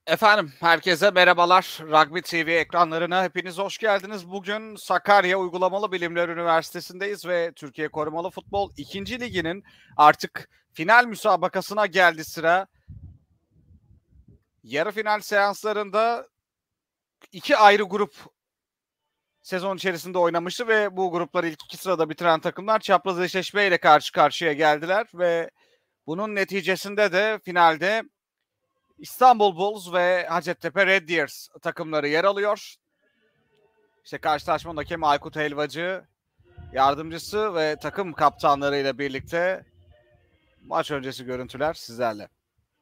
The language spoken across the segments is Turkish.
Efendim, herkese merhabalar. Rugby TV ekranlarına hepiniz hoş geldiniz. Bugün Sakarya Uygulamalı Bilimler Üniversitesi'ndeyiz ve Türkiye Korumalı Futbol 2. Ligi'nin artık final müsabakasına geldi sıra. Yarı final seanslarında iki ayrı grup sezon içerisinde oynamıştı ve bu grupları ilk iki sırada bitiren takımlar çapraz eşleşme ile karşı karşıya geldiler ve bunun neticesinde de finalde İstanbul Bulls ve Hacettepe Red Deers takımları yer alıyor. İşte karşılaşmanın hakemi Aykut Helvacı, yardımcısı ve takım kaptanlarıyla birlikte maç öncesi görüntüler sizlerle.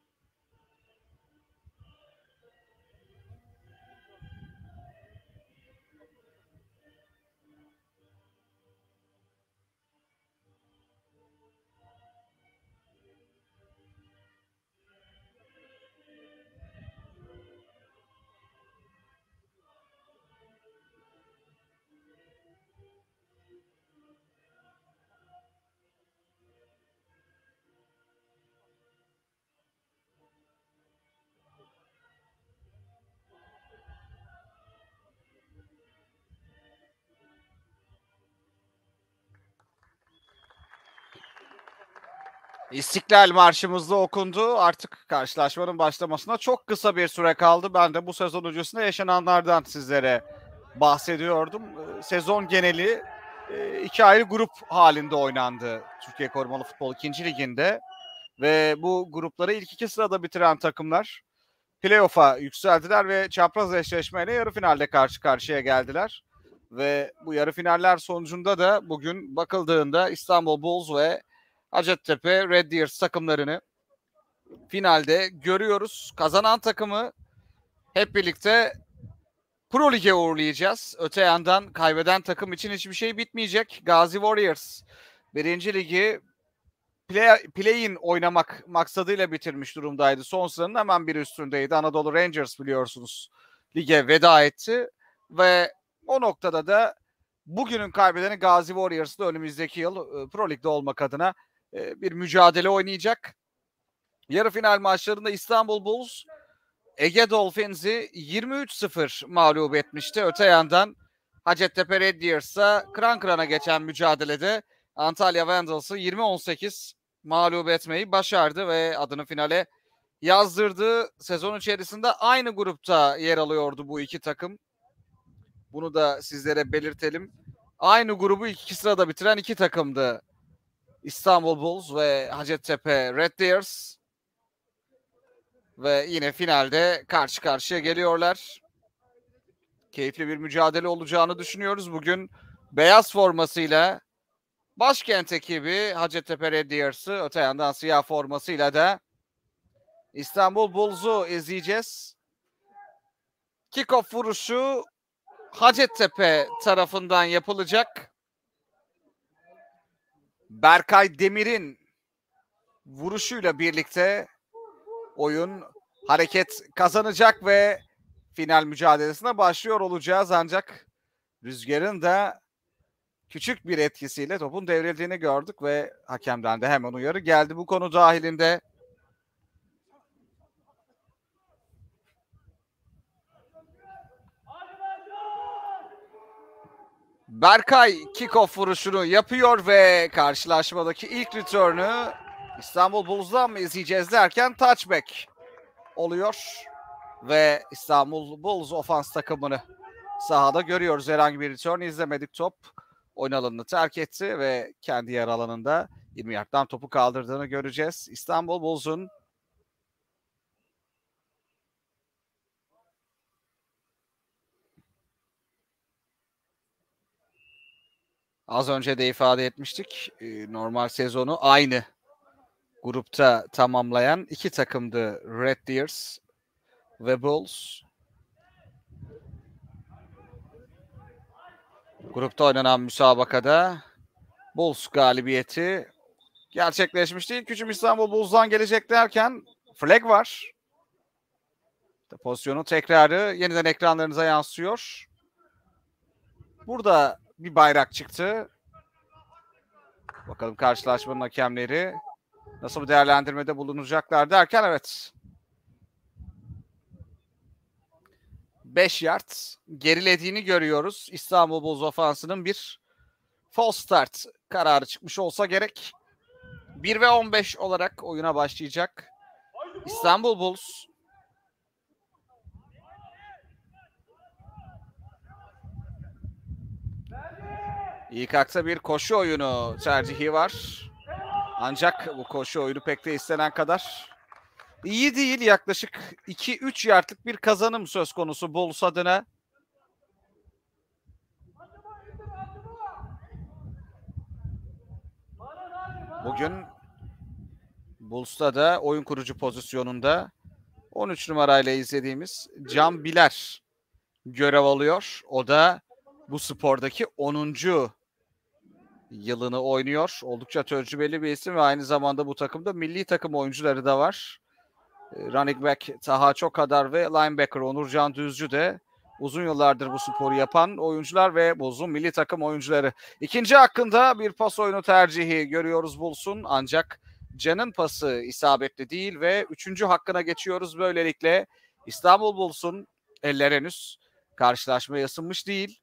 İstiklal Marşımız da okundu. Artık karşılaşmanın başlamasına çok kısa bir süre kaldı. Ben de bu sezon öncesinde yaşananlardan sizlere bahsediyordum. Sezon geneli iki ayrı grup halinde oynandı Türkiye Korumalı Futbol 2. Ligi'nde. Ve bu grupları ilk iki sırada bitiren takımlar playoff'a yükseldiler ve çapraz eşleşmeyle yarı finalde karşı karşıya geldiler. Ve bu yarı finaller sonucunda da bugün bakıldığında İstanbul Bulls ve Hacettepe Red Deers takımlarını finalde görüyoruz. Kazanan takımı hep birlikte Pro Lig'e uğurlayacağız. Öte yandan kaybeden takım için hiçbir şey bitmeyecek. Gazi Warriors 1. Ligi play-in oynamak maksadıyla bitirmiş durumdaydı. Son sıranın hemen bir üstündeydi. Anadolu Rangers biliyorsunuz lige veda etti. Ve o noktada da bugünün kaybedeni Gazi Warriors'da önümüzdeki yıl Pro Lig'de olmak adına bir mücadele oynayacak. Yarı final maçlarında İstanbul Bulls Ege Dolphins'i 23-0 mağlup etmişti. Öte yandan Hacettepe Red Deers'a kıran kırana geçen mücadelede Antalya Vandals'ı 20-18 mağlup etmeyi başardı ve adını finale yazdırdı. Sezon içerisinde aynı grupta yer alıyordu bu iki takım. Bunu da sizlere belirtelim. Aynı grubu ilk iki sırada bitiren iki takımdı. İstanbul Bulls ve Hacettepe Red Deers. Ve yine finalde karşı karşıya geliyorlar. Keyifli bir mücadele olacağını düşünüyoruz. Bugün beyaz formasıyla başkent ekibi Hacettepe Red Deers'ı, öte yandan siyah formasıyla da İstanbul Bulls'u izleyeceğiz. Kickoff vuruşu Hacettepe tarafından yapılacak. Berkay Demir'in vuruşuyla birlikte oyun hareket kazanacak ve final mücadelesine başlıyor olacağız. Ancak rüzgarın da küçük bir etkisiyle topun devrildiğini gördük ve hakemden de hemen uyarı geldi bu konu dahilinde. Berkay kickoff vuruşunu yapıyor ve karşılaşmadaki ilk return'ü İstanbul Bulls'dan mı izleyeceğiz derken touchback oluyor. Ve İstanbul Bulls ofans takımını sahada görüyoruz. Herhangi bir return izlemedik. Top oyun alanını terk etti ve kendi yer alanında 20 yardtan topu kaldırdığını göreceğiz. İstanbul Bulls'un az önce de ifade etmiştik. Normal sezonu aynı grupta tamamlayan iki takımdı Red Deers ve Bulls. Grupta oynanan müsabakada Bulls galibiyeti gerçekleşmişti. İlk hücum İstanbul Bulls'dan gelecek derken flag var. Pozisyonun tekrarı yeniden ekranlarınıza yansıyor. Burada bir bayrak çıktı. Bakalım karşılaşmanın hakemleri nasıl bir değerlendirmede bulunacaklar derken evet. 5 yard gerilediğini görüyoruz. İstanbul Bulls ofansının bir false start kararı çıkmış olsa gerek. 1 ve 15 olarak oyuna başlayacak İstanbul Bulls. İlk aksa bir koşu oyunu tercihi var. Ancak bu koşu oyunu pek de istenen kadar iyi değil. Yaklaşık 2-3 yardlık bir kazanım söz konusu Bulls adına. Bugün Bulls'ta da oyun kurucu pozisyonunda 13 numarayla izlediğimiz Can Biler görev alıyor. O da bu spordaki 10. yılını oynuyor. Oldukça tecrübeli bir isim ve aynı zamanda bu takımda milli takım oyuncuları da var. Running back Taha Çokadar ve linebacker Onurcan Düzcü de uzun yıllardır bu sporu yapan oyuncular ve Bulls'un milli takım oyuncuları. İkinci hakkında bir pas oyunu tercihi görüyoruz Bulls'un, ancak Can'ın pası isabetli değil ve 3. hakkına geçiyoruz böylelikle. İstanbul Bulls'un eller henüz karşılaşmaya ısınmış değil.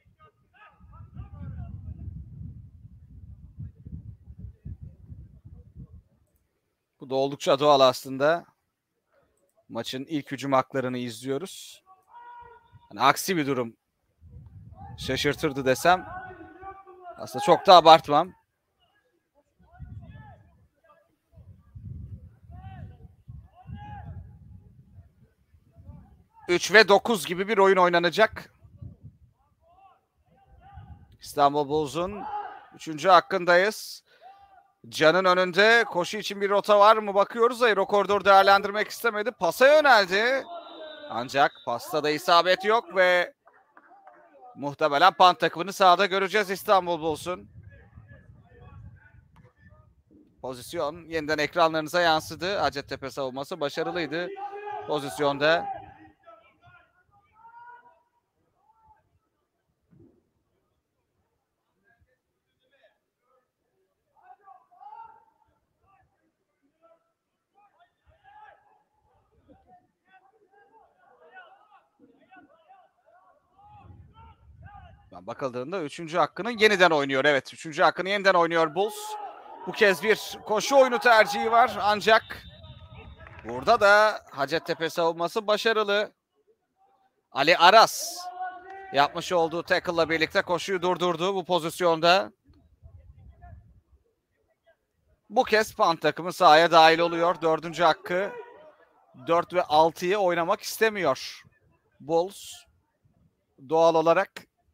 Bu da oldukça doğal aslında. Maçın ilk hücum haklarını izliyoruz. Yani aksi bir durum şaşırtırdı desem aslında çok da abartmam. Üç ve 9 gibi bir oyun oynanacak. İstanbul Bulls'un 3. hakkındayız. Can'ın önünde koşu için bir rota var mı bakıyoruz. Hayır, o koridoru değerlendirmek istemedi. Pasa yöneldi. Ancak pasta da isabet yok ve muhtemelen punt takımını sahada göreceğiz İstanbul Bulls'un. Pozisyon yeniden ekranlarınıza yansıdı. Hacettepe savunması başarılıydı pozisyonda. Bakıldığında 3. hakkını yeniden oynuyor. Evet, 3. hakkını yeniden oynuyor Bulls. Bu kez bir koşu oyunu tercihi var ancak burada da Hacettepe savunması başarılı. Ali Aras yapmış olduğu tackle'la birlikte koşuyu durdurdu bu pozisyonda. Bu kez punt takımı sahaya dahil oluyor. 4. hakkı 4 ve 6'yı oynamak istemiyor Bulls doğal olarak.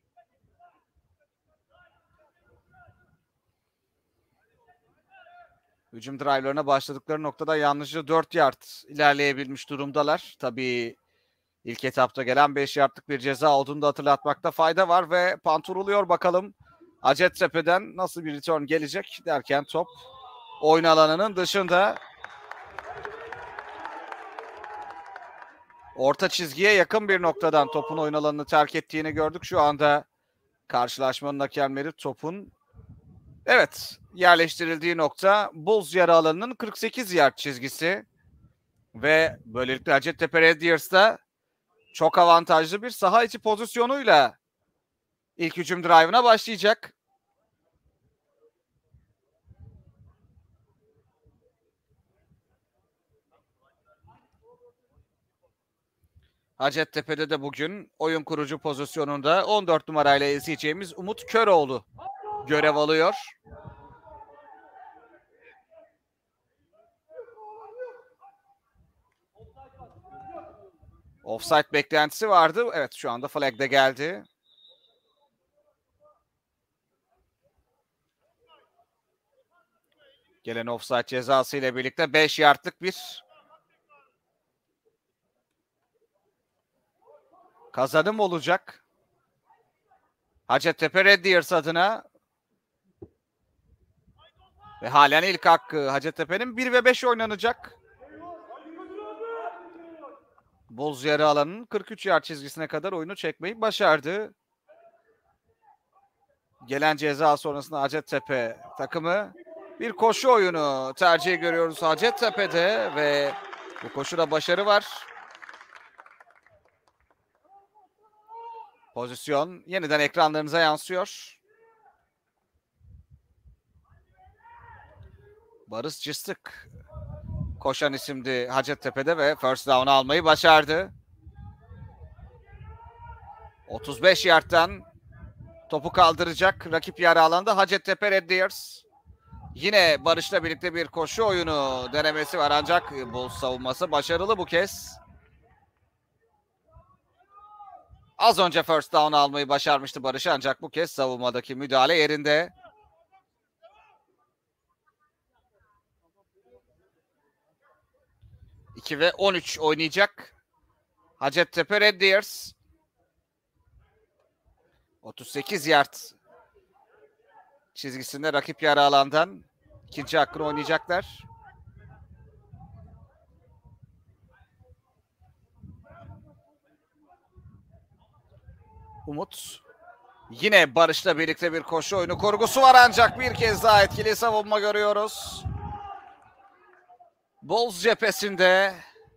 Hücum drive'larına başladıkları noktada yalnızca 4 yard ilerleyebilmiş durumdalar. Tabii ilk etapta gelen 5 yardlık bir ceza olduğunu da hatırlatmakta fayda var ve punt vuruluyor. Bakalım Hacettepe'den nasıl bir return gelecek derken top oyun alanının dışında. Orta çizgiye yakın bir noktadan topun oyun alanını terk ettiğini gördük. Şu anda karşılaşmanın hakemleri topun yerleştirildiği nokta Bulls yarı alanının 48 yard çizgisi ve böylelikle Hacettepe Red Deers'da çok avantajlı bir saha içi pozisyonuyla ilk hücum drive'ına başlayacak. Hacettepe'de de bugün oyun kurucu pozisyonunda 14 numarayla izleyeceğimiz Umut Köroğlu görev alıyor. Offside beklentisi vardı. Evet, şu anda flag de geldi. Gelen offside cezası ile birlikte 5 yardlık bir kazanım olacak Hacettepe Red Deers adına. Ve halen ilk hakkı Hacettepe'nin 1 ve 5 oynanacak. Bulls yarı alanının 43 yard çizgisine kadar oyunu çekmeyi başardı. Gelen ceza sonrasında Hacettepe takımı bir koşu oyunu tercih görüyoruz Hacettepe'de ve bu koşuda başarı var. Pozisyon yeniden ekranlarınıza yansıyor. Barış Cıstık koşan isimdi Hacettepe'de ve first down almayı başardı. 35 yardtan topu kaldıracak rakip yarı alanda Hacettepe Red Deers. Yine Barış'la birlikte bir koşu oyunu denemesi var ancak Bulls savunması başarılı bu kez. Az önce first down almayı başarmıştı Barış ancak bu kez savunmadaki müdahale yerinde. ...2 ve 13 oynayacak Hacettepe Red Deers. 38 yard çizgisinde rakip yarı alandan ikinci hakkını oynayacaklar. Umut. Yine Barış'la birlikte bir koşu oyunu kurgusu var ancak bir kez daha etkili savunma görüyoruz. Bulls cephesinde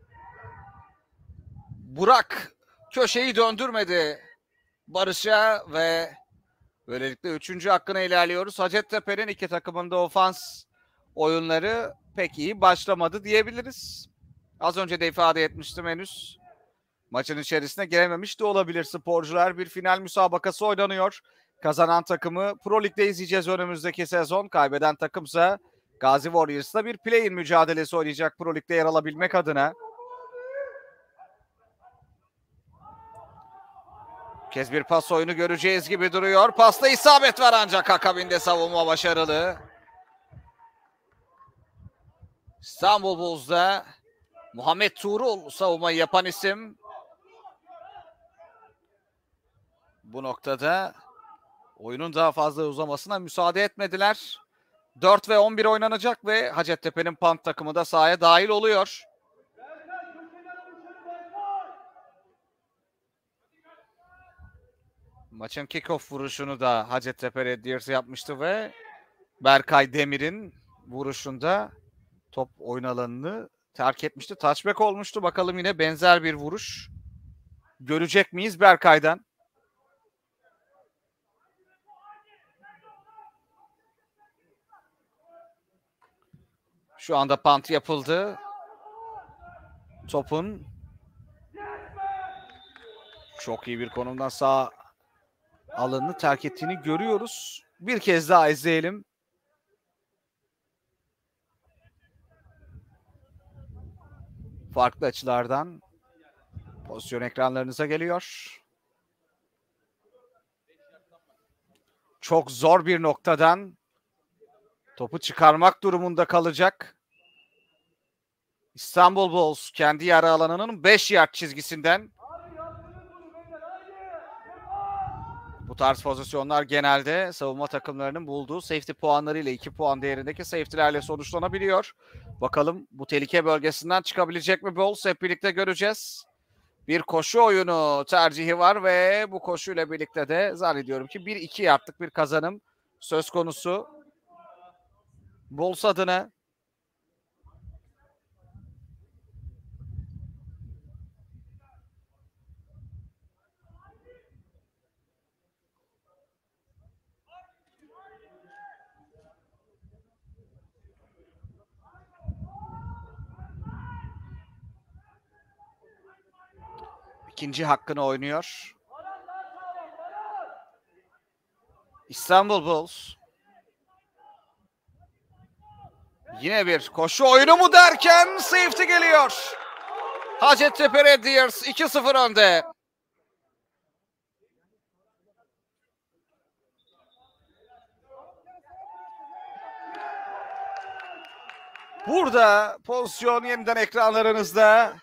Burak köşeyi döndürmedi Barış'a ve böylelikle 3. hakkına ilerliyoruz. Hacettepe'nin iki takımında ofans oyunları pek iyi başlamadı diyebiliriz. Az önce de ifade etmiştim henüz. Maçın içerisine girememiş de olabilir sporcular. Bir final müsabakası oynanıyor. Kazanan takımı Pro Lig'de izleyeceğiz önümüzdeki sezon. Kaybeden takımsa Gazi Warriors'la bir play-in mücadelesi oynayacak Pro Lig'de yer alabilmek adına. Bu kez bir pas oyunu göreceğiz gibi duruyor. Pasta isabet var ancak akabinde savunma başarılı. İstanbul Bulls'da Muhammed Tuğrul savunmayı yapan isim. Bu noktada oyunun daha fazla uzamasına müsaade etmediler. 4 ve 11 oynanacak ve Hacettepe'nin punt takımı da sahaya dahil oluyor. Maçın kickoff vuruşunu da Hacettepe Red Deers yapmıştı ve Berkay Demir'in vuruşunda top oyun alanını terk etmişti. Touchback olmuştu. Bakalım yine benzer bir vuruş görecek miyiz Berkay'dan? Şu anda punt yapıldı. Topun çok iyi bir konumdan sağ alanını terk ettiğini görüyoruz. Bir kez daha izleyelim. Farklı açılardan pozisyon ekranlarınıza geliyor. Çok zor bir noktadan topu çıkarmak durumunda kalacak İstanbul Bulls kendi yarı alanının 5 yard çizgisinden. Bu tarz pozisyonlar genelde savunma takımlarının bulduğu safety puanlarıyla 2 puan değerindeki safety'lerle sonuçlanabiliyor. Bakalım bu tehlike bölgesinden çıkabilecek mi Bulls? Hep birlikte göreceğiz. Bir koşu oyunu tercihi var ve bu koşuyla birlikte de zannediyorum ki 1-2 yardlık bir kazanım söz konusu Bulls adına. İkinci hakkını oynuyor İstanbul Bulls. Yine bir koşu oyunu mu derken safety geliyor. Hacettepe Red Deers 2-0 önde. Burada pozisyon yeniden ekranlarınızda.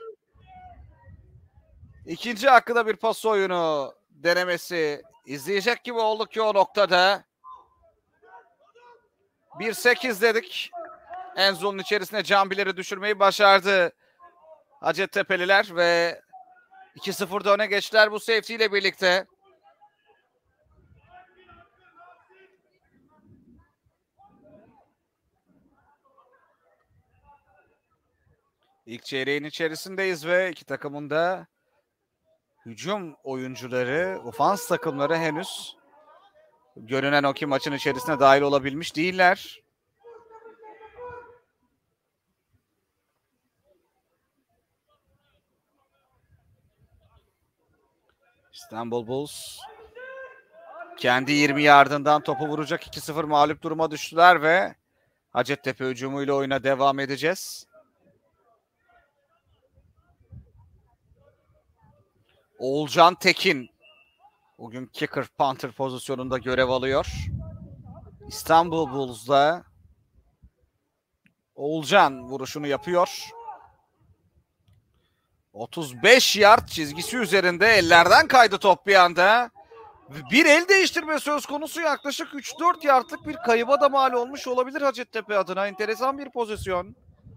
İkinci hakkında bir pas oyunu denemesi izleyecek gibi olduk ki o noktada. 1-8 dedik. Enzonun içerisine Cambiler'i düşürmeyi başardı Hacettepe'liler ve 2-0'da öne geçtiler bu safety ile birlikte. İlk çeyreğin içerisindeyiz ve iki takımın da hücum oyuncuları, ofans takımları henüz görünen o ki maçın içerisine dahil olabilmiş değiller. İstanbul Bulls kendi 20 yardından topu vuracak, 2-0 mağlup duruma düştüler ve Hacettepe hücumuyla oyuna devam edeceğiz. Oğulcan Tekin bugün kicker punter pozisyonunda görev alıyor. İstanbul Bulls'da Oğulcan vuruşunu yapıyor. 35 yard çizgisi üzerinde ellerden kaydı top bir anda. Bir el değiştirme söz konusu, yaklaşık 3-4 yardlık bir kayıba da mal olmuş olabilir Hacettepe adına. Enteresan bir pozisyon.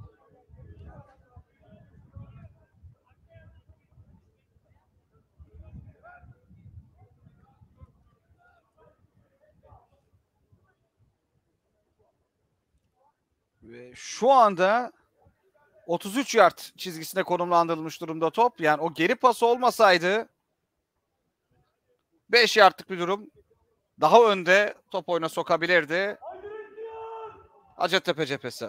Ve şu anda 33 yard çizgisine konumlandırılmış durumda top. Yani o geri pas olmasaydı 5 yardlık bir durum. Daha önde top oyuna sokabilirdi Hacettepe cephesi.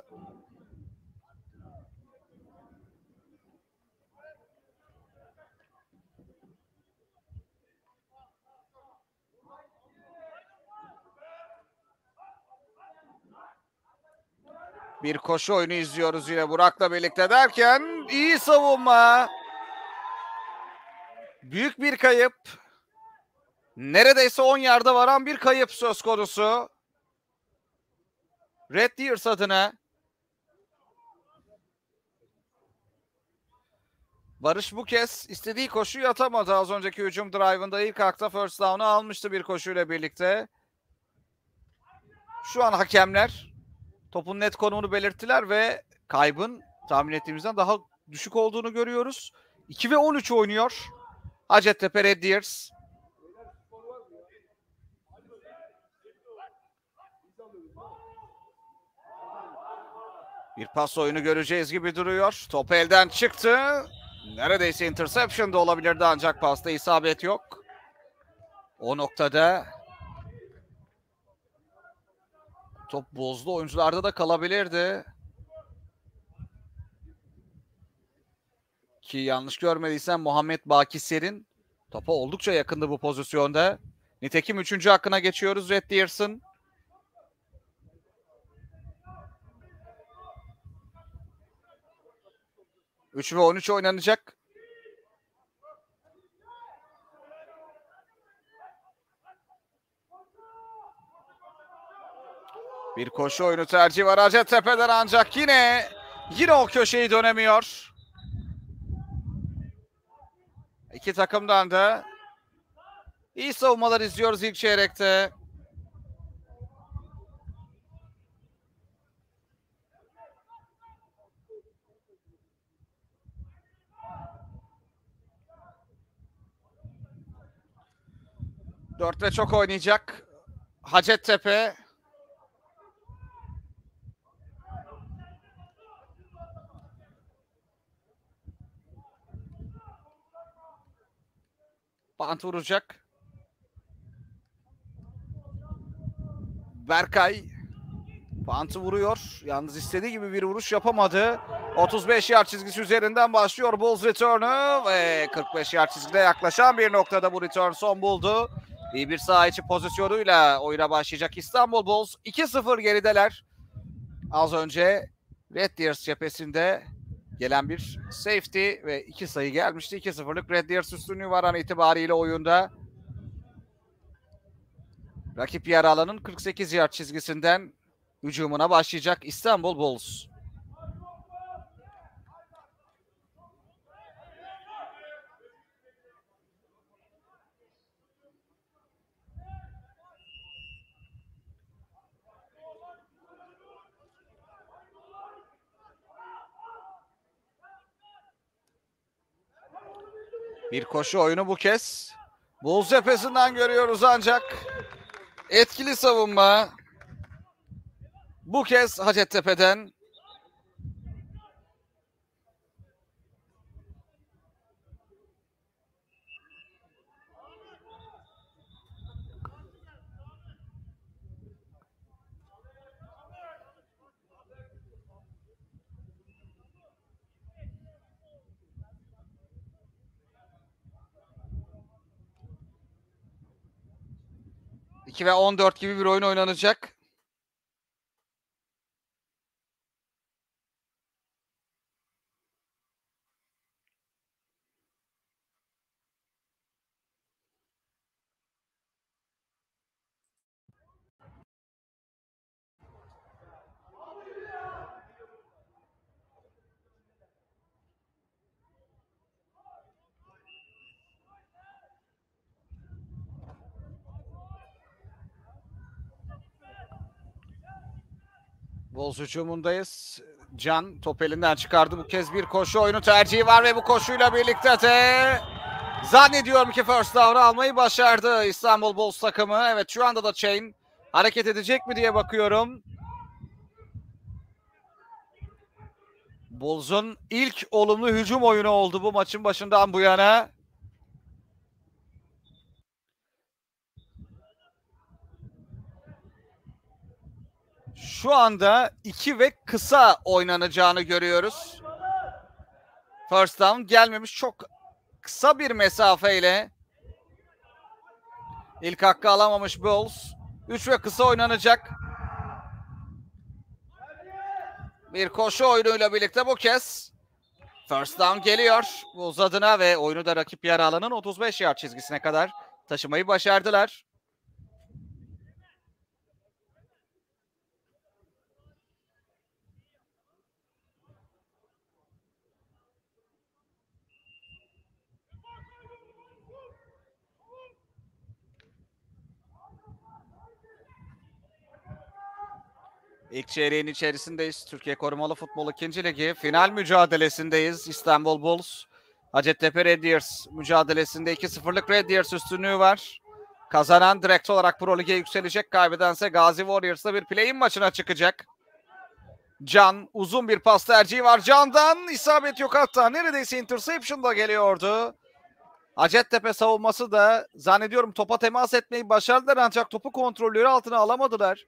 Bir koşu oyunu izliyoruz yine Burak'la birlikte derken iyi savunma. Büyük bir kayıp. Neredeyse 10 yarda varan bir kayıp söz konusu. Red Deers adına. Barış bu kez istediği koşuyu atamadı. Az önceki hücum drive'ında ilk hakta first down'u almıştı bir koşuyla birlikte. Şu an hakemler topun net konumunu belirttiler ve kaybın tahmin ettiğimizden daha düşük olduğunu görüyoruz. 2 ve 13 oynuyor Hacettepe Red Deers. Bir pas oyunu göreceğiz gibi duruyor. Top elden çıktı. Neredeyse interception da olabilirdi ancak pasta isabet yok. O noktada top bozdu. Oyuncularda da kalabilirdi. Ki yanlış görmediysem Muhammed Bakiser'in topa oldukça yakındı bu pozisyonda. Nitekim 3. hakkına geçiyoruz Red Deers'ın. Üç ve 13 oynanacak. Bir koşu oyunu tercihi var Hacettepe'den ancak yine o köşeyi dönemiyor. İki takımdan da iyi savunmalar izliyoruz ilk çeyrekte. Dörtte çok oynayacak Hacettepe. Bant vuracak. Berkay bantı vuruyor. Yalnız istediği gibi bir vuruş yapamadı. 35 yard çizgisi üzerinden başlıyor Bulls return'u ve 45 yard çizgide yaklaşan bir noktada bu return son buldu. İyi bir saha içi pozisyonuyla oyuna başlayacak İstanbul Bulls. 2-0 gerideler. Az önce Red Deers cephesinde gelen bir safety ve 2 sayı gelmişti. 2-0'lık Red Deers üstünlüğü var an itibariyle oyunda. Rakip yarı alanın 48 yard çizgisinden hücumuna başlayacak İstanbul Bulls. Bir koşu oyunu bu kez. Bulls cephesinden görüyoruz ancak etkili savunma. Bu kez Hacettepe'den. 2 ve 14 gibi bir oyun oynanacak. Bulls hücumundayız. Can top elinden çıkardı. Bu kez bir koşu oyunu tercihi var ve bu koşuyla birlikte de zannediyorum ki first down'ı almayı başardı İstanbul Bulls takımı. Evet, şu anda da Chain hareket edecek mi diye bakıyorum. Bulls'un ilk olumlu hücum oyunu oldu bu maçın başından bu yana. Şu anda 2 ve kısa oynanacağını görüyoruz. First down gelmemiş, çok kısa bir mesafeyle ilk hakkı alamamış Bulls. 3 ve kısa oynanacak. Bir koşu oyunuyla birlikte bu kez first down geliyor Bulls adına ve oyunu da rakip yarı alanın 35 yard çizgisine kadar taşımayı başardılar. İlk çeyreğin içerisindeyiz. Türkiye Korumalı Futbol 2. Ligi final mücadelesindeyiz. İstanbul Bulls, Hacettepe Red Deers mücadelesinde 2-0'lık Red Deers üstünlüğü var. Kazanan direkt olarak Pro Lig'e yükselecek. Kaybedense Gazi Warriors'la bir play-in maçına çıkacak. Can, uzun bir pas tercihi var. Can'dan isabet yok, hatta neredeyse interception da geliyordu. Hacettepe savunması da zannediyorum topa temas etmeyi başardılar ancak topu kontrolleri altına alamadılar.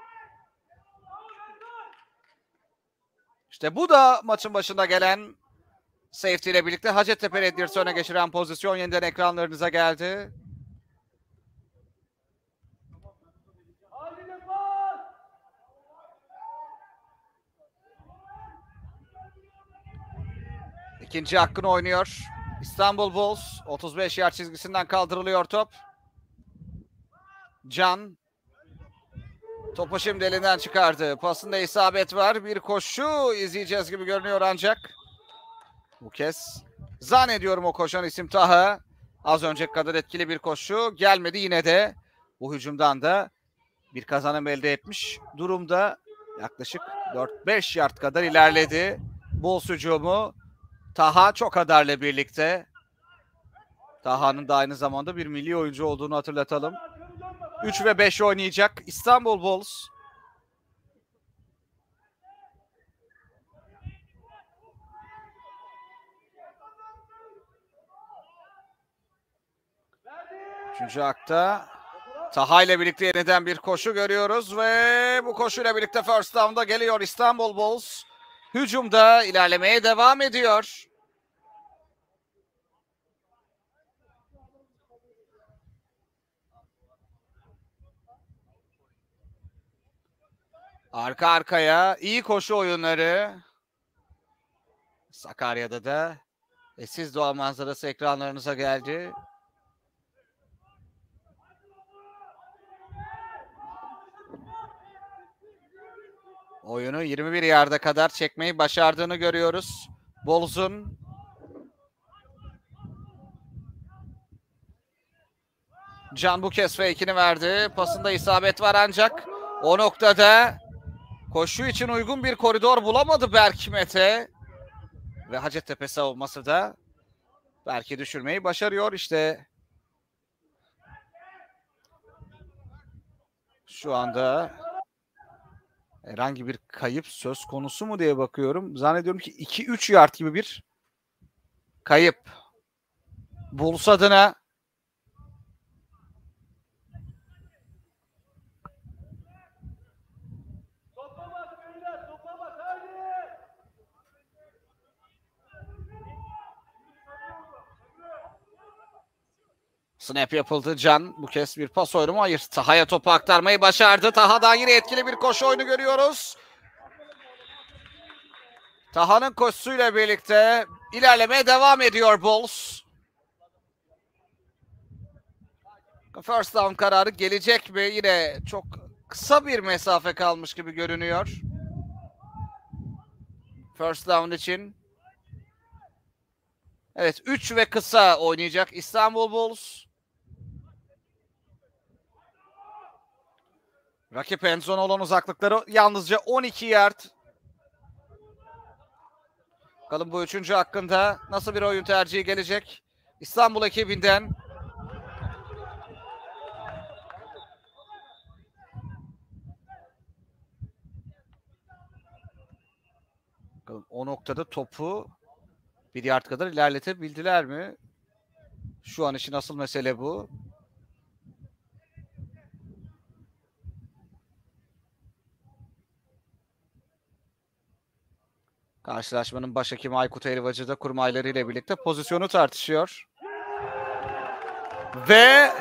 İşte bu da maçın başında gelen safety ile birlikte Hacettepe Red Deers'i öne geçiren pozisyon yeniden ekranlarınıza geldi. İkinci hakkını oynuyor İstanbul Bulls. 35 yard çizgisinden kaldırılıyor top. Can topu şimdi elinden çıkardı. Pasında isabet var. Bir koşu izleyeceğiz gibi görünüyor ancak bu kez zannediyorum o koşan isim Taha. Az önceki kadar etkili bir koşu gelmedi, yine de bu hücumdan da bir kazanım elde etmiş durumda. Yaklaşık 4-5 yard kadar ilerledi Bulls hücumu. Taha Çokadar'la birlikte. Taha'nın da aynı zamanda bir milli oyuncu olduğunu hatırlatalım. 3 ve 5 oynayacak İstanbul Bulls. Üçüncü hakta Taha ile birlikte yeniden bir koşu görüyoruz ve bu koşuyla birlikte first down'da geliyor İstanbul Bulls. Hücumda ilerlemeye devam ediyor. Arka arkaya iyi koşu oyunları. Sakarya'da da eşsiz doğa manzarası ekranlarınıza geldi. Oyunu 21 yarda kadar çekmeyi başardığını görüyoruz Bulls'un. Can bu kez fake'ini verdi. Pasında isabet var ancak o noktada koşu için uygun bir koridor bulamadı Berk Mete. Ve Hacettepe savunması da Berk'i düşürmeyi başarıyor. İşte şu anda herhangi bir kayıp söz konusu mu diye bakıyorum. Zannediyorum ki 2-3 yard gibi bir kayıp Bulls adına. Snap yapıldı. Can bu kez bir pas oyunu mu? Hayır. Taha'ya topu aktarmayı başardı. Taha'dan yine etkili bir koşu oyunu görüyoruz. Taha'nın koşusuyla birlikte ilerlemeye devam ediyor Bulls. First down kararı gelecek mi? Yine çok kısa bir mesafe kalmış gibi görünüyor. First down için. Evet, 3 ve kısa oynayacak İstanbul Bulls. Rakip endzone olan uzaklıkları yalnızca 12 yard. Bakalım bu üçüncü hakkında nasıl bir oyun tercihi gelecek İstanbul ekibinden. Bakalım o noktada topu bir yard kadar ilerletebildiler mi? Şu an için asıl mesele bu. Karşılaşmanın başhekimi Aykut Elvacı da kurmaylarıyla birlikte pozisyonu tartışıyor. Ve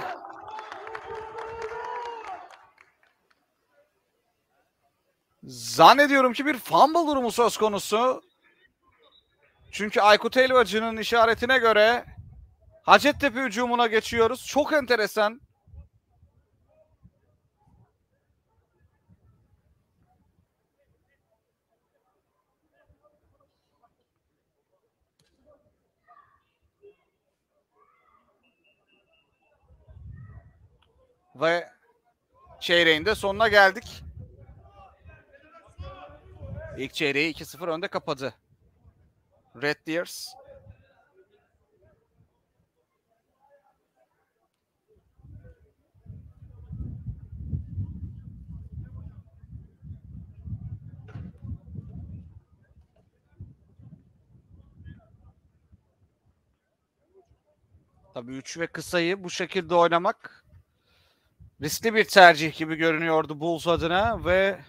zannediyorum ki bir fumble durumu söz konusu. Çünkü Aykut Elvacı'nın işaretine göre Hacettepe hücumuna geçiyoruz. Çok enteresan. Ve çeyreğin de sonuna geldik. İlk çeyreği 2-0 önde kapadı Red Deers. Tabii 3 ve kısayı bu şekilde oynamak riskli bir tercih gibi görünüyordu Bulls adına ve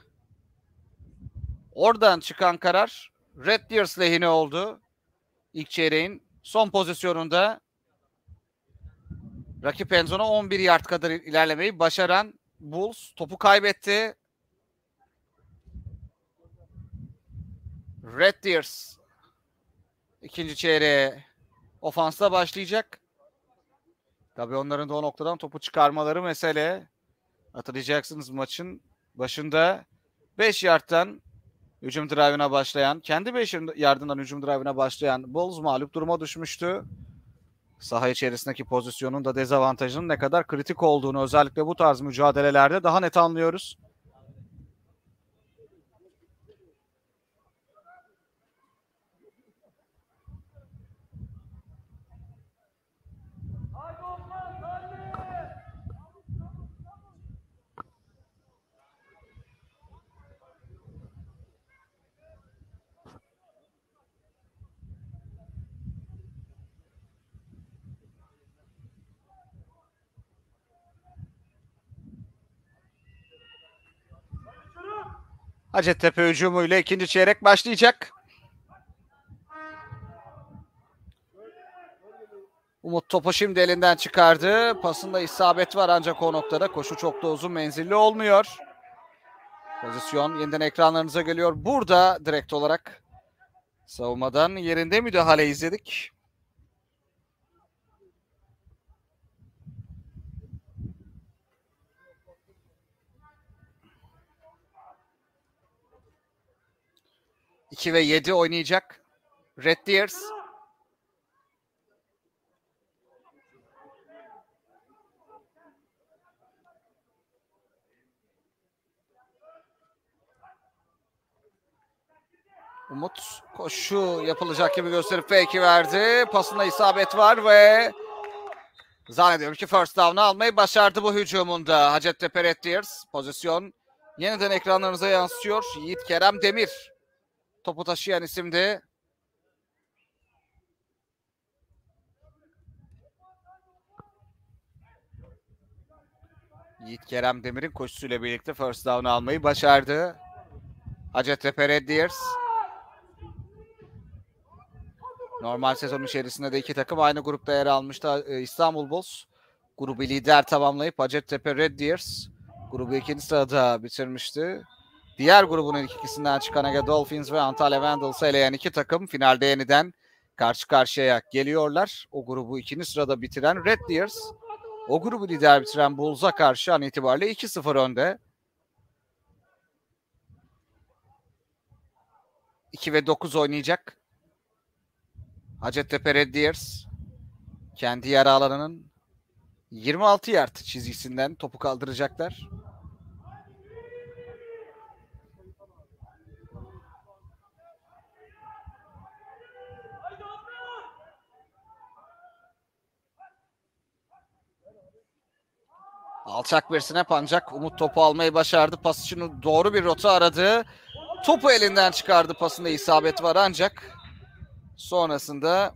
oradan çıkan karar Red Deers lehine oldu. İlk çeyreğin son pozisyonunda rakip endzona 11 yard kadar ilerlemeyi başaran Bulls topu kaybetti. Red Deers ikinci çeyreğe ofansla başlayacak. Tabii onların da o noktadan topu çıkarmaları mesele. Hatırlayacaksınız maçın başında 5 yardtan hücum drive'ına başlayan, kendi 5 yardından hücum drive'ına başlayan Bulls mağlup duruma düşmüştü. Saha içerisindeki pozisyonun da dezavantajının ne kadar kritik olduğunu özellikle bu tarz mücadelelerde daha net anlıyoruz. Hacettepe hücumuyla ikinci çeyrek başlayacak. Umut topu şimdi elinden çıkardı. Pasında isabet var ancak o noktada koşu çok da uzun menzilli olmuyor. Pozisyon yeniden ekranlarınıza geliyor. Burada direkt olarak savunmadan yerinde müdahale izledik. (2 ve 7 oynayacak Red Deers. Umut koşu yapılacak gibi gösterip fake'i verdi. Pasında isabet var ve zannediyorum ki first down'u almayı başardı bu hücumunda Hacettepe Red Deers. Pozisyon yeniden ekranlarınıza yansıyor. Yiğit Kerem Demir topu taşıyan isimdi. Yiğit Kerem Demir'in koşusuyla birlikte first down'u almayı başardı Hacettepe Red Deers. Normal sezon içerisinde de iki takım aynı grupta yer almıştı. İstanbul Bulls Grubu lider tamamlayıp Hacettepe Red Deers grubu ikinci sırada bitirmişti. Diğer grubun ilk ikisinden çıkan Ege Dolphins ve Antalya Vandals'ı eleyen iki takım finalde yeniden karşı karşıya geliyorlar. O grubu ikinci sırada bitiren Red Deers, o grubu lider bitiren Bulls'a karşı an itibariyle 2-0 önde. 2 ve 9 oynayacak Hacettepe Red Deers. Kendi yarı alanının 26 yard çizgisinden topu kaldıracaklar. Alçak bir snap ancak Umut topu almayı başardı. Pas için doğru bir rota aradı. Topu elinden çıkardı. Pasında isabet var ancak sonrasında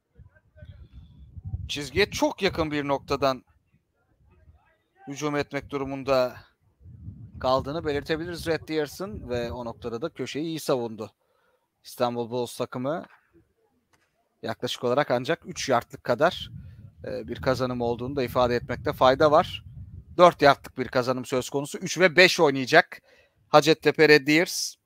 çizgiye çok yakın bir noktadan hücum etmek durumunda kaldığını belirtebiliriz Red Deers'ın ve o noktada da köşeyi iyi savundu. İstanbul Bulls takımı yaklaşık olarak ancak 3 yardlık kadar bir kazanım olduğunu da ifade etmekte fayda var. 4 yardlık bir kazanım söz konusu. 3 ve 5 oynayacak Hacettepe Red Deers.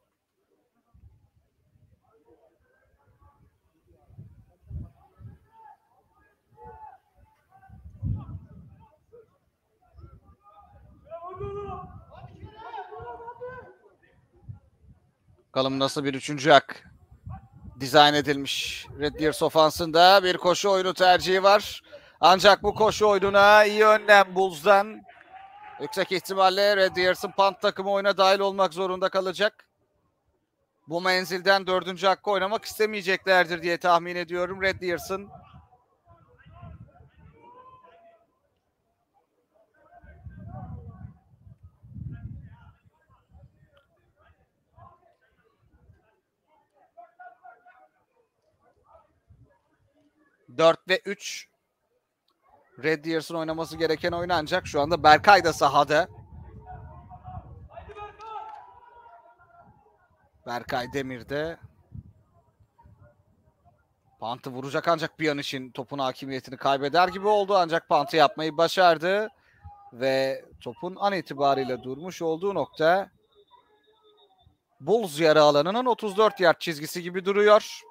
Bakalım nasıl bir üçüncü hak dizayn edilmiş. Red Deers ofansında bir koşu oyunu tercihi var. Ancak bu koşu oyununa iyi önlem Bulls'dan. Yüksek ihtimalle Red Deers'ın punt takımı oyuna dahil olmak zorunda kalacak. Bu menzilden dördüncü hakkı oynamak istemeyeceklerdir diye tahmin ediyorum Red Deers'ın. Dört ve 3 Red Deers'ın oynaması gereken oyun ancak şu anda Berkay da sahada. Berkay Demir'de. Pantı vuracak ancak bir an için topun hakimiyetini kaybeder gibi oldu. Ancak pantı yapmayı başardı. Ve topun an itibariyle durmuş olduğu nokta Bulls yarı alanının 34 yard çizgisi gibi duruyor.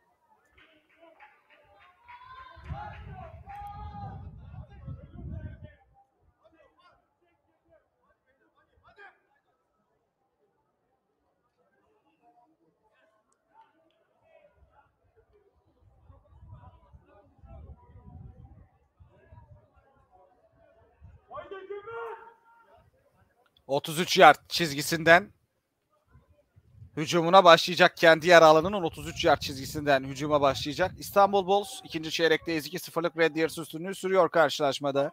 ...33 yard çizgisinden hücumuna başlayacak. Kendi yarı alanının 33 yard çizgisinden hücuma başlayacak. İstanbul Bulls ikinci çeyrekteyiz. 2-0'lık Red Deers üstünlüğü sürüyor karşılaşmada.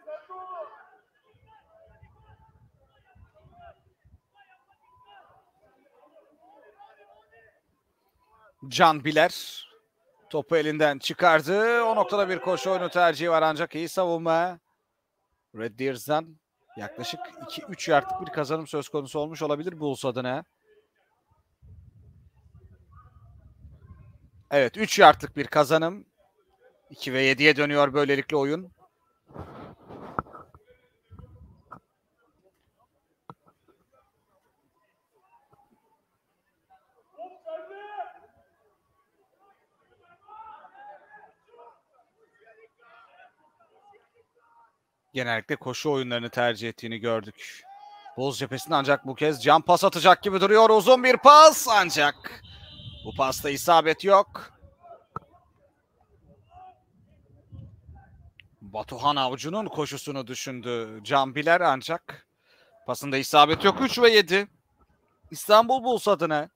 Can Biler topu elinden çıkardı. O noktada bir koşu oyunu tercihi var ancak iyi savunma. Red Deers'dan yaklaşık 2-3 yardlık bir kazanım söz konusu olmuş olabilir Bulls adına. Evet, 3 yardlık bir kazanım. 2 ve 7'ye dönüyor böylelikle oyun. Genellikle koşu oyunlarını tercih ettiğini gördük Bulls cephesinde, ancak bu kez can pas atacak gibi duruyor. Uzun bir pas ancak bu pasta isabet yok. Batuhan Avcı'nın koşusunu düşündü Can Biler ancak pasında isabet yok. 3 ve 7 İstanbul Bulls adına.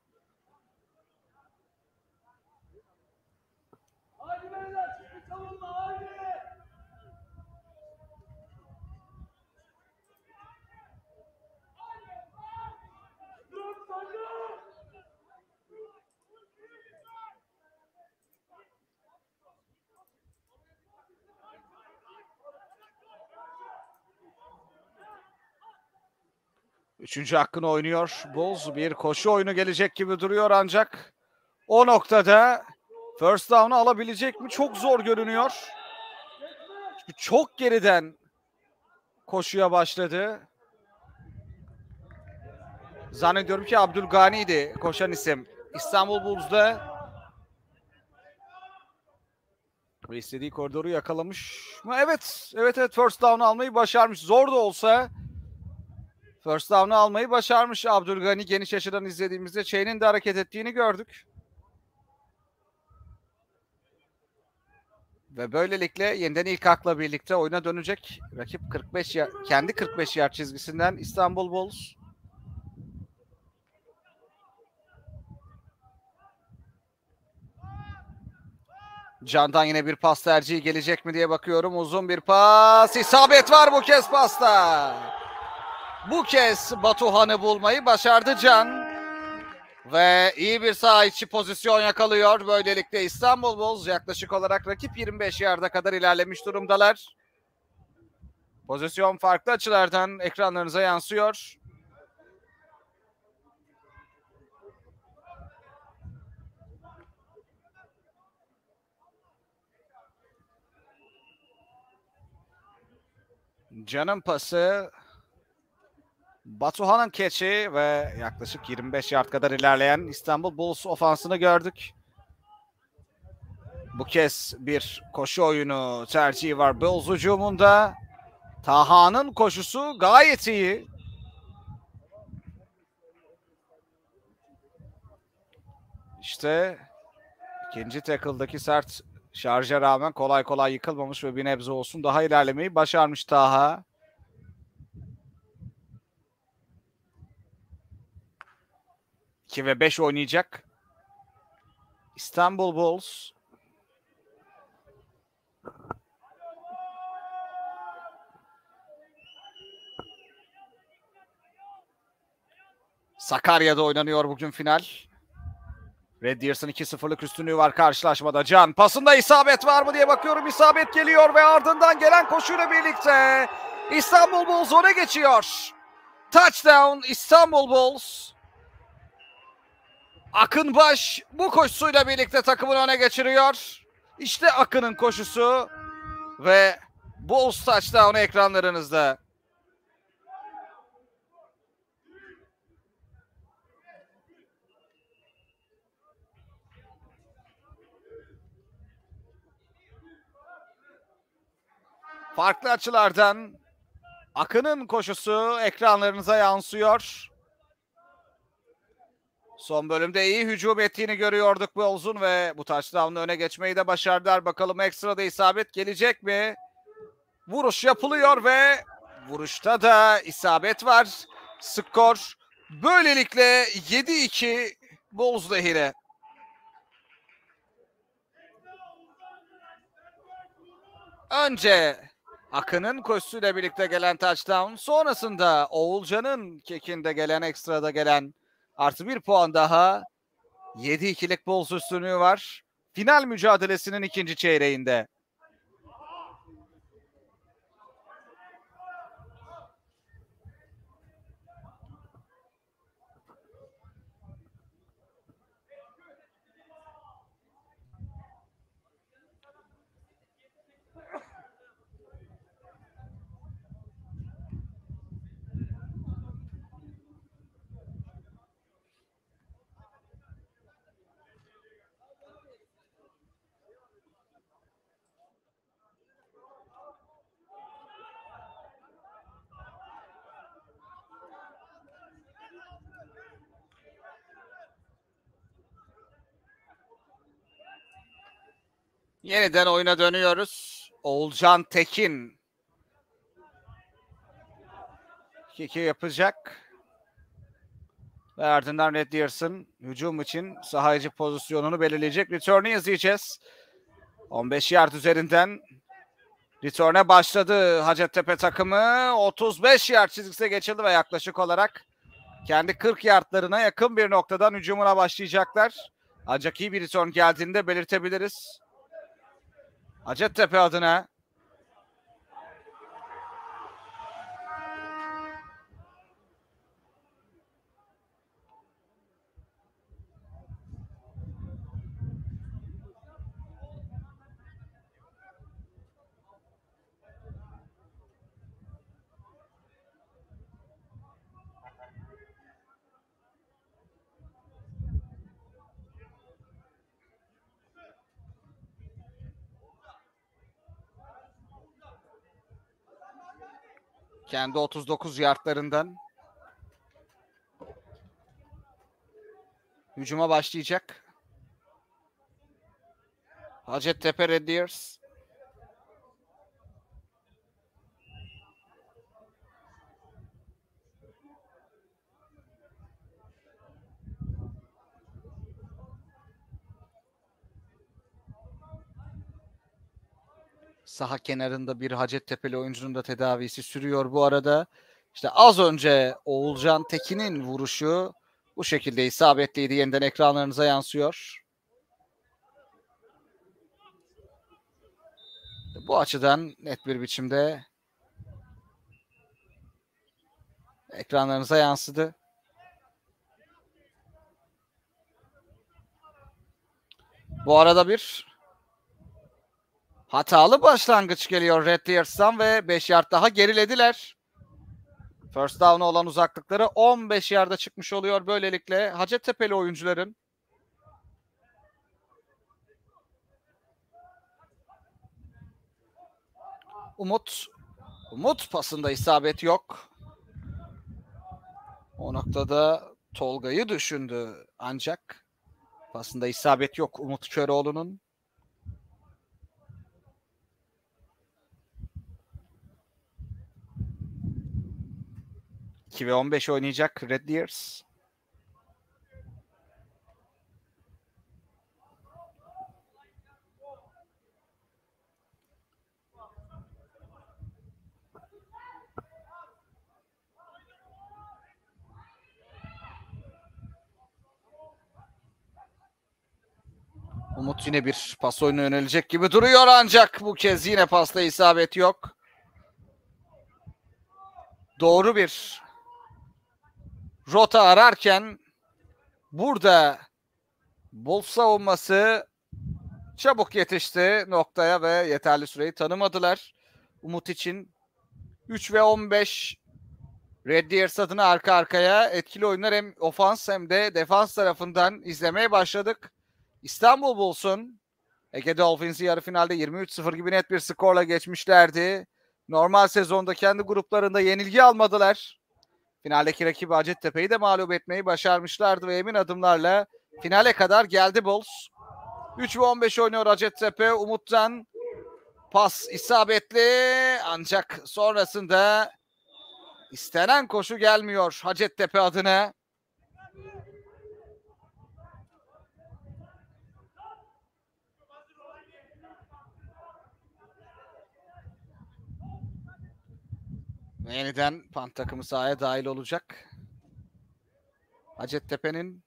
Üçüncü hakkını oynuyor Bulls. Bir koşu oyunu gelecek gibi duruyor ancak o noktada first down'u alabilecek mi? Çok zor görünüyor. Çünkü çok geriden koşuya başladı. Zannediyorum ki Abdülgani'ydi koşan isim. İstanbul Bulls'da ve istediği koridoru yakalamış mı? Evet. Evet, first down almayı başarmış. Zor da olsa first down'u almayı başarmış Abdülgani. Geniş açıdan izlediğimizde Chain'in de hareket ettiğini gördük. Ve böylelikle yeniden ilk hakla birlikte oyuna dönecek. Rakip 45 kendi 45 yard çizgisinden İstanbul Bulls. Can'dan yine bir pas tercihi gelecek mi diye bakıyorum. Uzun bir pas. İsabet var bu kez pasta. Bu kez Batuhan'ı bulmayı başardı Can. Ve iyi bir saha içi pozisyon yakalıyor. Böylelikle İstanbul Bulls yaklaşık olarak rakip 25 yarda kadar ilerlemiş durumdalar. Pozisyon farklı açılardan ekranlarınıza yansıyor. Can'ın pası, Batuhan'ın keçi ve yaklaşık 25 yard kadar ilerleyen İstanbul Bulls ofansını gördük. Bu kez bir koşu oyunu tercihi var Bulls hücumunda. Taha'nın koşusu gayet iyi. İşte ikinci tackle'daki sert şarja rağmen kolay kolay yıkılmamış ve bir nebze olsun daha ilerlemeyi başarmış Taha. İki ve 5 oynayacak İstanbul Bulls. Sakarya'da oynanıyor bugün final. Red Deers'ın 2-0'lık üstünlüğü var karşılaşmada. Can pasında isabet var mı diye bakıyorum. İsabet geliyor ve ardından gelen koşuyla birlikte İstanbul Bulls öne geçiyor. Touchdown İstanbul Bulls. Akınbaş bu koşusuyla birlikte takımını öne geçiriyor. İşte Akın'ın koşusu ve Bulls touchdown'u ekranlarınızda. Farklı açılardan Akın'ın koşusu ekranlarınıza yansıyor. Son bölümde iyi hücum ettiğini görüyorduk Bulls'un ve bu touchdown'la öne geçmeyi de başardılar. Bakalım ekstrada isabet gelecek mi? Vuruş yapılıyor ve vuruşta da isabet var. Skor böylelikle 7-2 Bulls lehine. Önce Akın'ın koşusuyla birlikte gelen touchdown, sonrasında Oğulcan'ın kekinde gelen, ekstrada gelen artı bir puan daha. 7-2'lik Bulls üstünlüğü var. Final mücadelesinin ikinci çeyreğinde. Yeniden oyuna dönüyoruz. Oğulcan Tekin kiki yapacak. Ve ardından Red Deers'ın hücum için saha içi pozisyonunu belirleyecek. Return'u izleyeceğiz. 15 yard üzerinden return'e başladı Hacettepe takımı. 35 yard çizgisine geçildi ve yaklaşık olarak kendi 40 yardlarına yakın bir noktadan hücumuna başlayacaklar. Ancak iyi bir return geldiğini de belirtebiliriz. Hacettepe adına. Kendi 39 yardlarından hücuma başlayacak. Hacettepe Red Deers. Saha kenarında bir Hacettepe'li oyuncunun da tedavisi sürüyor bu arada. İşte az önce Oğulcan Tekin'in vuruşu bu şekilde isabetliydi. Yeniden ekranlarınıza yansıyor. Bu açıdan net bir biçimde ekranlarınıza yansıdı. Bu arada bir hatalı başlangıç geliyor Red Deers'tan ve 5 yard daha gerilediler. First down'a olan uzaklıkları 15 yarda çıkmış oluyor böylelikle Hacettepe'li oyuncuların. Umut pasında isabet yok. O noktada Tolga'yı düşündü ancak pasında isabet yok Umut Köroğlu'nun. ve 15 oynayacak Red Deers. Umut yine bir pas oyunu yönelecek gibi duruyor ancak bu kez yine pasta isabet yok. Doğru bir rota ararken burada Bulls savunması çabuk yetişti noktaya ve yeterli süreyi tanımadılar. Umut için 3 ve 15 Red Deers adına arka arkaya etkili oyunlar hem ofans hem de defans tarafından izlemeye başladık. İstanbul Bulls'un Ege Dolphins'i yarı finalde 23-0 gibi net bir skorla geçmişlerdi. Normal sezonda kendi gruplarında yenilgi almadılar. Finaldeki rakibi Hacettepe'yi de mağlup etmeyi başarmışlardı ve emin adımlarla finale kadar geldi Bulls. 3 ve 15 oynuyor Hacettepe. Umut'tan pas isabetli ancak sonrasında istenen koşu gelmiyor Hacettepe adına. Yeniden Pant takımı sahaya dahil olacak. Hacettepe'nin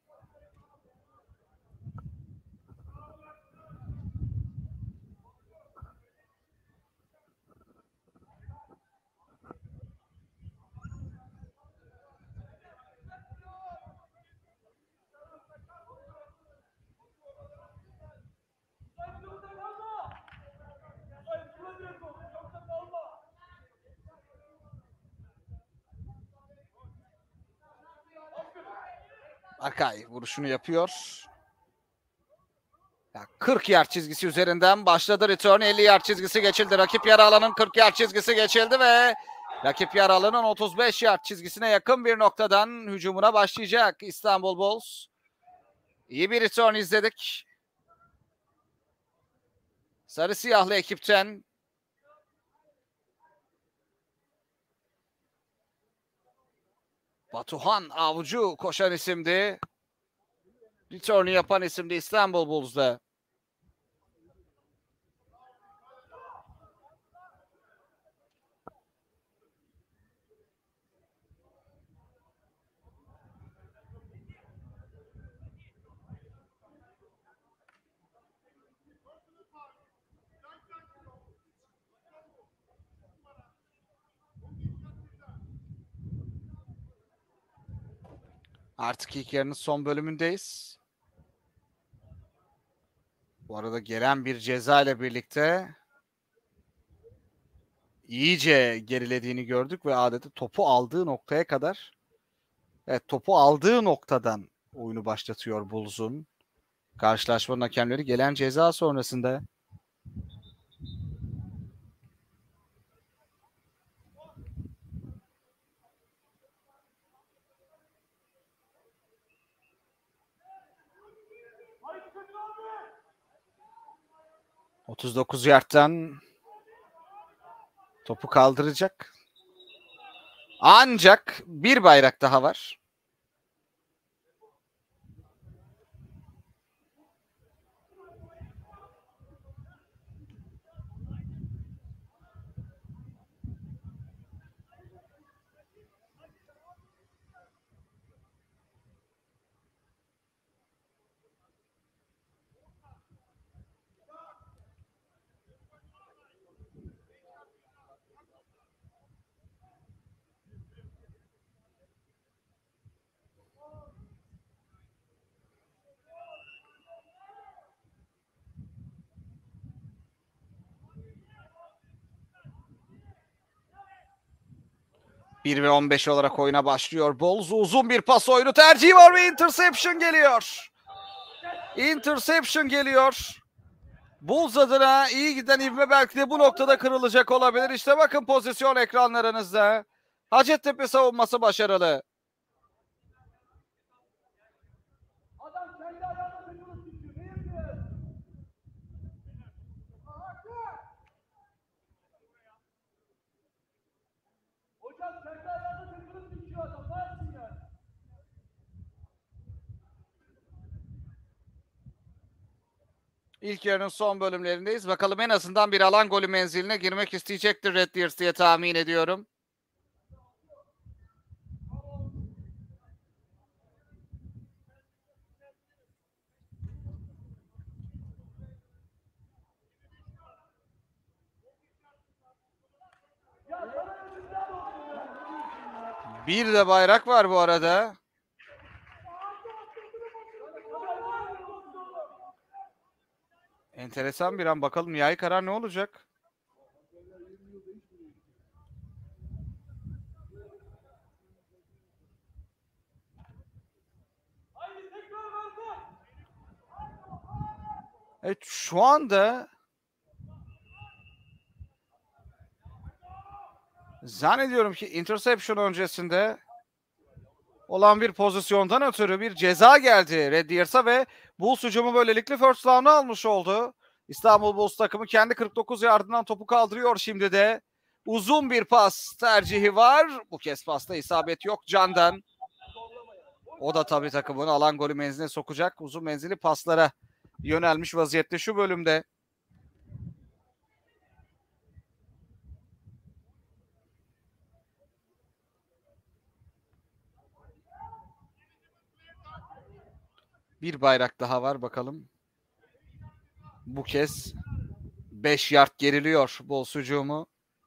Arkay vuruşunu yapıyor. 40 yard çizgisi üzerinden başladı return. 50 yard çizgisi geçildi. Rakip yarı alanın 40 yard çizgisi geçildi ve rakip yarı alanın 35 yard çizgisine yakın bir noktadan hücumuna başlayacak İstanbul Bulls. İyi bir return izledik. Sarı siyahlı ekipten Batuhan Avcı koşan isimdi. Return'ü yapan isimdi İstanbul Bulls'da. Artık ilk yarının son bölümündeyiz. Bu arada gelen bir ceza ile birlikte iyice gerilediğini gördük ve adeta topu aldığı noktaya kadar, evet, topu aldığı noktadan oyunu başlatıyor Bulls'un. Karşılaşmanın hakemleri gelen ceza sonrasında 39 yardtan topu kaldıracak. Ancak bir bayrak daha var. Bir ve 15 olarak oyuna başlıyor. Bulls uzun bir pas oyunu tercihi var ve interception geliyor. Interception geliyor. Bulls adına iyi giden ivme belki de bu noktada kırılacak olabilir. İşte bakın pozisyon ekranlarınızda. Hacettepe savunması başarılı. İlk yarının son bölümlerindeyiz. Bakalım en azından bir alan golü menziline girmek isteyecektir Red Deers diye tahmin ediyorum. Bir de bayrak var bu arada. Enteresan bir an. Bakalım nihai karar ne olacak? Evet, şu anda zannediyorum ki interception öncesinde olan bir pozisyondan ötürü bir ceza geldi Red Deers'a ve Bulls hücumu böylelikle first down'u almış oldu. İstanbul Bulls takımı kendi 49 yardından topu kaldırıyor şimdi de. Uzun bir pas tercihi var. Bu kez pasta isabet yok Can'dan. O da tabii takımın alan golü menziline sokacak uzun menzili paslara yönelmiş vaziyette şu bölümde. Bir bayrak daha var bakalım. Bu kez 5 yard geriliyor Bulls hücumu.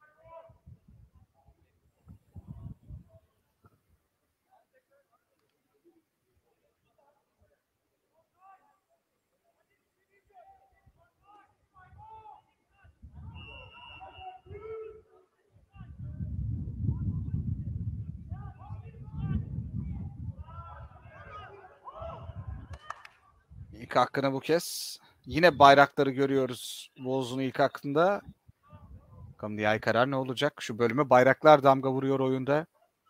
İlk hakkını bu kez. Yine bayrakları görüyoruz Bulls'un ilk hakkında. Bakalım nihai karar ne olacak? Şu bölüme bayraklar damga vuruyor oyunda.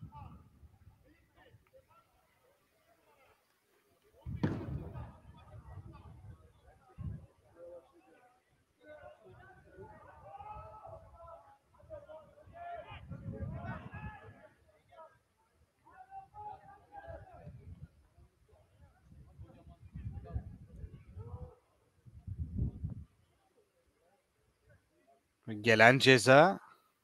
Gelen ceza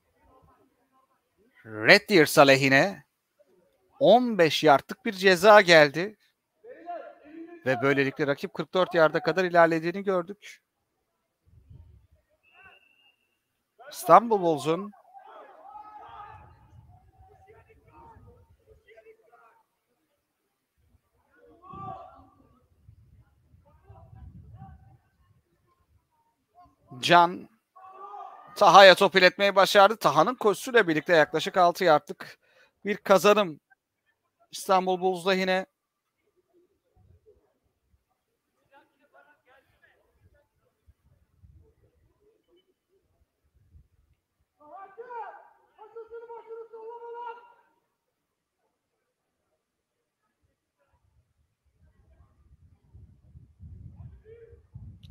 Red Deers aleyhine 15 yardlık bir ceza geldi. Ve böylelikle rakip 44 yarda kadar ilerlediğini gördük. İstanbul Bulls'un Can Taha'ya top iletmeyi başardı. Taha'nın koşusuyla birlikte yaklaşık 6 yardlık bir kazanım. İstanbul Bulls'da yine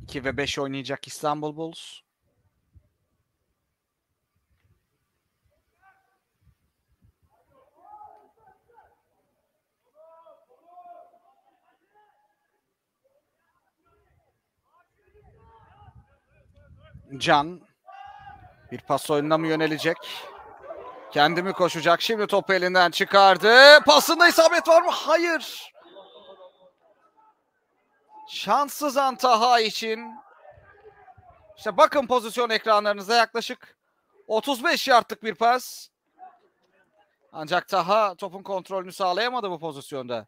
2 ve 5 oynayacak İstanbul Bulls. Can bir pas oyununa mı yönelecek? Kendi mi koşacak? Şimdi topu elinden çıkardı. Pasında isabet var mı? Hayır. Şanssız an Taha için. İşte bakın pozisyon ekranlarınıza, yaklaşık 35 yardlık bir pas. Ancak Taha topun kontrolünü sağlayamadı bu pozisyonda.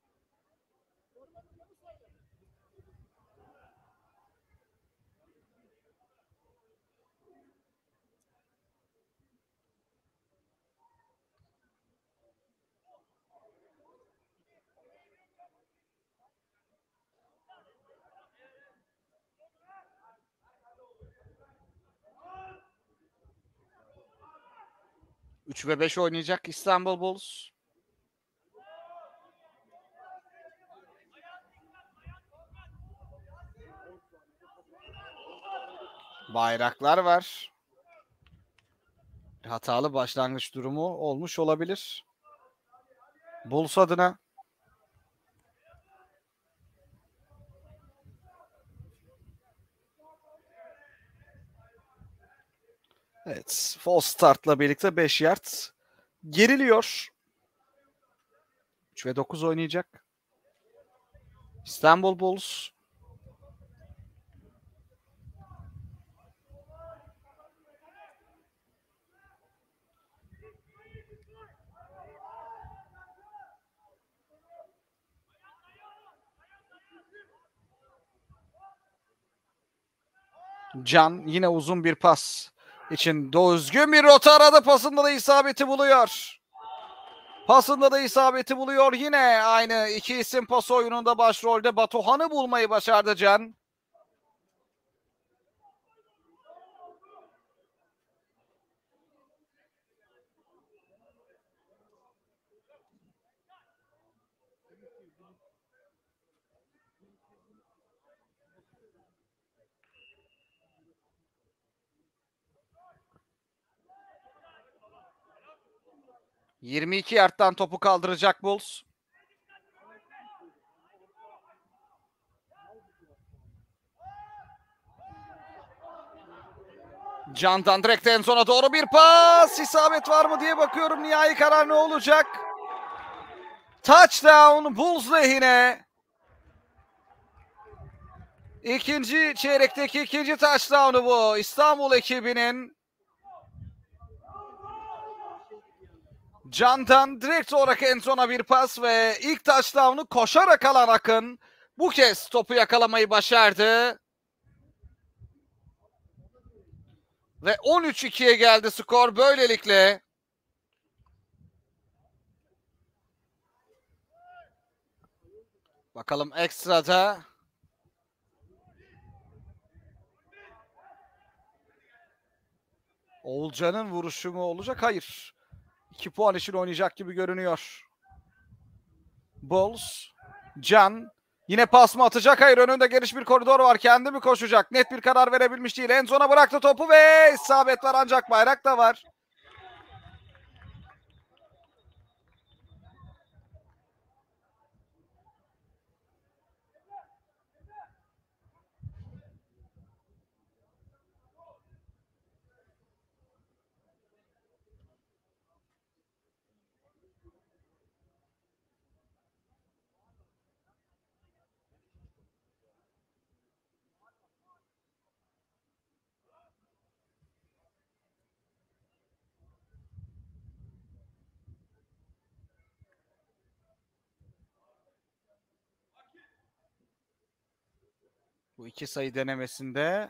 Üç ve 5 oynayacak İstanbul Bulls. Bayraklar var. Hatalı başlangıç durumu olmuş olabilir Bulls adına. Evet, false startla birlikte 5 yard geriliyor. 3 ve 9 oynayacak İstanbul Bulls. Can yine uzun bir pas için düzgün bir rota aradı. Pasında da isabeti buluyor. Pasında da isabeti buluyor. Yine aynı iki isim pas oyununda başrolde Batuhan'ı bulmayı başardı Can. ...22 yardtan topu kaldıracak Bulls. Can'dan direkt en sona doğru bir pas. İsabet var mı diye bakıyorum. Nihai karar ne olacak? Touchdown Bulls lehine. İkinci çeyrekteki ikinci touchdown'u bu İstanbul ekibinin. Can'dan direkt olarak en sona bir pas ve ilk touchdown'u koşarak alan Akın bu kez topu yakalamayı başardı. Ve 13-2'ye geldi skor böylelikle. Bakalım ekstrada. Oğulcan'ın vuruşu mu olacak? Hayır. 2 puan için oynayacak gibi görünüyor Bulls. Can yine pas mı atacak? Hayır, önünde geniş bir koridor var. Kendi mi koşacak? Net bir karar verebilmiş değil. En sona bıraktı topu ve isabet var, ancak bayrak da var. Bu iki sayı denemesinde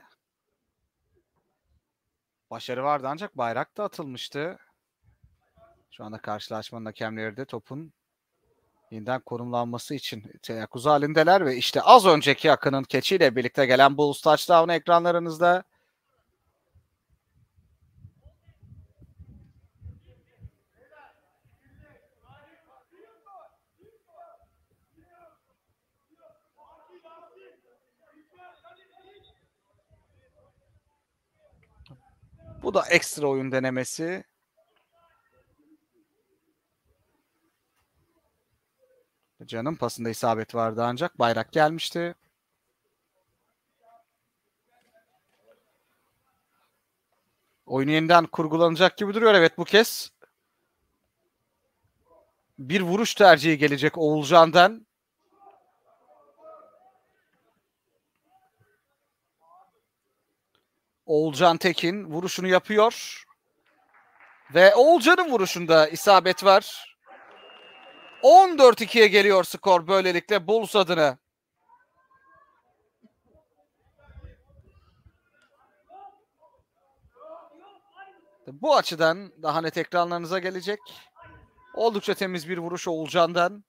başarı vardı, ancak bayrak da atılmıştı. Şu anda karşılaşmanın hakemleri de topun yeniden konumlanması için teyakkuz halindeler ve işte az önceki Akın'ın keçiyle birlikte gelen Bulls touchdown ekranlarınızda. Bu da ekstra oyun denemesi. Can'ın pasında isabet vardı ancak bayrak gelmişti. Oyunu yeniden kurgulanacak gibi duruyor. Evet, bu kez bir vuruş tercihi gelecek Oğulcan'dan. Oğulcan Tekin vuruşunu yapıyor. Ve Oğulcan'ın vuruşunda isabet var. 14-2'ye geliyor skor böylelikle Bulls adına. Bu açıdan daha net ekranlarınıza gelecek. Oldukça temiz bir vuruş Oğulcan'dan.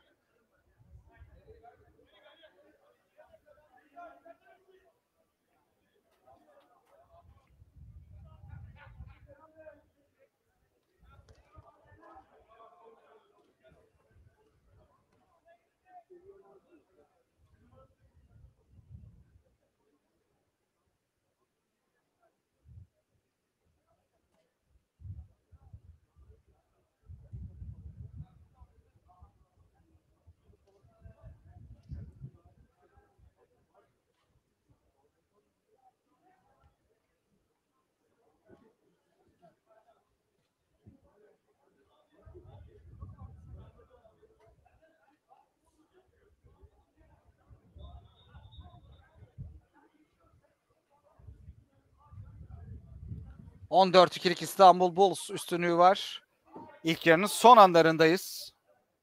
...14-2'lik İstanbul Bulls üstünlüğü var. İlk yarının son anlarındayız.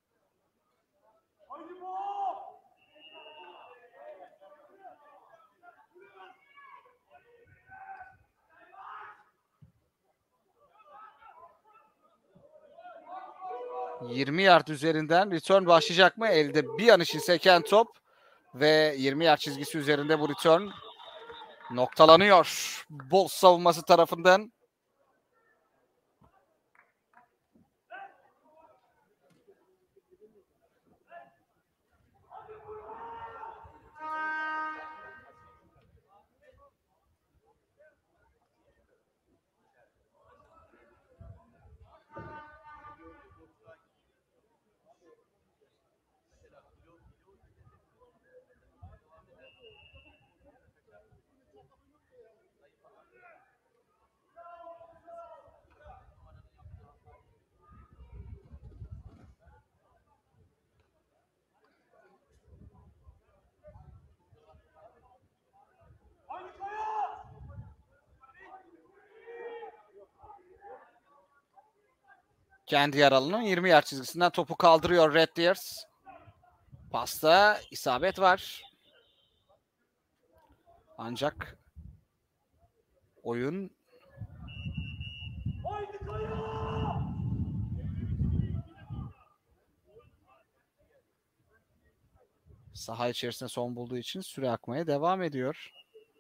...20 yard üzerinden return başlayacak mı? Elde bir an için seken top. Ve 20 yard çizgisi üzerinde bu return noktalanıyor. Bulls savunması tarafından. Kendi yer alanının 20 yard çizgisinden topu kaldırıyor Red Deers. Pasta isabet var. Ancak oyun saha içerisinde son bulduğu için süre akmaya devam ediyor.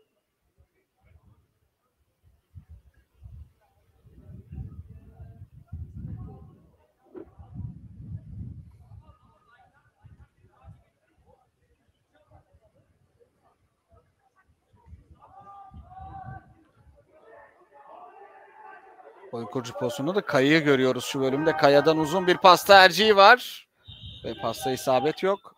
Oyun kurucu pozisyonunda da Kaya'yı görüyoruz şu bölümde. Kaya'dan uzun bir pas tercihi var. Ve pasta isabet yok.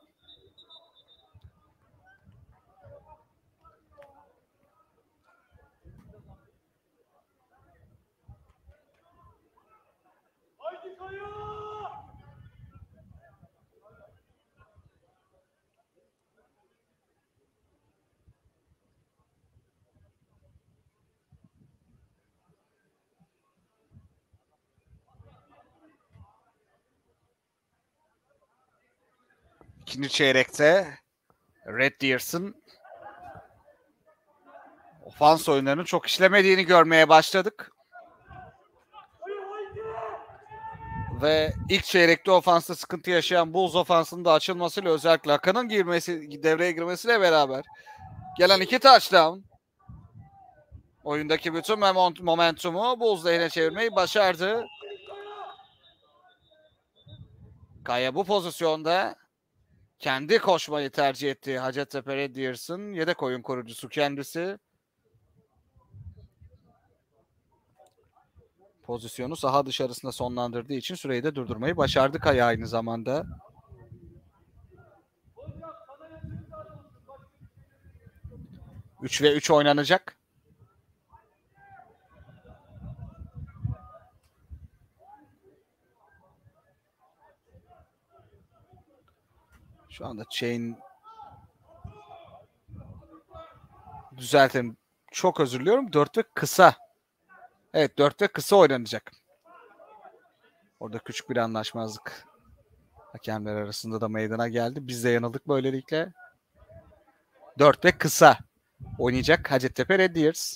İkinci çeyrekte Red Deers'ın ofans oyunlarının çok işlemediğini görmeye başladık. Ve ilk çeyrekte ofansta sıkıntı yaşayan Bulls ofansının da açılmasıyla, özellikle Hakan'ın devreye girmesiyle beraber gelen 2 touchdown oyundaki bütün momentumu Bulls lehine çevirmeyi başardı. Kaya bu pozisyonda kendi koşmayı tercih etti. Hacettepe Red Deers'ın yedek oyun kurucusu kendisi. Pozisyonu saha dışarısında sonlandırdığı için süreyi de durdurmayı başardı Kaya aynı zamanda. Üç ve 3 oynanacak. Şu anda Chain düzeltelim. Çok özür diliyorum. 4 ve kısa. Evet 4 ve kısa oynanacak. Orada küçük bir anlaşmazlık hakemler arasında da meydana geldi. Biz de yanıldık böylelikle. 4 ve kısa oynayacak Hacettepe Red Deers.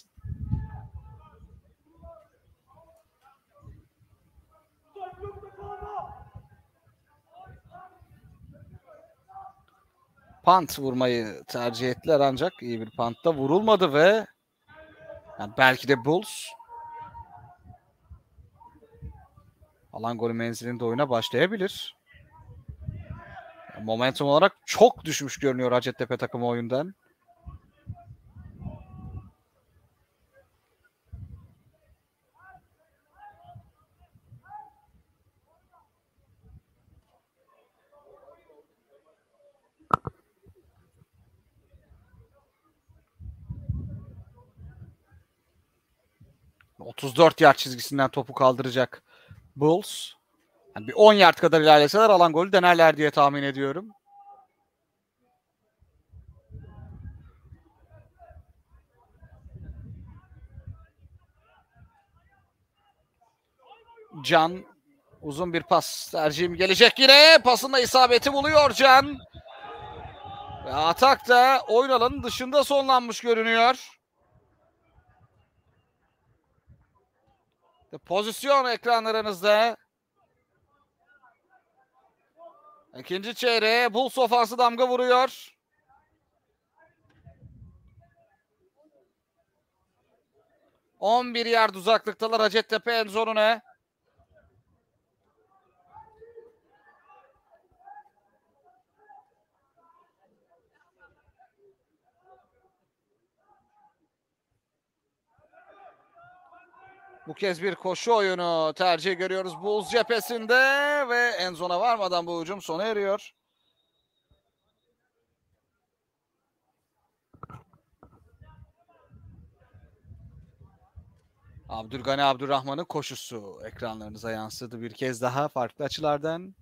Punt vurmayı tercih ettiler ancak iyi bir punt da vurulmadı ve yani belki de Bulls alan golü menzilinde oyuna başlayabilir. Momentum olarak çok düşmüş görünüyor Hacettepe takımı oyundan. ...34 yard çizgisinden topu kaldıracak Bulls. Yani bir 10 yard kadar ilerleseler alan golü denerler diye tahmin ediyorum. Can uzun bir pas tercihim gelecek yine. Pasında isabeti buluyor Can. Ve atak da oyun alanının dışında sonlanmış görünüyor. Pozisyon ekranlarınızda. İkinci çeyreğe Bulls ofansı damga vuruyor. ...11 yard uzaklıktalar Hacettepe end zonuna. Bu kez bir koşu oyunu tercih görüyoruz Bulls cephesinde ve end zona varmadan bu hücum sona eriyor. Abdülgani Abdurrahman'ın koşusu ekranlarınıza yansıdı bir kez daha farklı açılardan.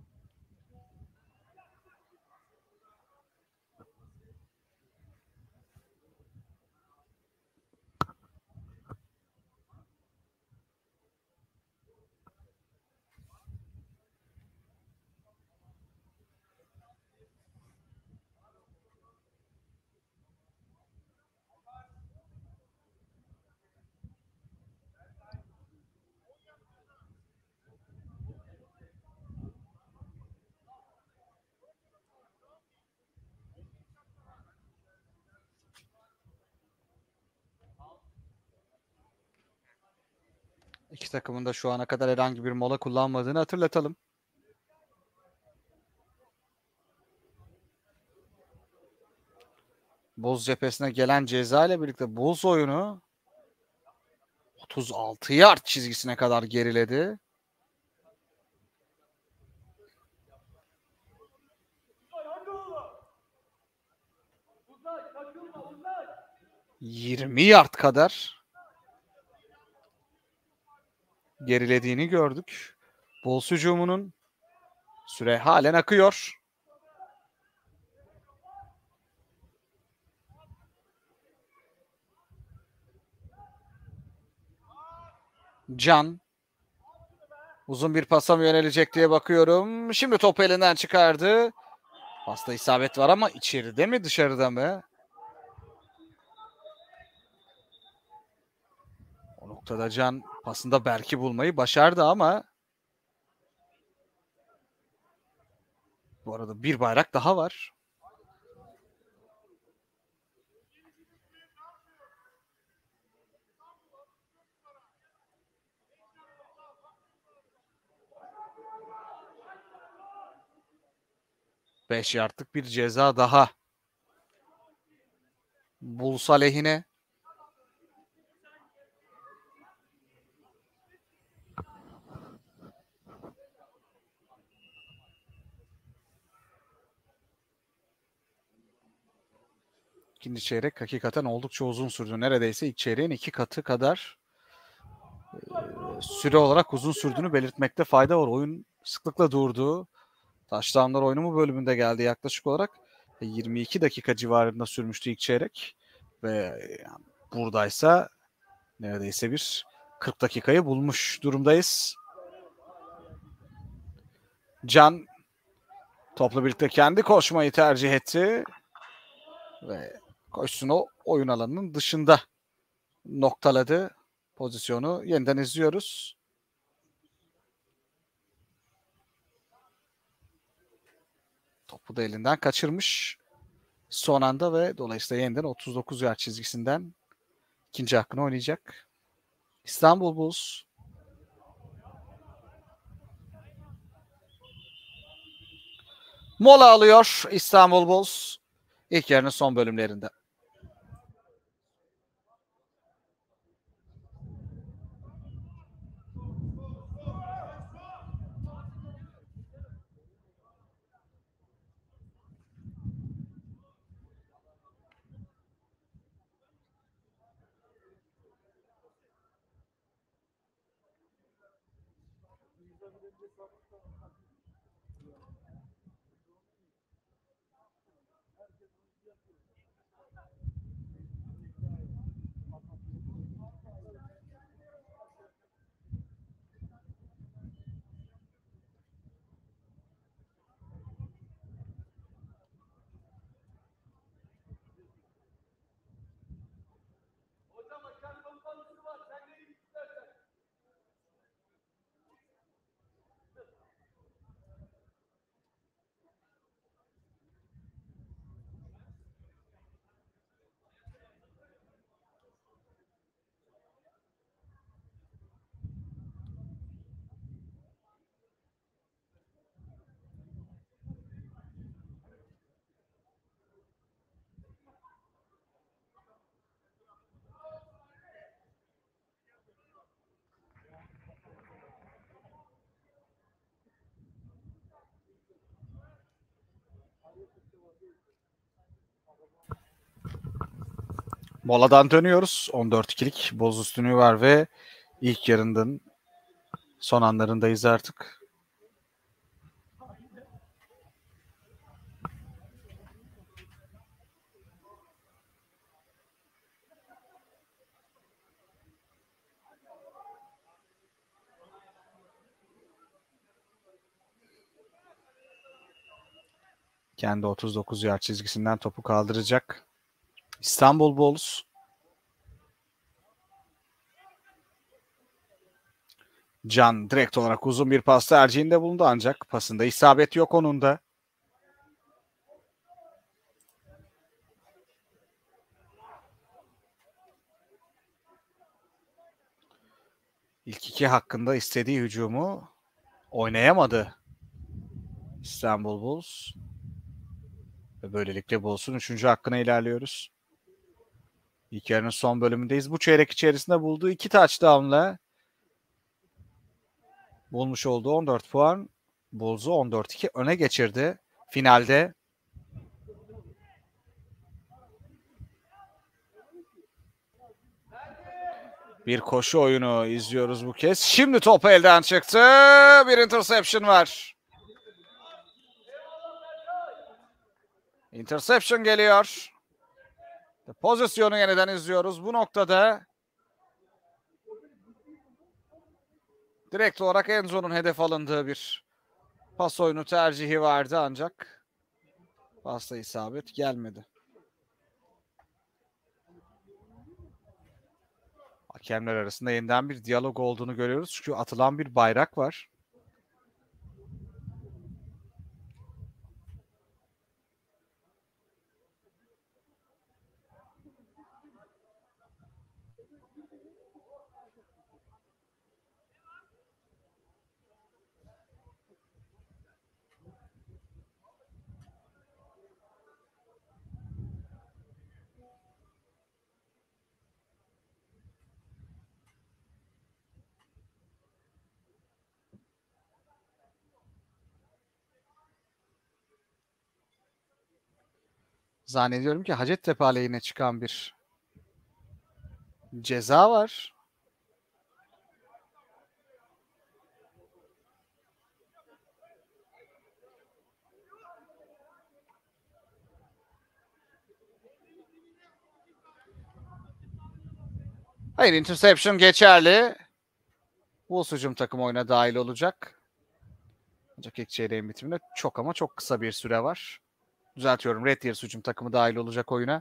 İki takımın da şu ana kadar herhangi bir mola kullanmadığını hatırlatalım. Bulls cephesine gelen ceza ile birlikte Bulls oyunu 36 yard çizgisine kadar geriledi. ...20 yard kadar gerilediğini gördük. Bulls hücumunun süre halen akıyor. Can uzun bir pasa mı yönelecek diye bakıyorum. Şimdi topu elinden çıkardı. Pasta isabet var ama içeride mi dışarıda mı? O noktada Can pasında Berk'i bulmayı başardı ama bu arada bir bayrak daha var. Beş yardlık bir ceza daha. Bulls aleyhine. İkinci çeyrek hakikaten oldukça uzun sürdü. Neredeyse ilk çeyreğin 2 katı kadar süre olarak uzun sürdüğünü belirtmekte fayda var. Oyun sıklıkla durdu. Taştanlar oyunu bölümünde geldi yaklaşık olarak. 22 dakika civarında sürmüştü ilk çeyrek. Ve buradaysa neredeyse bir 40 dakikayı bulmuş durumdayız. Can topla birlikte kendi koşmayı tercih etti. Ve koşusunu oyun alanının dışında noktaladı. Pozisyonu yeniden izliyoruz. Topu da elinden kaçırmış son anda ve dolayısıyla yeniden 39 yard çizgisinden ikinci hakkını oynayacak. İstanbul Bulls mola alıyor İstanbul Bulls ilk yarının son bölümlerinde. Moladan dönüyoruz. 14-2'lik Boz üstünlüğü var ve ilk yarının son anlarındayız artık. Kendi 39 yard çizgisinden topu kaldıracak İstanbul Bulls. Can direkt olarak uzun bir pas tercihinde bulundu ancak pasında isabet yok onun da. İlk iki hakkında istediği hücumu oynayamadı İstanbul Bulls. Ve böylelikle Bulls'un 3. hakkına ilerliyoruz. İlk yarının son bölümündeyiz. Bu çeyrek içerisinde bulduğu 2 touchdown'la bulmuş olduğu 14 puan Bulls'u 14-2 öne geçirdi finalde. Bir koşu oyunu izliyoruz bu kez. Şimdi top elden çıktı. Bir interception var. Interception geliyor. Pozisyonu yeniden izliyoruz. Bu noktada direkt olarak Enzo'nun hedef alındığı bir pas oyunu tercihi vardı ancak pasta isabet gelmedi. Hakemler arasında yeniden bir diyalog olduğunu görüyoruz. Çünkü atılan bir bayrak var. Zannediyorum ki Hacettepe aleyhine çıkan bir ceza var. Hayır, interception geçerli. Bulls hücum takım oyuna dahil olacak. Ancak ilk çeyreğin bitiminde çok ama çok kısa bir süre var. Düzeltiyorum. Red Deers hücum takımı dahil olacak oyuna.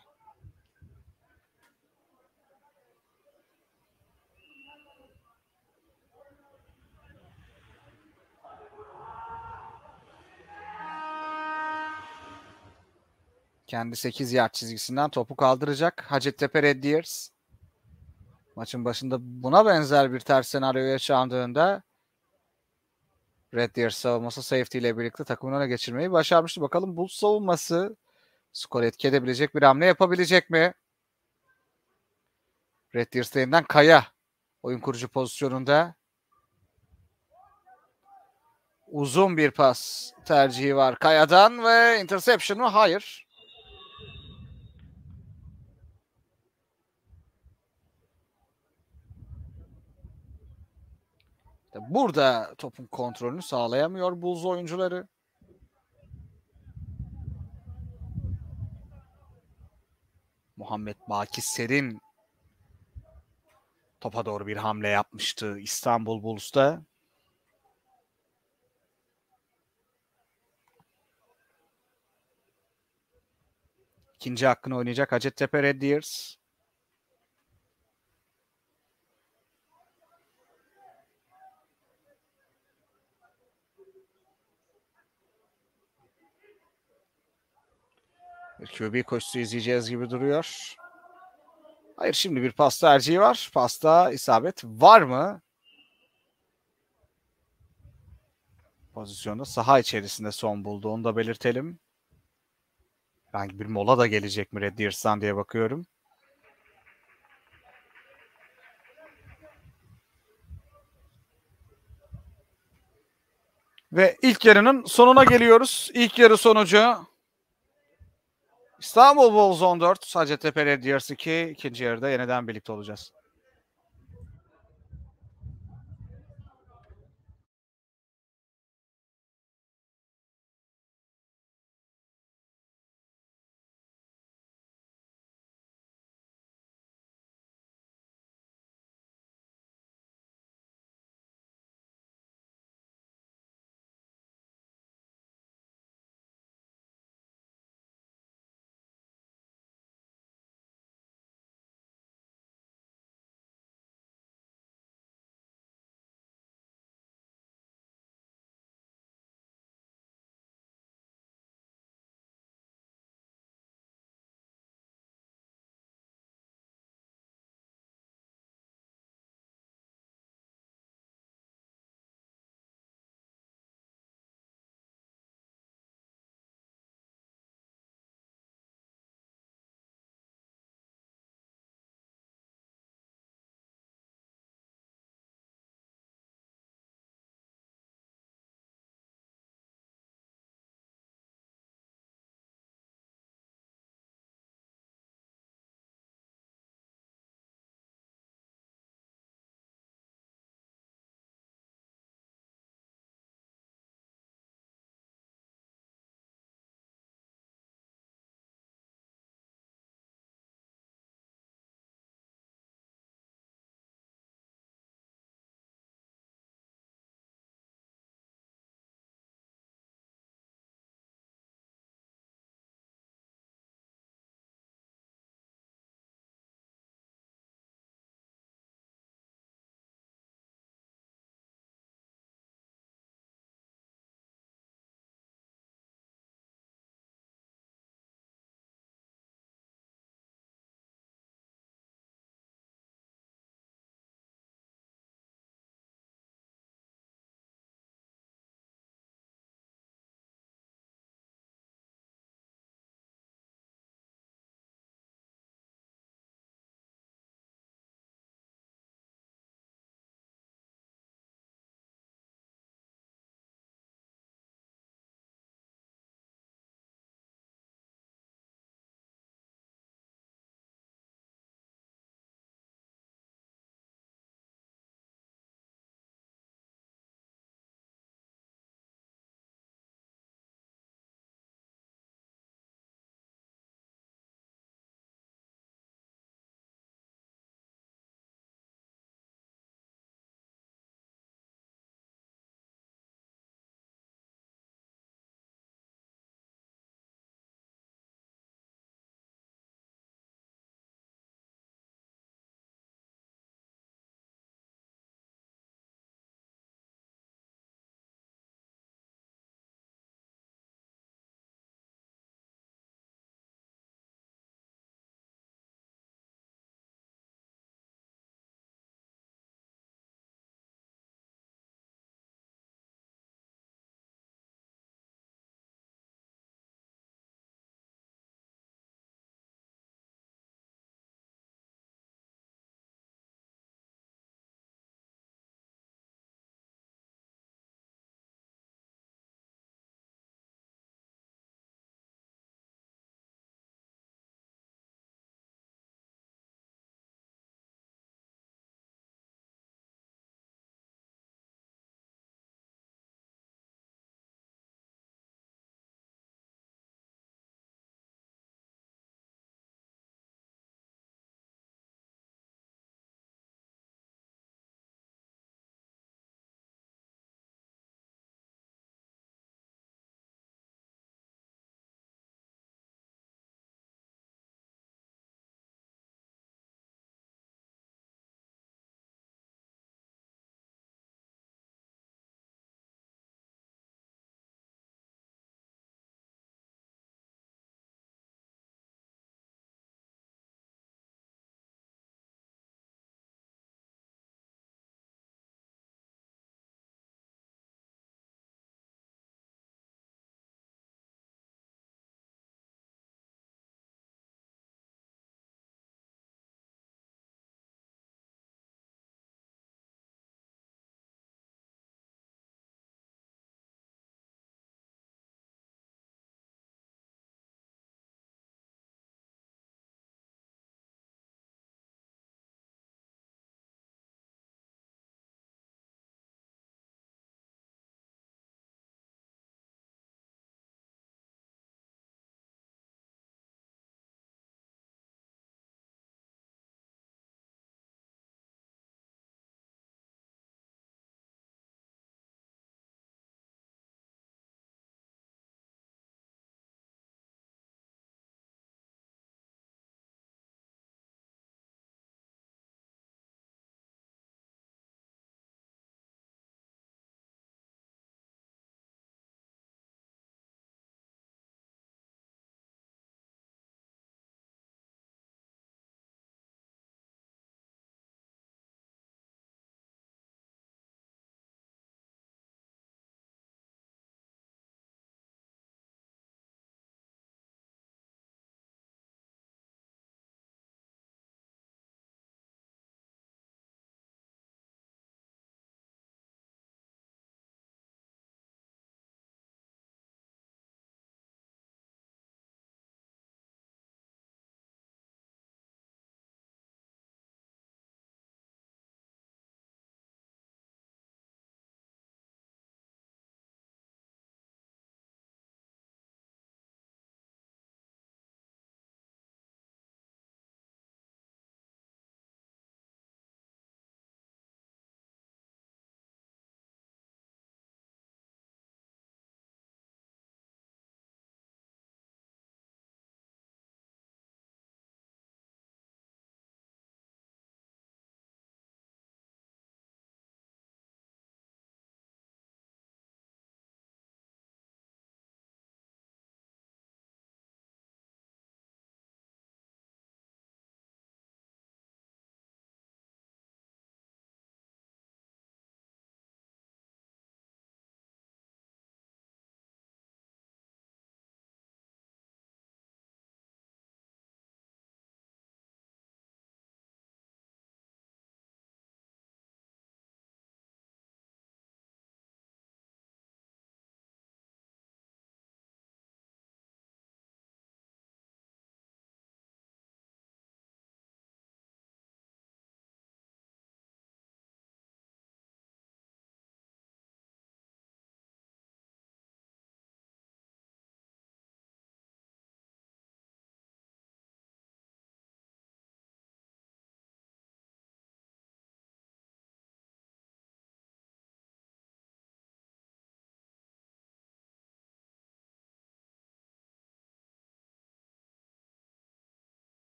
Kendi 8 yard çizgisinden topu kaldıracak Hacettepe Red Deers. Maçın başında buna benzer bir ters senaryo yaşandığında Red Deers savunması safety ile birlikte takımını öne geçirmeyi başarmıştı. Bakalım Bulls savunması skor etki edebilecek bir hamle yapabilecek mi? Red Deers'te yeniden Kaya oyun kurucu pozisyonunda. Uzun bir pas tercihi var Kaya'dan ve interception mı? Hayır. İşte burada topun kontrolünü sağlayamıyor Bulls oyuncuları. Muhammed Baki Serin topa doğru bir hamle yapmıştı İstanbul Bulls'ta. İkinci hakkını oynayacak Hacettepe Red Deers. Bir QB koşusu izleyeceğiz gibi duruyor. Hayır, şimdi bir pas tercihi var. Pasta isabet var mı? Pozisyonda saha içerisinde son buldu. Onu da belirtelim. Hangi bir mola da gelecek mi Red Deers'tan diye bakıyorum. Ve ilk yarının sonuna geliyoruz. İlk yarı sonucu İstanbul Bulls 14, Hacettepe Red Deers 2. İkinci yarıda yeniden birlikte olacağız.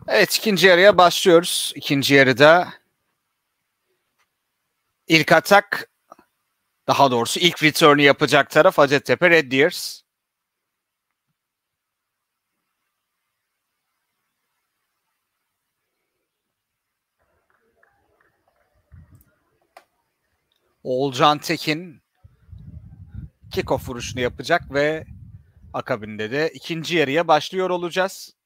Evet, ikinci yarıya başlıyoruz. İkinci yarıda ilk atak, daha doğrusu ilk return'ü yapacak taraf Hacettepe Red Deers. Oğulcan Tekin kickoff vuruşunu yapacak ve akabinde de ikinci yarıya başlıyor olacağız.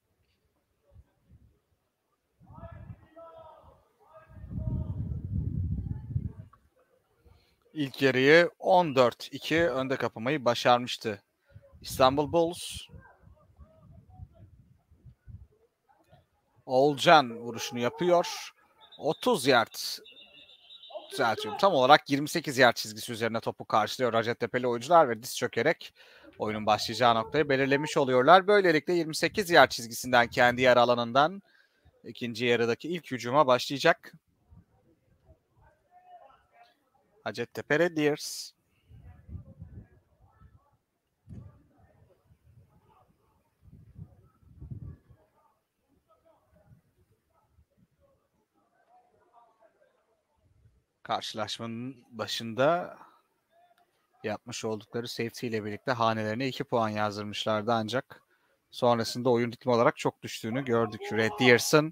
İlk yarıyı 14-2 önde kapamayı başarmıştı İstanbul Bulls. Oğulcan vuruşunu yapıyor. 30 yard, düzeltiyorum, tam olarak 28 yard çizgisi üzerine topu karşılıyor Hacettepe'li oyuncular ve diz çökerek oyunun başlayacağı noktayı belirlemiş oluyorlar. Böylelikle 28 yard çizgisinden, kendi yarı alanından ikinci yarıdaki ilk hücuma başlayacak Hacettepe Red Deers. Karşılaşmanın başında yapmış oldukları safety ile birlikte hanelerine 2 puan yazdırmışlardı, ancak sonrasında oyun ritmi olarak çok düştüğünü gördük. Red Deers'ın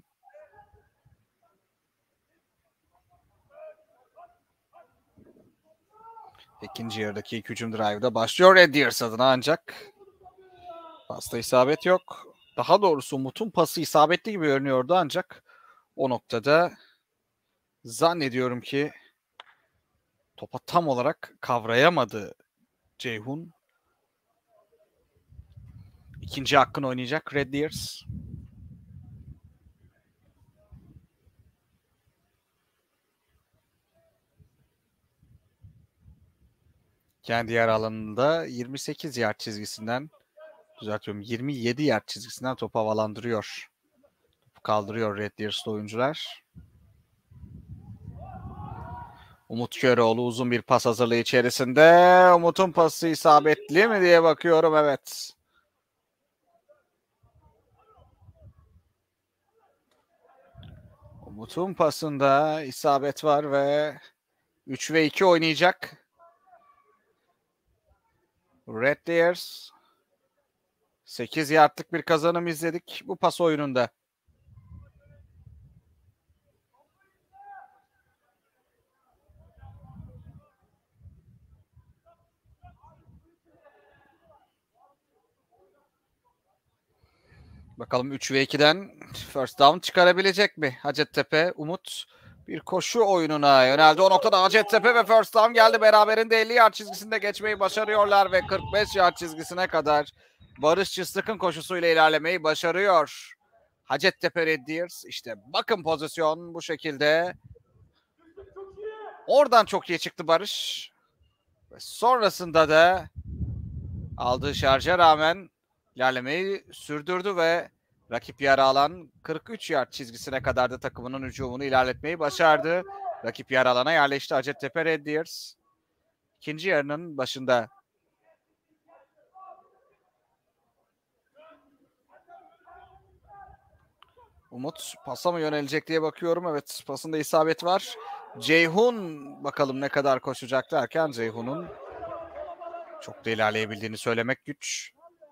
ikinci yarıdaki ilk hücum drive'da başlıyor Red Deers adına, ancak pasta isabet yok. Daha doğrusu Umut'un pası isabetli gibi görünüyordu, ancak o noktada zannediyorum ki topa tam olarak kavrayamadı Ceyhun. İkinci hakkını oynayacak Red Deers. Kendi yer alanında 28 yard çizgisinden, düzeltiyorum, 27 yard çizgisinden topu havalandırıyor. Topu kaldırıyor Red Deers'lı oyuncular. Umut Köroğlu uzun bir pas hazırlığı içerisinde. Umut'un pası isabetli mi diye bakıyorum. Evet. Umut'un pasında isabet var ve 3 ve 2 oynayacak Red Deers. 8 yardlık bir kazanım izledik bu pas oyununda. Bakalım 3 ve 2'den first down çıkarabilecek mi Hacettepe? Umut bir koşu oyununa yöneldi. O noktada Hacettepe ve first down geldi. Beraberinde 50 yard çizgisinde geçmeyi başarıyorlar ve 45 yard çizgisine kadar Barış Çıstık'ın koşusuyla ilerlemeyi başarıyor Hacettepe Red Deers. İşte bakın, pozisyon bu şekilde. Oradan çok iyi çıktı Barış. Ve sonrasında da aldığı şarja rağmen ilerlemeyi sürdürdü ve rakip yarı alan 43 yard çizgisine kadar da takımının hücumunu ilerletmeyi başardı. Rakip yarı alana yerleşti Hacettepe Red Deers. İkinci yarının başında. Umut pasa mı yönelecek diye bakıyorum. Evet, pasında isabet var. Ceyhun bakalım ne kadar koşacak derken Ceyhun'un çok da ilerleyebildiğini söylemek güç.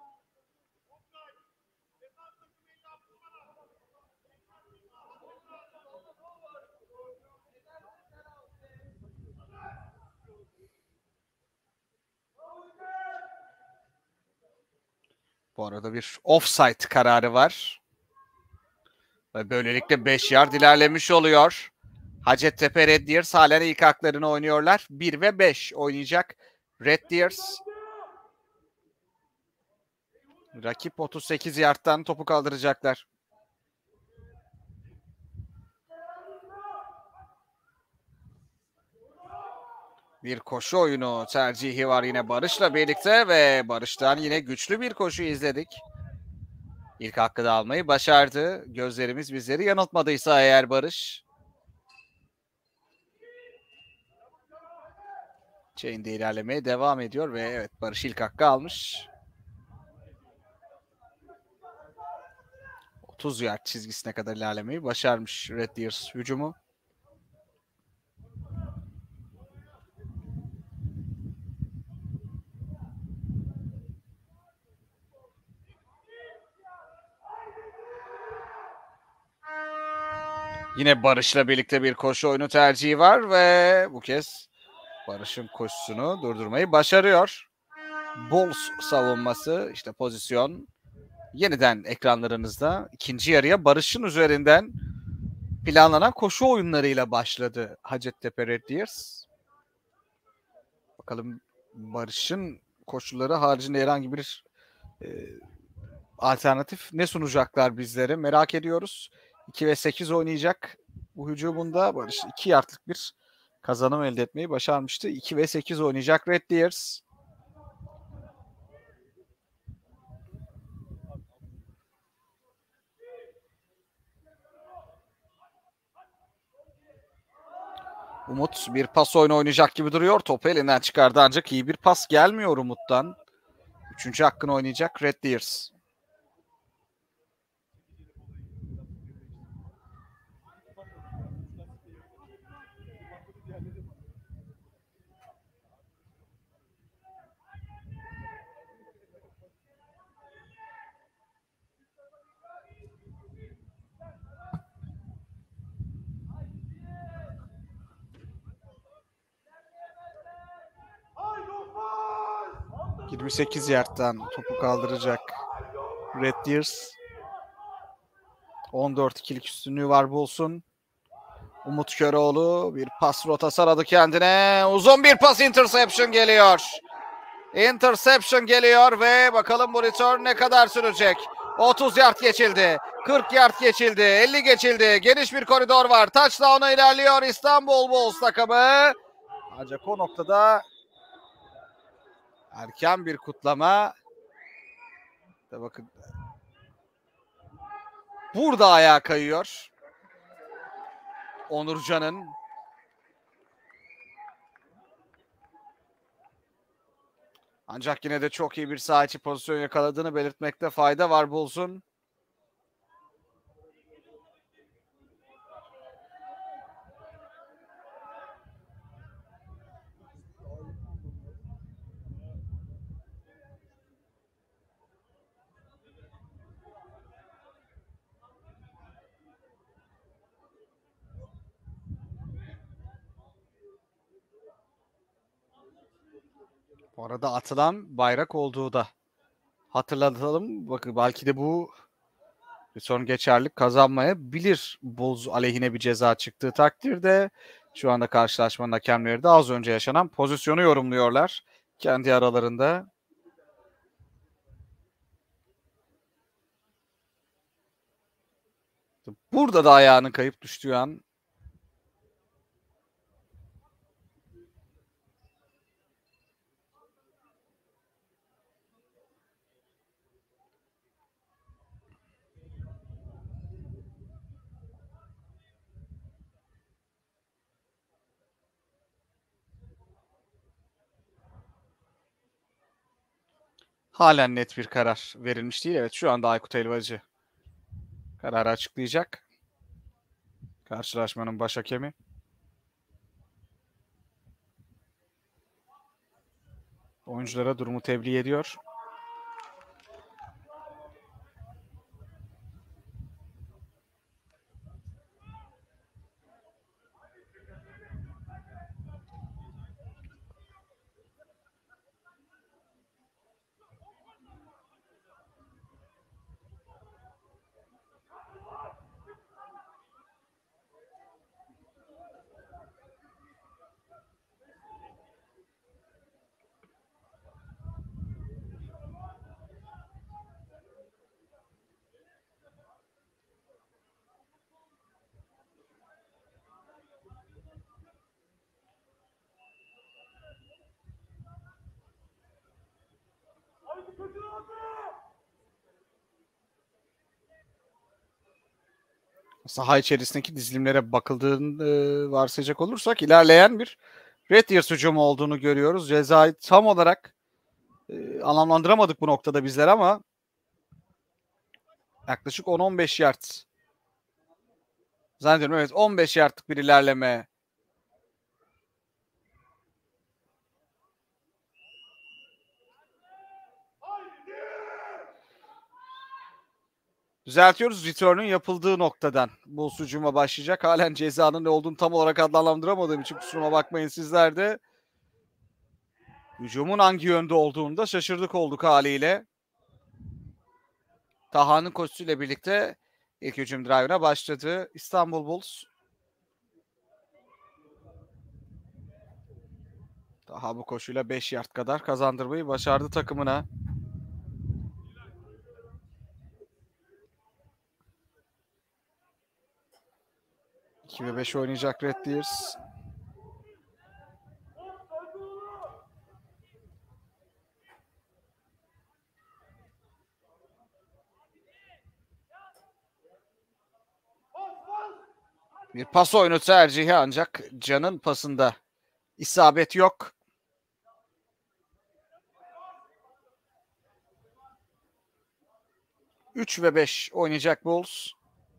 Bu arada bir offside kararı var. Ve böylelikle 5 yard ilerlemiş oluyor. Hacettepe Red Deers halen ilk haklarını oynuyorlar. 1 ve 5 oynayacak Red Deers. Rakip 38 yardtan topu kaldıracaklar. Bir koşu oyunu tercihi var yine Barış'la birlikte ve Barış'tan yine güçlü bir koşu izledik. İlk hakkı da almayı başardı. Gözlerimiz bizleri yanıltmadıysa eğer Barış. Chain'de ilerlemeye devam ediyor ve evet, Barış ilk hakkı almış. 30 yard çizgisine kadar ilerlemeyi başarmış Red Deers hücumu. Yine Barış'la birlikte bir koşu oyunu tercihi var ve bu kez Barış'ın koşusunu durdurmayı başarıyor. Bulls savunması, işte pozisyon yeniden ekranlarınızda. İkinci yarıya Barış'ın üzerinden planlanan koşu oyunlarıyla başladı Hacettepe Red Deers. Bakalım Barış'ın koşulları haricinde herhangi bir alternatif ne sunacaklar bizlere merak ediyoruz. 2 ve 8 oynayacak bu hücumunda Barış 2 yardlık bir kazanım elde etmeyi başarmıştı. 2 ve 8 oynayacak Red Deers. Umut bir pas oyunu oynayacak gibi duruyor. Topu elinden çıkardı ancak iyi bir pas gelmiyor Umut'tan. Üçüncü hakkını oynayacak Red Deers. ...28 yardtan topu kaldıracak Red Deers. 14-2'lik üstünlüğü var Bulls'un. Umut Köroğlu bir pas rotası aradı kendine. Uzun bir pas, interception geliyor. Interception geliyor ve bakalım bu return ne kadar sürecek. 30 yard geçildi. 40 yard geçildi. 50 geçildi. Geniş bir koridor var. Touchdown'a ilerliyor İstanbul Bulls takımı. Ancak o noktada erken bir kutlama. Bakın. Burada ayağa kayıyor. Onurcan'ın. Ancak yine de çok iyi bir saha içi pozisyon yakaladığını belirtmekte fayda var Bulls'un. Bu arada atılan bayrak olduğu da hatırlatalım. Bakın belki de bu son geçerlik kazanmayabilir. Bulls aleyhine bir ceza çıktığı takdirde. Şu anda karşılaşmanın hakemleri de az önce yaşanan pozisyonu yorumluyorlar kendi aralarında. Burada da ayağının kayıp düştüğü an halen net bir karar verilmiş değil. Evet, şu anda Aykut Elvacı kararı açıklayacak. Karşılaşmanın baş hakemi. Oyunculara durumu tebliğ ediyor. Saha içerisindeki dizilimlere bakıldığını varsayacak olursak ilerleyen bir Red Deers hücumu olduğunu görüyoruz. Cezayı tam olarak anlamlandıramadık bu noktada bizler ama Yaklaşık 10-15 yard. Zannediyorum evet 15 yardlık bir ilerleme. Düzeltiyoruz. Return'un yapıldığı noktadan Bulls hücuma başlayacak. Halen cezanın ne olduğunu tam olarak adlandıramadığım için kusuruma bakmayın sizler de. Hücumun hangi yönde olduğunu da şaşırdık olduk haliyle. Taha'nın koşusuyla birlikte ilk hücum drive'ına başladı İstanbul Bulls. Taha bu koşuyla 5 yard kadar kazandırmayı başardı takımına. İki ve 5 oynayacak Red Deers. Bir pas oyunu tercihi ancak Can'ın pasında isabet yok. 3 ve 5 oynayacak Bulls.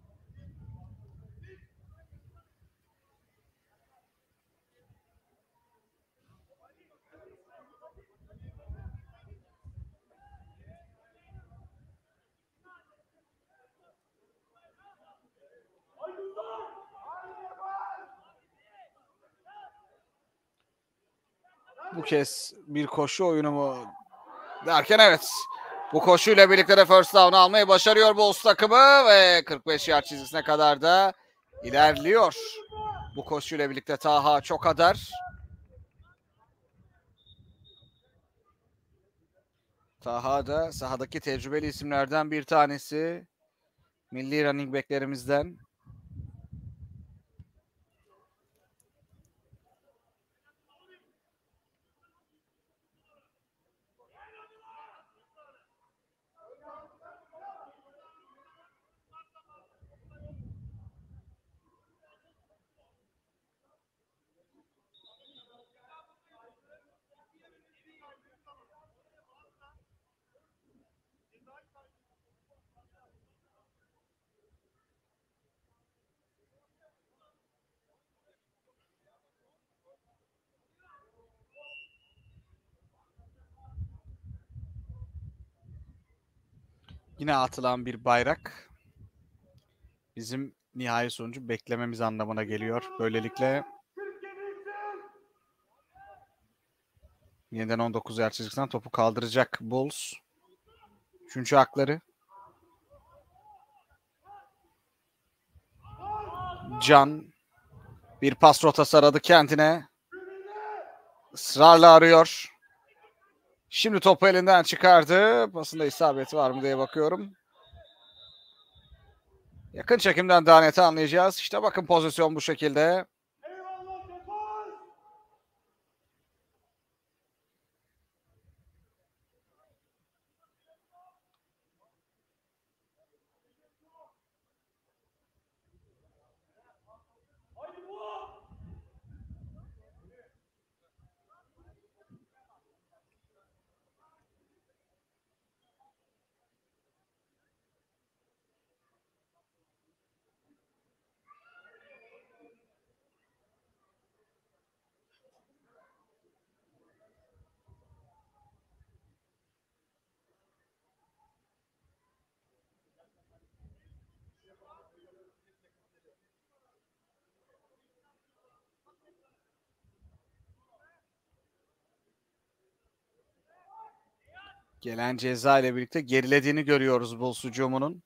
Bu kez bir koşu oyunu mu derken evet. Bu koşuyla birlikte de first down almayı başarıyor Bulls takımı ve 45 yard çizgisine kadar da ilerliyor. Bu koşuyla birlikte Taha Çokadar. Taha da sahadaki tecrübeli isimlerden bir tanesi. Milli running back'lerimizden. Yine atılan bir bayrak bizim nihai sonucu beklememiz anlamına geliyor. Böylelikle yeniden 19 yer çizgisinden topu kaldıracak Bulls. Üçüncü hakları. Can bir pas rotası aradı kendine. Israrla arıyor. Şimdi topu elinden çıkardı. Pasında isabeti var mı diye bakıyorum. Yakın çekimden daha net anlayacağız. İşte bakın pozisyon bu şekilde. Gelen ceza ile birlikte gerilediğini görüyoruz Bulls hücumunun.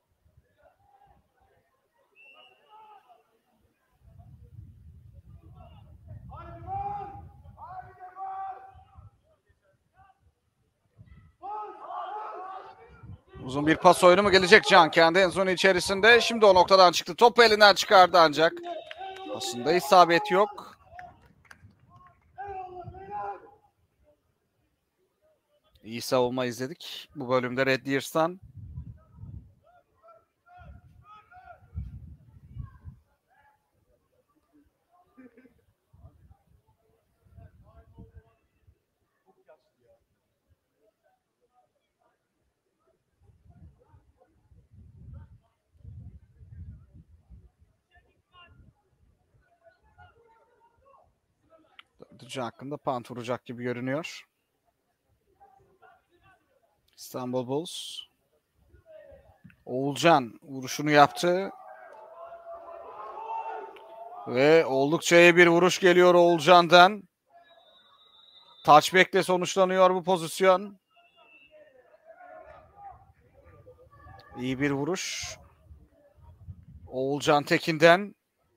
Uzun bir pas oyunu mu gelecek Can kendi en zonu içerisinde. Şimdi o noktadan çıktı. Topu elinden çıkardı ancak. Aslında isabet yok. İyi savunma izledik bu bölümde Red Deers'tan. Tutucu hakkında punt vuracak gibi görünüyor. İstanbul Bulls. Oğulcan vuruşunu yaptı. Ve oldukça iyi bir vuruş geliyor Oğulcan'dan. Touchback'le sonuçlanıyor bu pozisyon. İyi bir vuruş. Oğulcan Tekin'den.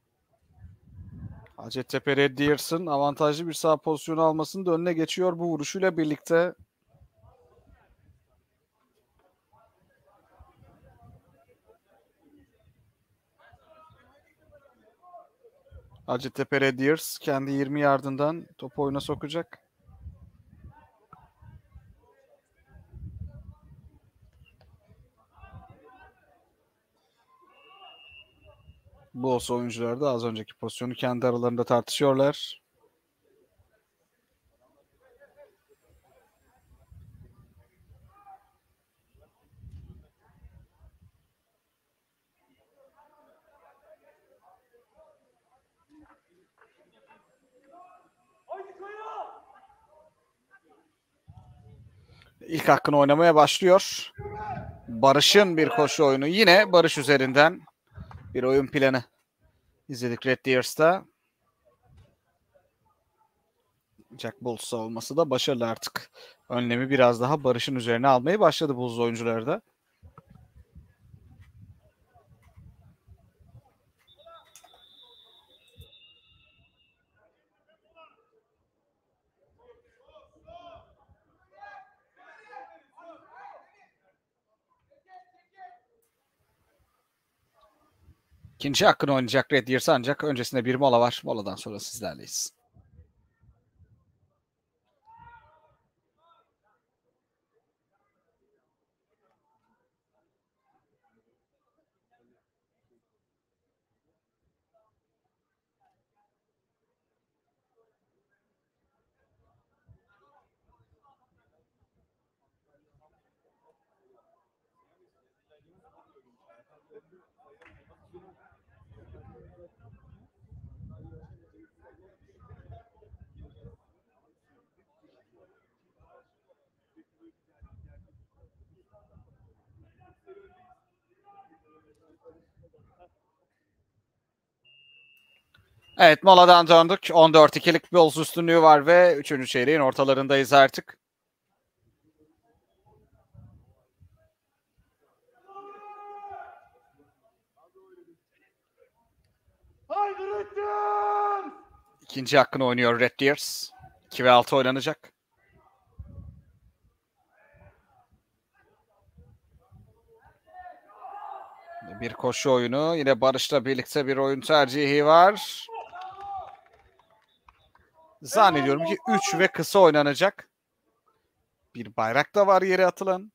Hacettepe Red Deers'ın avantajlı bir sağ pozisyonu almasının da önüne geçiyor bu vuruşuyla birlikte. Hacettepe Red Deers kendi 20 yardından topu oyuna sokacak. Bu olsa oyuncular da az önceki pozisyonu kendi aralarında tartışıyorlar. İlk hakkını oynamaya başlıyor. Barış'ın bir koşu oyunu. Yine Barış üzerinden bir oyun planı izledik Red Deers'ta. Jack Bulls savunması da başarılı artık. Önlemi biraz daha Barış'ın üzerine almayı başladı Bulls oyuncuları da. İkinci hakkını oynayacak Red Deers ancak öncesinde bir mola var. Moladan sonra sizlerleyiz. Evet, moladan döndük. 14-2'lik Bulls üstünlüğü var ve 3. çeyreğin ortalarındayız artık. İkinci hakkını oynuyor Red Deers. 2 ve 6 oynanacak. Bir koşu oyunu. Yine Barış'la birlikte bir oyun tercihi var. Zannediyorum ki 3 ve kısa oynanacak. Bir bayrak da var yere atılan.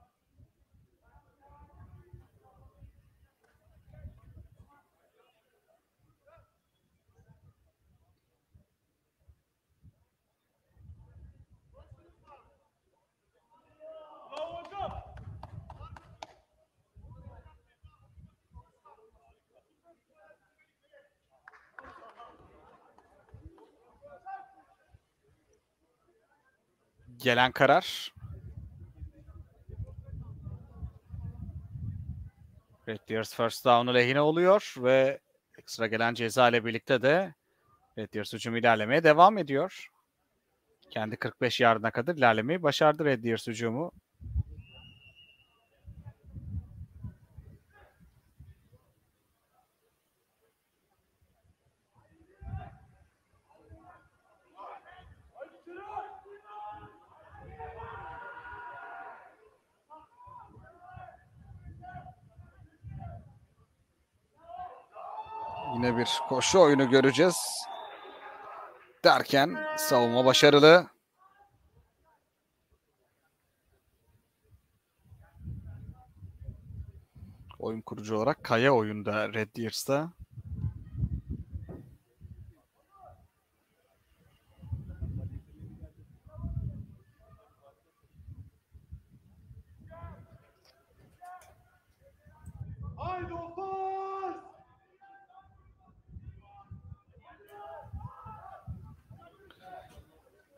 Gelen karar. Red Deers first down'u lehine oluyor ve ekstra gelen ceza ile birlikte de Red Deers hücumu ilerlemeye devam ediyor. Kendi 45 yardına kadar ilerlemeyi başardı Red Deers hücumu. Yine bir koşu oyunu göreceğiz. Derken savunma başarılı. Oyun kurucu olarak Kaya oyunda Red Deers'ta.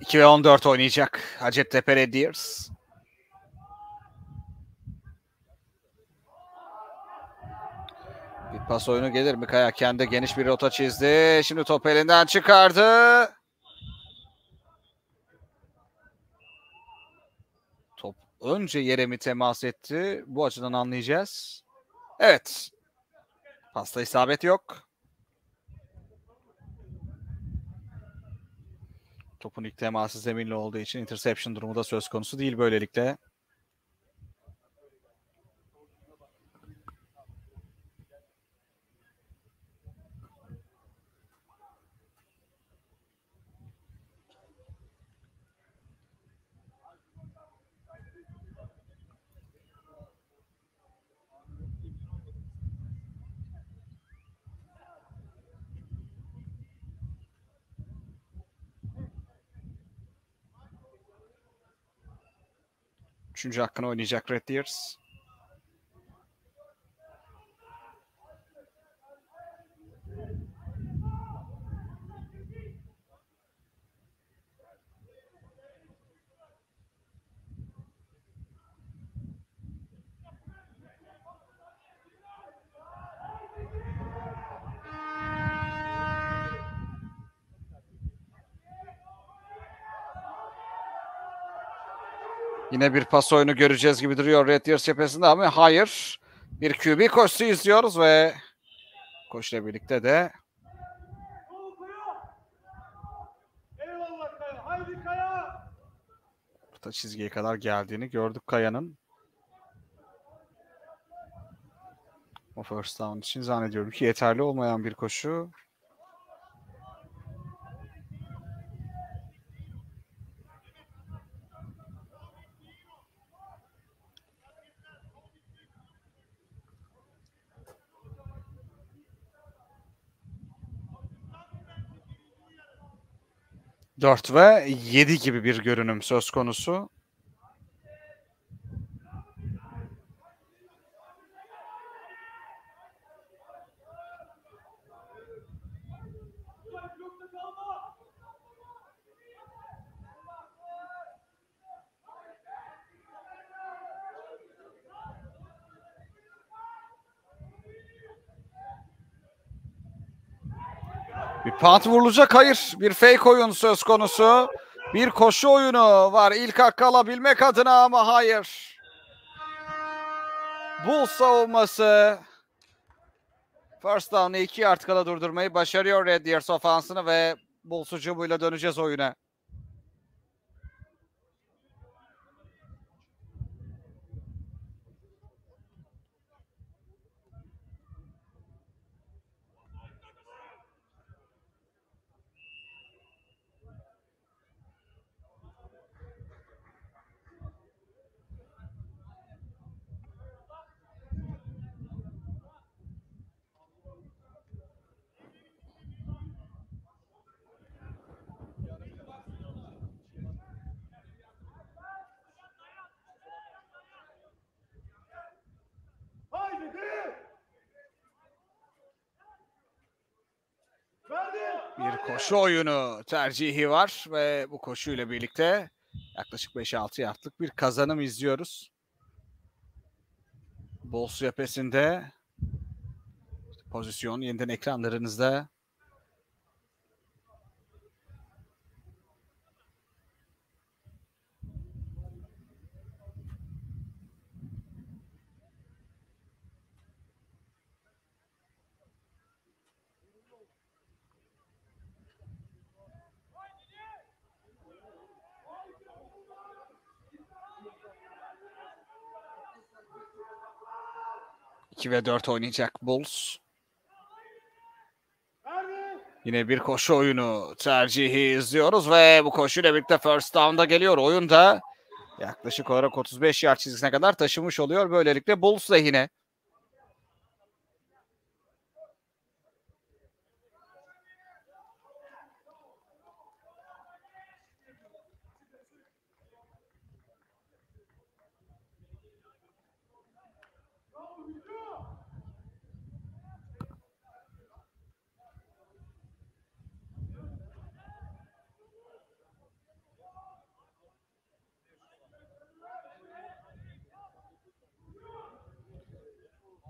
2 ve 14 oynayacak Hacettepe Red Deers. Bir pas oyunu gelir mi? Kaya kendi geniş bir rota çizdi. Şimdi top elinden çıkardı. Top önce yere mi temas etti? Bu açıdan anlayacağız. Evet. Pasta isabet yok. Topun ilk teması zeminli olduğu için interception durumu da söz konusu değil böylelikle. Üçüncü hakkını oynayacak Red Deers. Yine bir pas oyunu göreceğiz gibi duruyor Red Deers cephesinde ama hayır. Bir QB koşusu izliyoruz ve koşuyla birlikte de orta çizgiye kadar geldiğini gördük Kaya'nın. O first down için zannediyorum ki yeterli olmayan bir koşu. Dört ve 7 gibi bir görünüm söz konusu. Bir punt vurulacak, hayır. Bir fake oyun söz konusu. Bir koşu oyunu var ilk hakkı alabilmek adına ama hayır. Bulls savunması first down'ı 2 yard kala durdurmayı başarıyor Red Deers ofansını ve Bulls hücumuyla döneceğiz oyuna. Bir koşu oyunu tercihi var ve bu koşuyla birlikte yaklaşık 5-6 yardlık bir kazanım izliyoruz. Bulls cephesinde pozisyon yeniden ekranlarınızda. İki ve 4 oynayacak Bulls. Yine bir koşu oyunu tercihi izliyoruz ve bu koşuyla birlikte first down'da geliyor. Oyun da yaklaşık olarak 35 yard çizgisine kadar taşımış oluyor. Böylelikle Bulls lehine.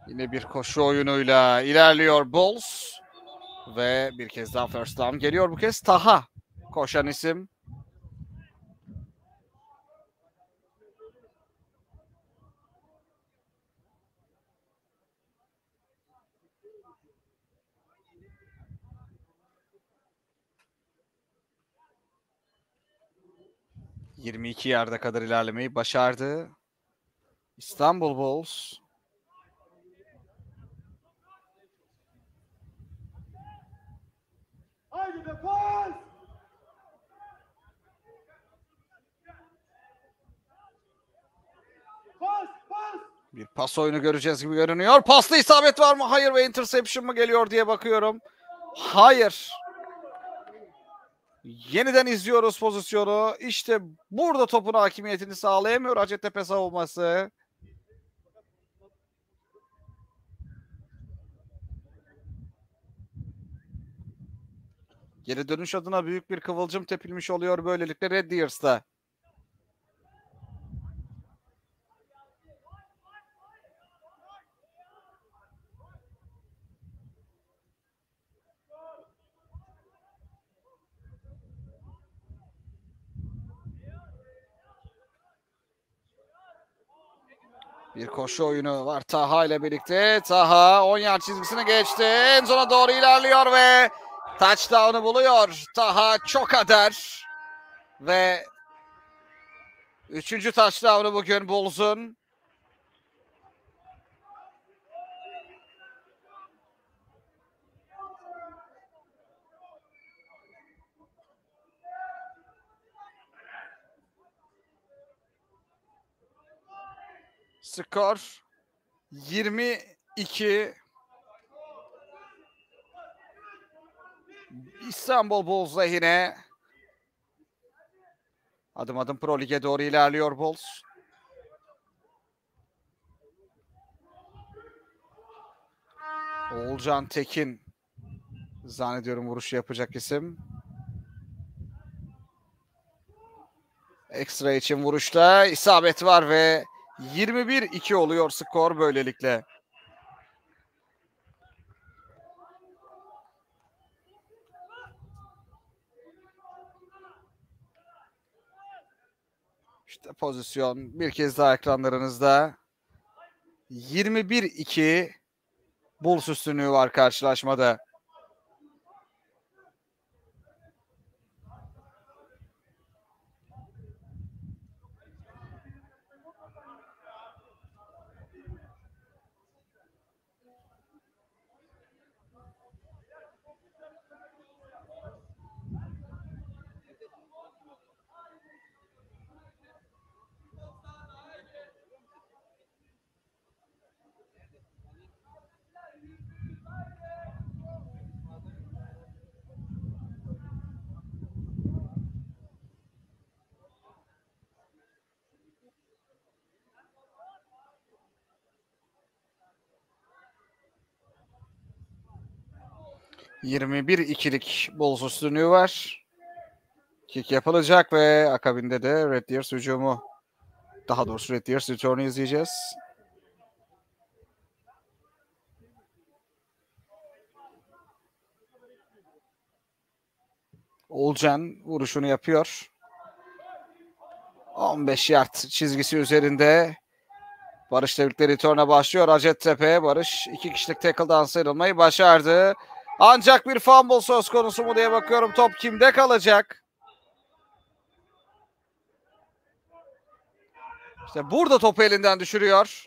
Yine bir koşu oyunuyla ilerliyor Bulls. Ve bir kez daha first down geliyor, bu kez Taha koşan isim. ...22 yarda kadar ilerlemeyi başardı İstanbul Bulls. Haydi defans! Pas! Bir pas oyunu göreceğiz gibi görünüyor. Paslı isabet var mı? Hayır, ve interception mı geliyor diye bakıyorum. Hayır. Yeniden izliyoruz pozisyonu. İşte burada topun hakimiyetini sağlayamıyor Hacettepe savunması. Geri dönüş adına büyük bir kıvılcım tepilmiş oluyor böylelikle Red Deers'ta. Bir koşu oyunu var Taha ile birlikte. Taha 10 yard çizgisini geçti. En sona doğru ilerliyor ve touchdown'u buluyor. Taha Çokader. Ve 3. touchdown'u bugün Bulls'un. Skor 22. İstanbul Bulls lehine. Adım adım Pro Lig'e doğru ilerliyor Bulls. Oğulcan Tekin zannediyorum vuruşu yapacak isim. Ekstra için vuruşta isabet var ve 21-2 oluyor skor böylelikle. İşte pozisyon bir kez daha ekranlarınızda. 21-2 Bulls üstünlüğü var karşılaşmada. ...21-2'lik Bulls üstünlüğü var. Kick yapılacak ve akabinde de Red Deers hücumu. Daha doğrusu Red Deers return'u izleyeceğiz. Olcan vuruşunu yapıyor. 15 yard çizgisi üzerinde. Barış'la birlikte return'a başlıyor. Hacettepe. Barış 2 kişilik tackle'dan sıyrılmayı başardı. Ancak bir fumble söz konusu mu diye bakıyorum. Top kimde kalacak? İşte burada topu elinden düşürüyor.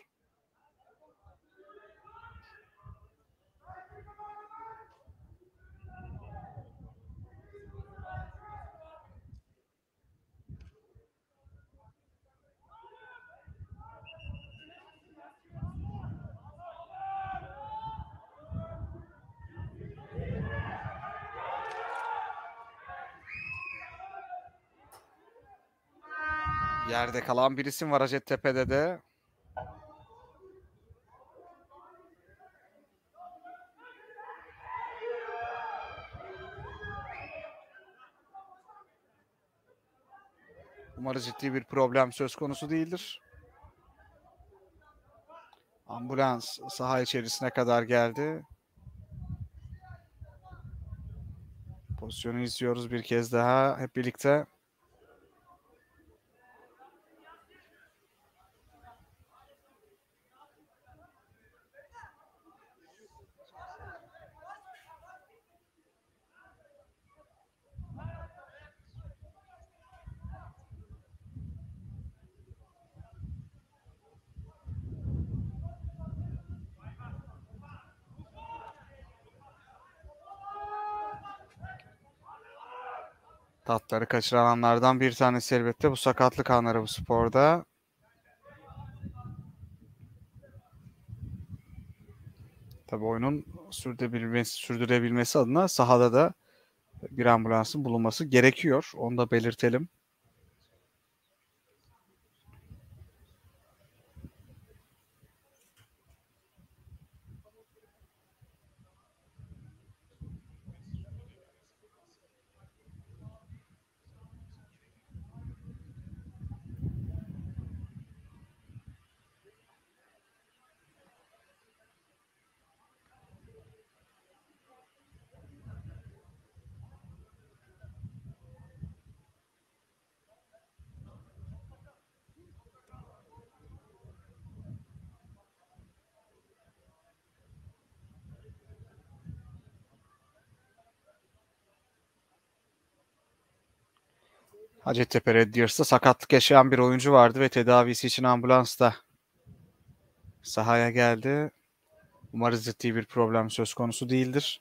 Yerde kalan bir isim var Hacettepe'de de. Umarım ciddi bir problem söz konusu değildir. Ambulans saha içerisine kadar geldi. Pozisyonu izliyoruz bir kez daha hep birlikte. Tatları kaçıran anlardan bir tanesi elbette bu sakatlık anları bu sporda. Tabii oyunun sürdürebilmesi adına sahada da bir ambulansın bulunması gerekiyor. Onu da belirtelim. Hacettepe Red Deers'ta sakatlık yaşayan bir oyuncu vardı ve tedavisi için ambulans da sahaya geldi. Umarız ciddi bir problem söz konusu değildir.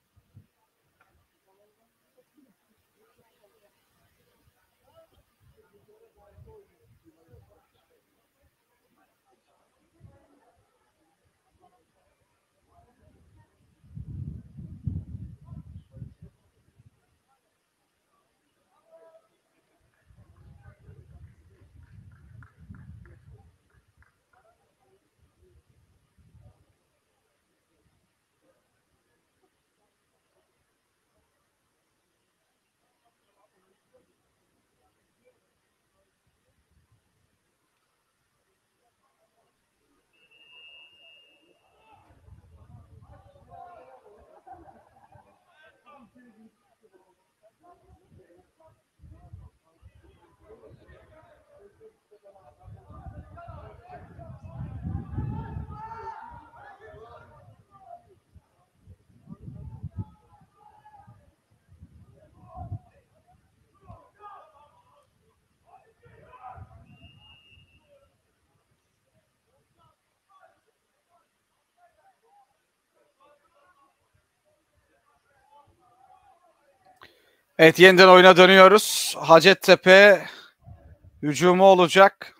Evet, yeniden oyuna dönüyoruz. Hacettepe hücumu olacak.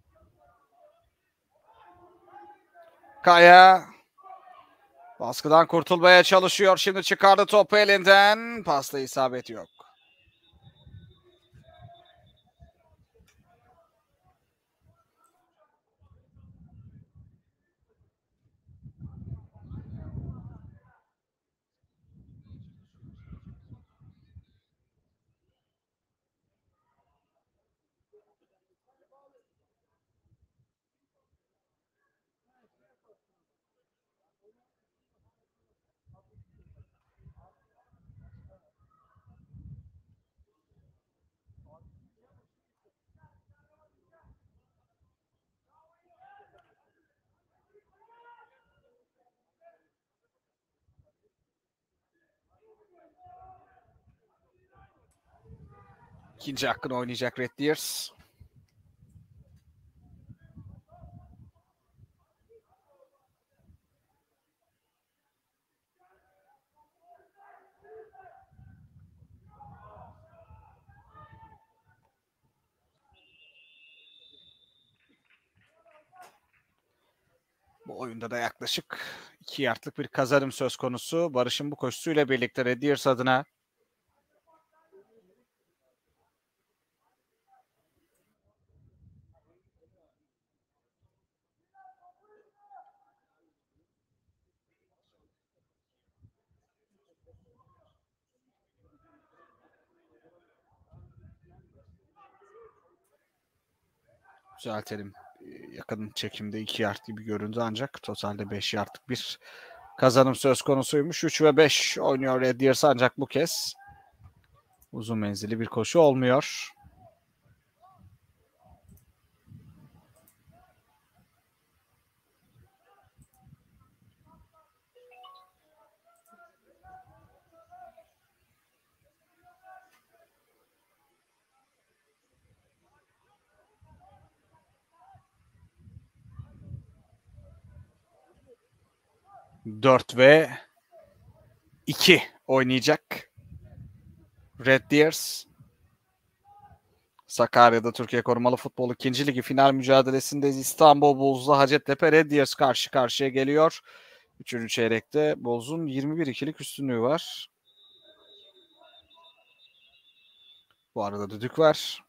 Kaya baskıdan kurtulmaya çalışıyor. Şimdi çıkardı topu elinden. Pasta isabet yok. İkinci hakkını oynayacak Red Deers. Bu oyunda da yaklaşık 2 yardlık bir kazanım söz konusu. Barış'ın bu koşusuyla birlikte Red Deers adına düzeltelim. yakın çekimde 2 yard gibi göründü ancak totalde 5 yardlık bir kazanım söz konusuymuş. 3 ve 5 oynuyor Red Deers ancak bu kez uzun menzilli bir koşu olmuyor. Dört ve 2 oynayacak Red Deers. Sakarya'da Türkiye Korumalı Futbol 2. Ligi final mücadelesindeyiz. İstanbul Bulls'la Hacettepe Red Deers karşı karşıya geliyor. 3. çeyrekte Bulls'un 21-2'lik üstünlüğü var. Bu arada düdük var.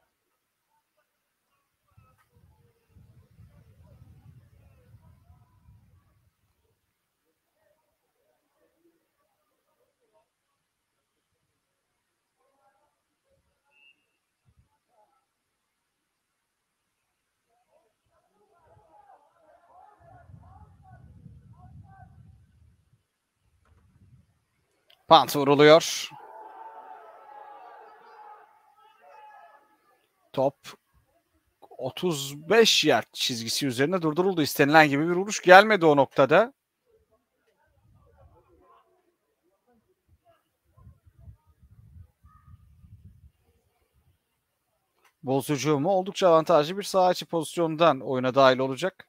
Pant vuruluyor. Top 35 yard çizgisi üzerine durduruldu. İstenilen gibi bir vuruş gelmedi o noktada. Bulls hücumu oldukça avantajlı bir saha içi pozisyondan oyuna dahil olacak.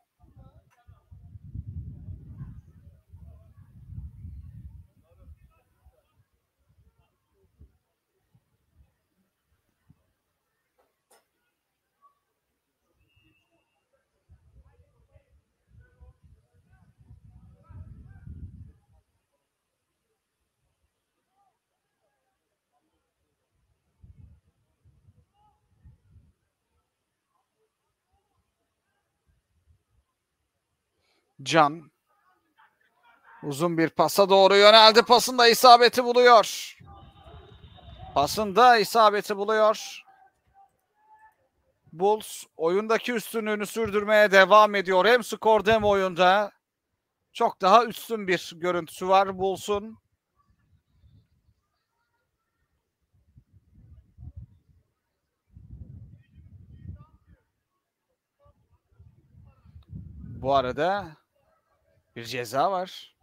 Can uzun bir pasa doğru yöneldi. Pasında isabeti buluyor. Pasında isabeti buluyor. Bulls oyundaki üstünlüğünü sürdürmeye devam ediyor. Hem skorda hem oyunda. Çok daha üstün bir görüntüsü var Bulls'un. Bu arada bir ceza var.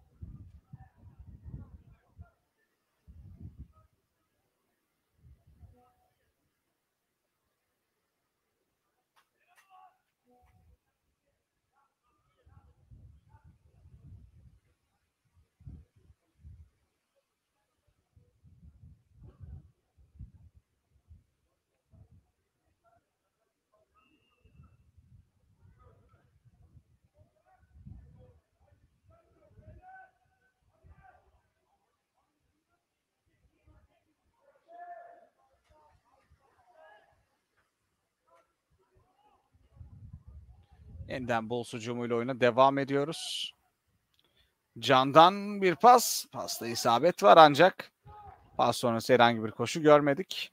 Yeniden Bulls hücumuyla oyuna devam ediyoruz. Can'dan bir pas. Pasta isabet var ancak pas sonrası herhangi bir koşu görmedik.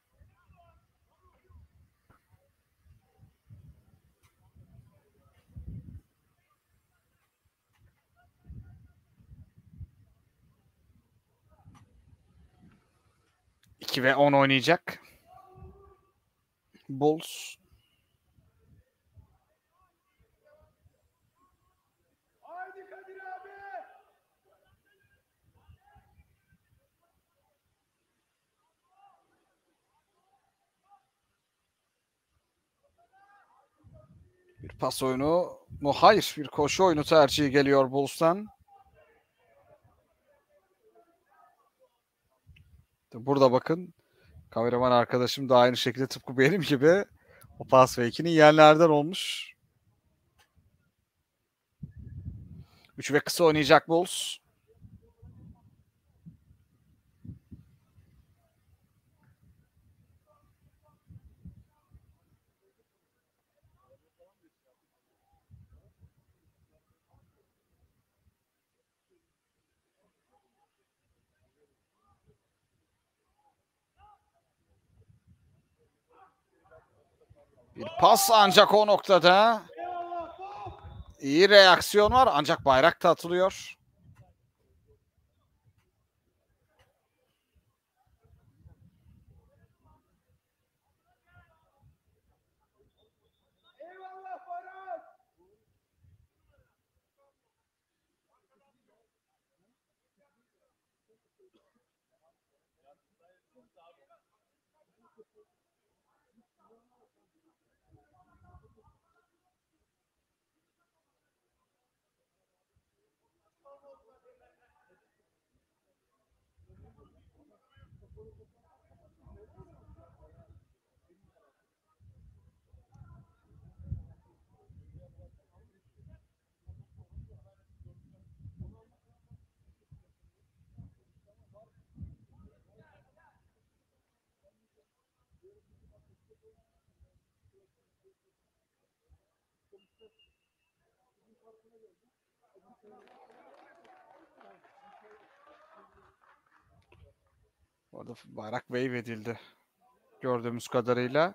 Ve 10 oynayacak Bulls. Haydi Kadir abi. Bir pas oyunu mu? Hayır, bir koşu oyunu tercihi geliyor Bulls'tan. Burada bakın. Kameraman arkadaşım da aynı şekilde tıpkı benim gibi o pas ve 2'nin yerlerden olmuş. 3 ve kısa oynayacak Bulls. Bir pas ancak o noktada. Eyvallah. İyi reaksiyon var ancak bayrak da atılıyor. Eyvallah Baran. Orada bayrak wave edildi gördüğümüz kadarıyla.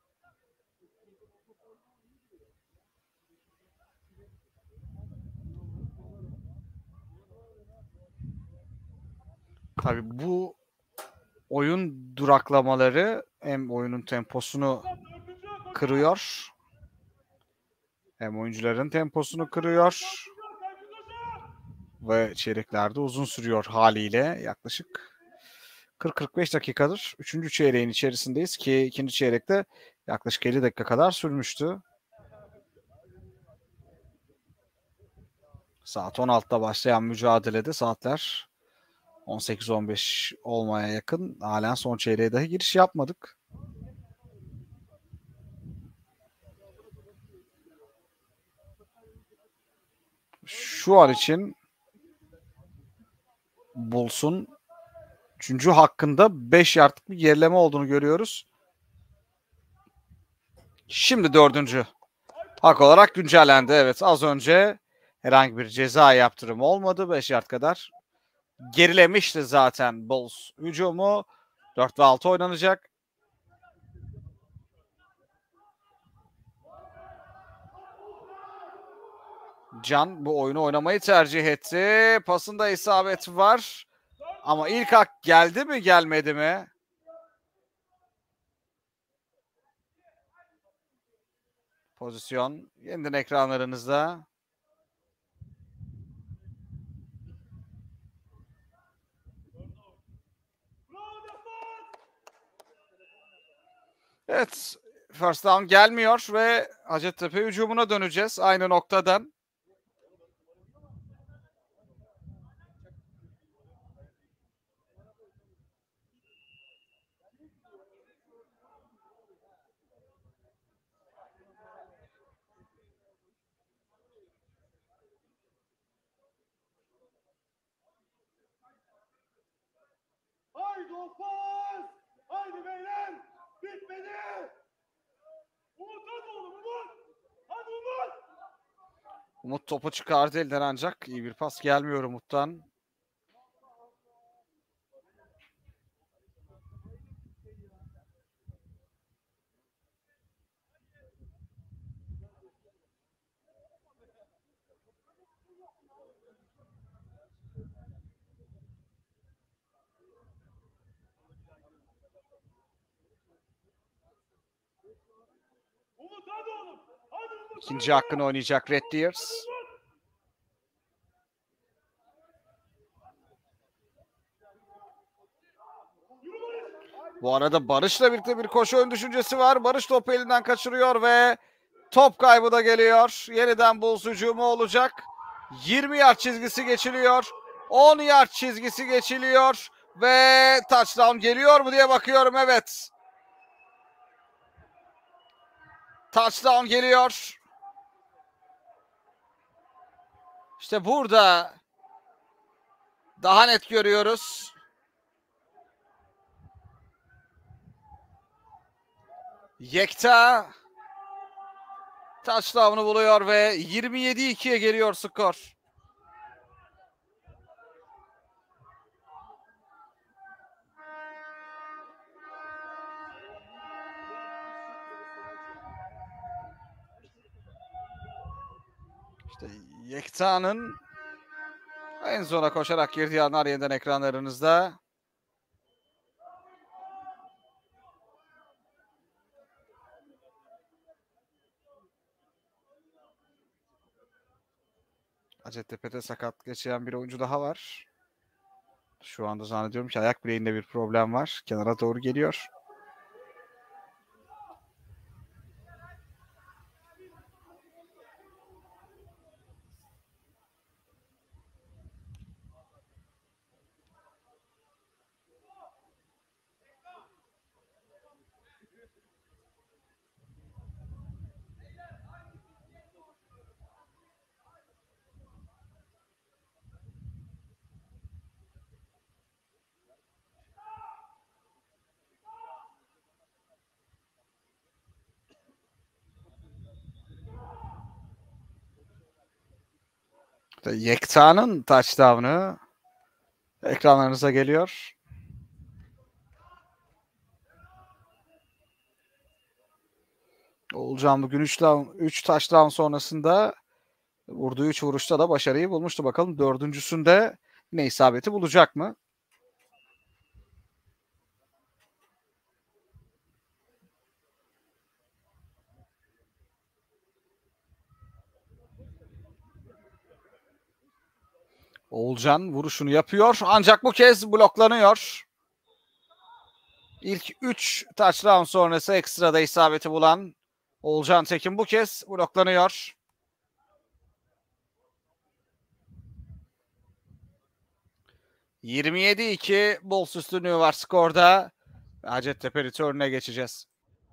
Tabii bu oyun duraklamaları hem oyunun temposunu kırıyor hem oyuncuların temposunu kırıyor ve çeyreklerde uzun sürüyor haliyle. Yaklaşık 40-45 dakikadır 3. çeyreğin içerisindeyiz ki ikinci çeyrekte yaklaşık 50 dakika kadar sürmüştü. Saat 16'da başlayan mücadelede saatler 18-15 olmaya yakın. Halen son çeyreğe dahi giriş yapmadık. Şu an için Bulls'un 3. hakkında 5 yardlık bir gerileme olduğunu görüyoruz. Şimdi 4. hak olarak güncellendi. Evet, az önce herhangi bir ceza yaptırımı olmadı. 5 yard kadar gerilemişti zaten Bulls hücumu. 4 ve 6 oynanacak. Can bu oyunu oynamayı tercih etti. Pasında isabet var. Ama ilk hak geldi mi gelmedi mi? Pozisyon yeniden ekranlarınızda. Evet, first down gelmiyor ve Hacettepe hücumuna döneceğiz aynı noktadan. Haydi Ofaz. Haydi beyler. Bitmedi. Umut hadi oğlum Umut. Hadi Umut. Umut topu çıkardı elden ancak iyi bir pas gelmiyor Umut'tan. Umut hadi oğlum. Hadi Umut. İkinci hakkını oynayacak Red Deers. Bu arada Barış'la birlikte bir koşu ön düşüncesi var. Barış topu elinden kaçırıyor ve top kaybı da geliyor. Yeniden Bulls hücumu olacak. 20 yard çizgisi geçiliyor. 10 yard çizgisi geçiliyor. Ve touchdown geliyor mu diye bakıyorum. Evet. Touchdown geliyor. İşte burada daha net görüyoruz. Yekta touchdown'u buluyor ve 27-2'ye geliyor skor. İşte Yekta'nın en sona koşarak girdiği anlar yeniden ekranlarınızda. Hacettepe'de sakat geçiren bir oyuncu daha var. Şu anda zannediyorum ki ayak bileğinde bir problem var. Kenara doğru geliyor. Yekta'nın touchdown'ı ekranlarınıza geliyor. Oğulcan bugün 3 touchdown sonrasında vurduğu 3 vuruşta da başarıyı bulmuştu. Bakalım dördüncüsünde yine isabeti bulacak mı? Oğulcan vuruşunu yapıyor ancak bu kez bloklanıyor. İlk 3 touchdown sonrası ekstrada isabeti bulan Oğulcan Tekin bu kez bloklanıyor. ...27-2 Bulls üstünlüğü var skorda. Hacettepe return'e geçeceğiz.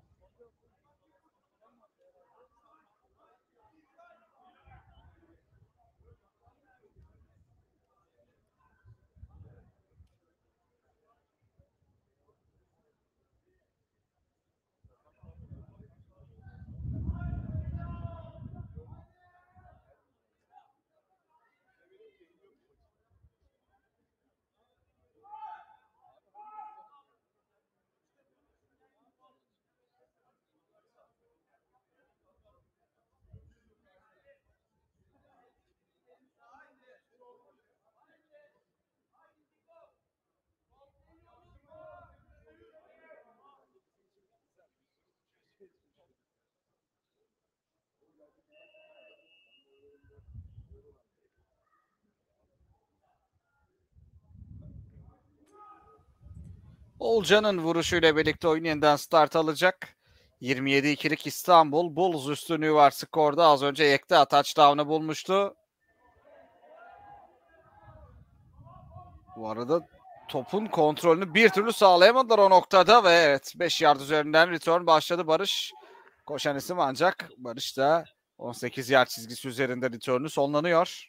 Oğulcan'ın vuruşuyla birlikte oyun yeniden start alacak. 27-2'lik İstanbul Bulls üstünlüğü var skorda. Az önce Yekta touchdown'ı bulmuştu. Bu arada topun kontrolünü bir türlü sağlayamadılar o noktada ve evet 5 yard üzerinden return başladı Barış. Koşan isim ancak Barış da 18 yard çizgisi üzerinde return'ü sonlanıyor.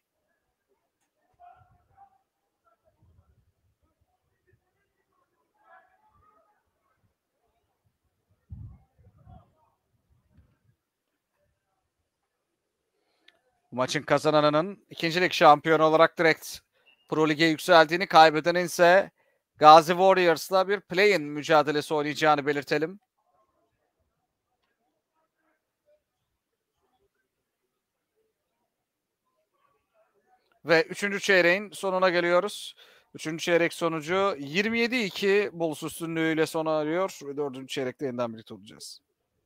Bu maçın kazananının ikincilik şampiyonu olarak direkt Pro Lig'e yükseldiğini, kaybedenin ise Gazi Warriors'la bir play-in mücadelesi oynayacağını belirtelim. Ve 3. çeyreğin sonuna geliyoruz. 3. çeyrek sonucu 27-2 Bulls üstünlüğüyle sona eriyor ve 4. çeyrekte yeniden birlikte olacağız.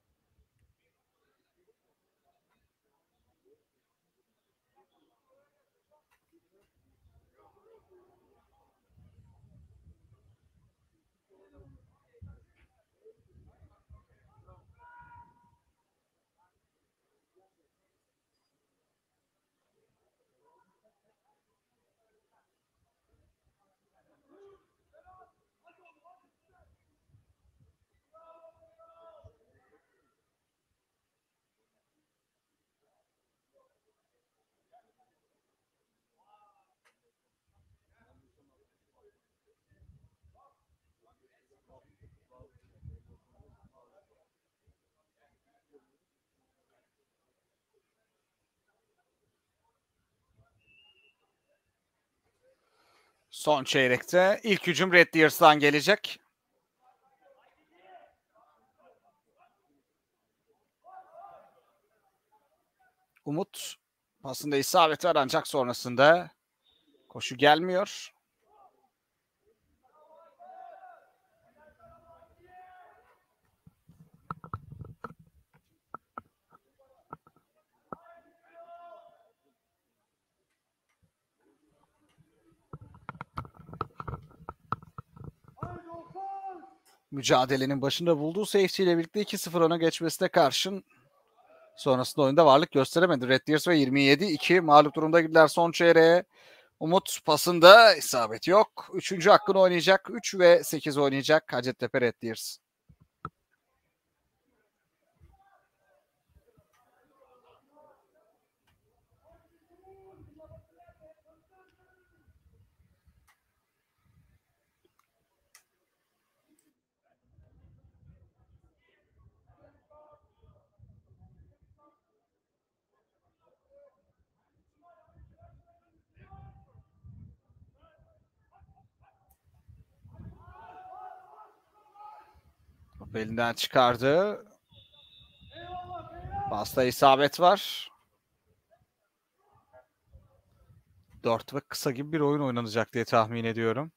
Son çeyrekte ilk hücum Red Deers'tan gelecek. Umut Pasında isabet var ancak sonrasında koşu gelmiyor. Mücadelenin başında bulduğu safety ile birlikte 2-0 öne geçmesine karşın sonrasında oyunda varlık gösteremedi. Red Deers ve 27-2 mağlup durumda girdiler son çeyreğe. Umut pasında isabet yok. Üçüncü hakkını oynayacak. 3 ve 8 oynayacak Hacettepe Red Deers. Top elinden çıkardı. Pasta isabet var. 4 ve kısa gibi bir oyun oynanacak diye tahmin ediyorum.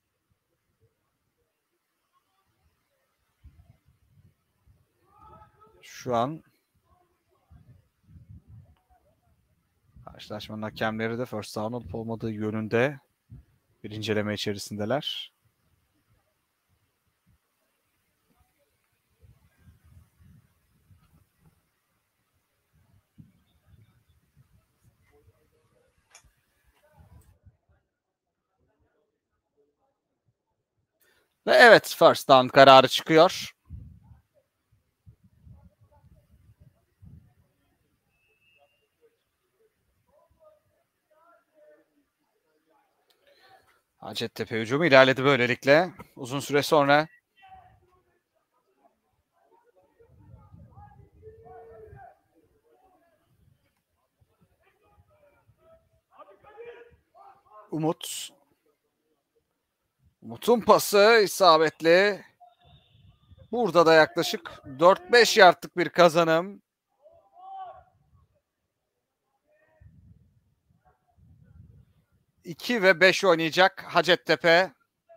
Şu an karşılaşmanın hakemleri de first down olup olmadığı yönünde bir inceleme içerisindeler. Ve evet, first down kararı çıkıyor. Hacettepe hücumu ilerledi böylelikle. Uzun süre sonra. Umut'un pası isabetli. Burada da yaklaşık 4-5 yardlık bir kazanım. İki ve 5 oynayacak Hacettepe.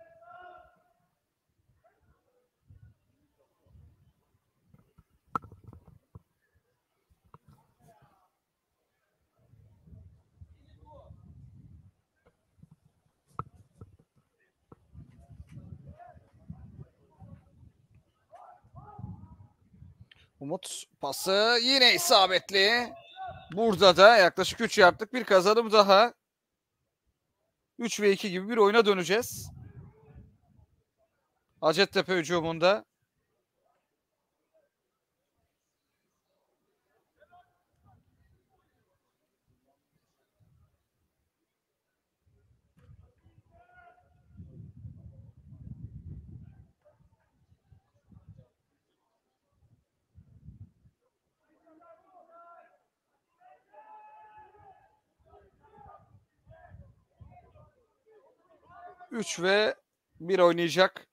Umut pası yine isabetli. Burada da yaklaşık 3 yardlık bir kazanım daha. 3 ve 2 gibi bir oyuna döneceğiz. Hacettepe hücumunda. Üç ve 1 oynayacak.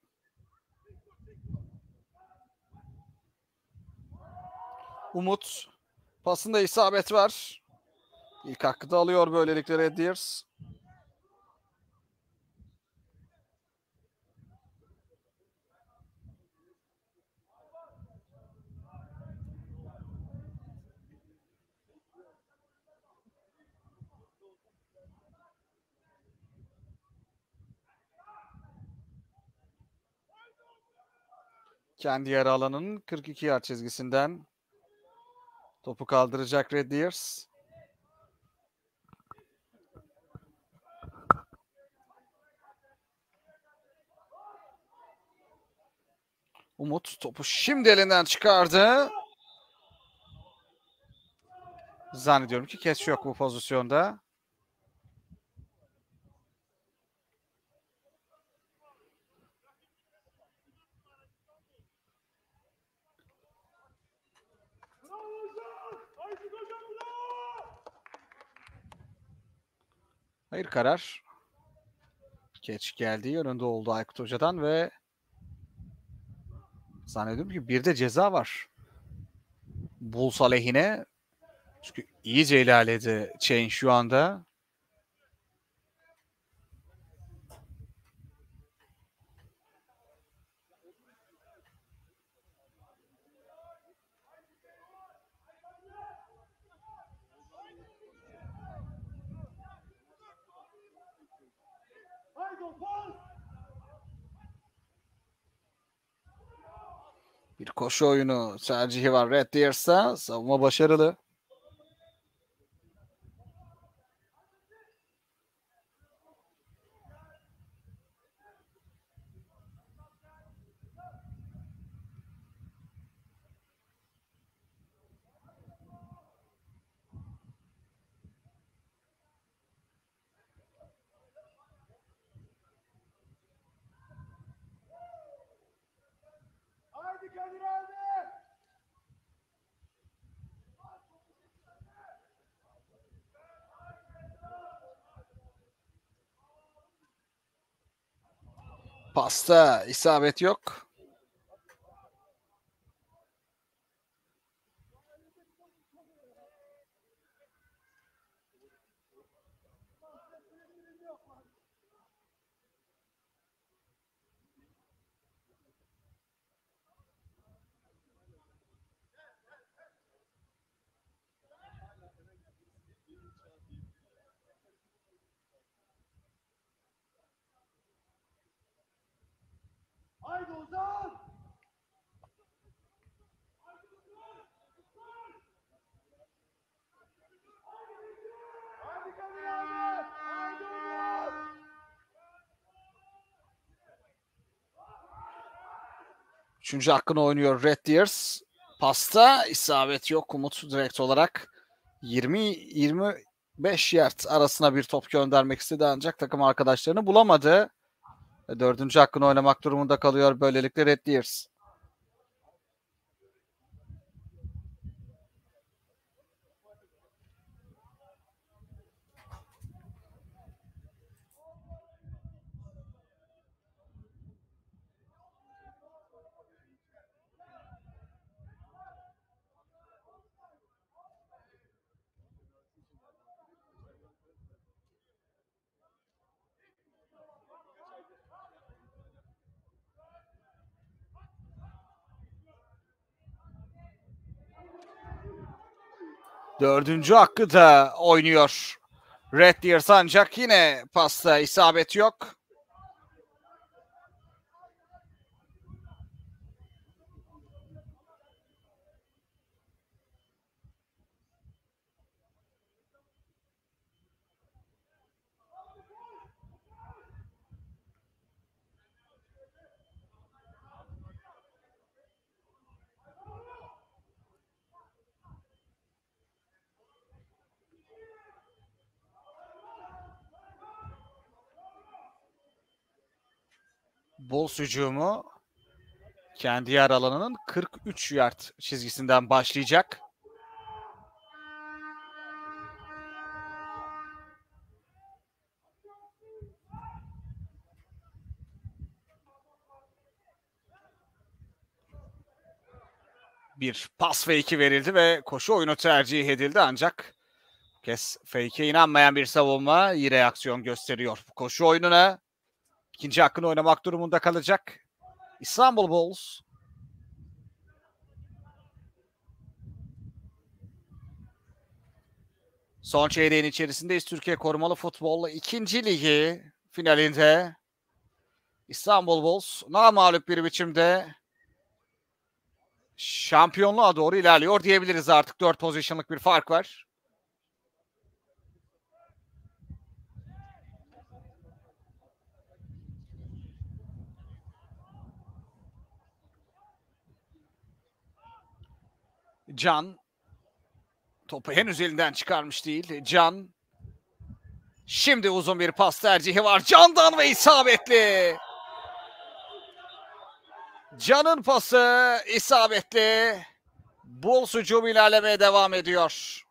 Umut. Pasında isabet var. İlk hakkı da alıyor böylelikle Red Deers. Kendi yarı alanının 42 yard çizgisinden topu kaldıracak Red Deers. Umut topu şimdi elinden çıkardı. Zannediyorum ki catch yok bu pozisyonda. Hayır karar. Catch geldiği yönünde oldu Aykut Hoca'dan ve zannediyorum ki bir de ceza var. Bulls aleyhine. Çünkü iyice ilerledi Chain şu anda. Haydi pas. Bir koşu oyunu tercihi var Red Deers'ta. Savunma başarılı. Haydi Kadir abi. Pasta isabet yok. Haydi Ozan. Haydi Kadir abi. Haydi Umut. Üçüncü hakkını oynuyor Red Deers. Pasta isabet yok. Umut direkt olarak 20-25 yard arasına bir top göndermek istedi ancak takım arkadaşlarını bulamadı. Dördüncü hakkını oynamak durumunda kalıyor böylelikle Red Deers. Dördüncü hakkı da oynuyor Red Deers ancak yine pasta isabet yok. Bulls hücumu kendi yer alanının 43 yard çizgisinden başlayacak. Bir pas fake'i verildi ve koşu oyunu tercih edildi ancak bu kez fake'e inanmayan bir savunma iyi reaksiyon gösteriyor. Koşu oyununa ikinci hakkını oynamak durumunda kalacak İstanbul Bulls. Son çeyreğin içerisindeyiz. Türkiye Korumalı Futbol 2. Ligi finalinde İstanbul Bulls namağlup bir biçimde şampiyonluğa doğru ilerliyor diyebiliriz artık. 4 pozisyonluk bir fark var. Can topu henüz elinden çıkarmış değil. Can şimdi uzun bir pas tercihi var. Can'dan ve isabetli. Can'ın pası isabetli. Bulls hücum ilerlemeye devam ediyor.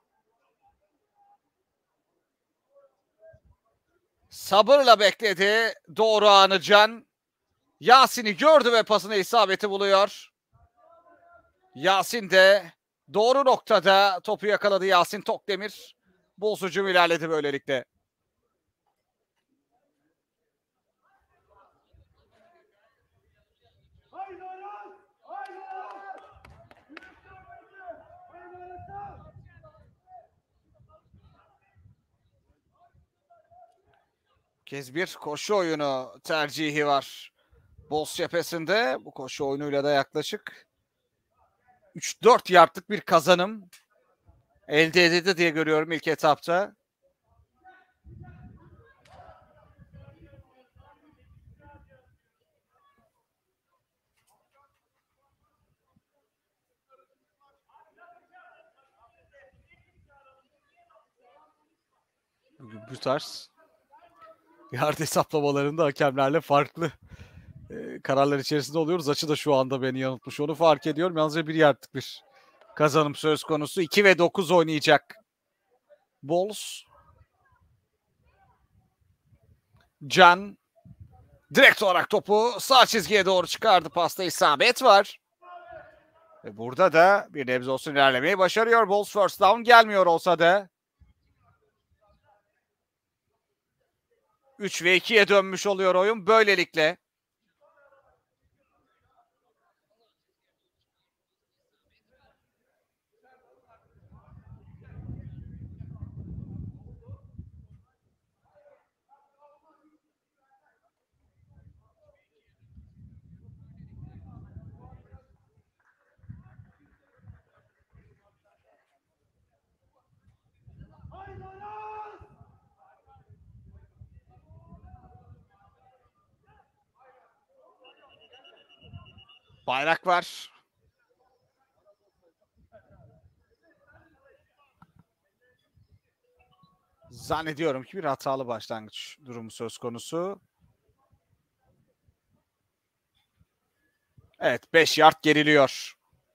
Sabırla bekledi doğru anı Can. Yasin'i gördü ve pasına isabeti buluyor. Yasin de Doğru noktada topu yakaladı Yasin Tokdemir. Bulls hücum ilerledi böylelikle. Haydi Aras! Haydi Aras! Yürüsün bence! Haydi Aras'a! Kez bir koşu oyunu tercihi var Bulls cephesinde. Bu koşu oyunuyla da yaklaşık 3-4 yardlık bir kazanım elde edildi diye görüyorum ilk etapta. Bugün bu tarz yard hesaplamalarında hakemlerle farklı kararlar içerisinde oluyoruz. Açı da şu anda beni yanıltmış. Onu fark ediyorum. Yalnızca bir yardlık bir kazanım söz konusu. 2 ve 9 oynayacak Bulls. Can direkt olarak topu sağ çizgiye doğru çıkardı. Pasta isabet var. Ve burada da bir nebze olsun ilerlemeyi başarıyor. Bulls first down gelmiyor olsa da 3 ve 2'ye dönmüş oluyor oyun böylelikle. Haydi Aras! Bayrak var. Zannediyorum ki bir hatalı başlangıç durumu söz konusu. Evet 5 yard geriliyor.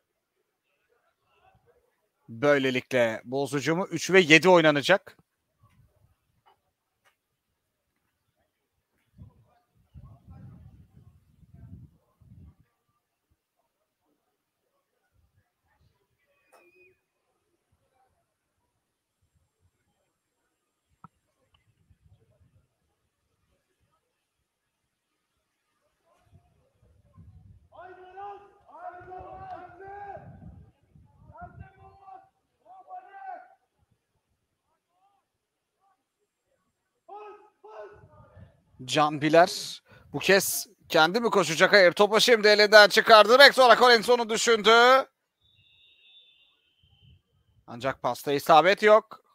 Böylelikle Bulls hücumu 3 ve 7 oynanacak. Haydi Aras! Haydi Aras! Pembe! Pembe bomba! Bomba ne? Pas! Pas! Can Biler bu kez kendi mi koşacak? Hayır topu şimdi elinden çıkardı. Direkt olarak Collinson'u düşündü. Ancak pasta isabet yok.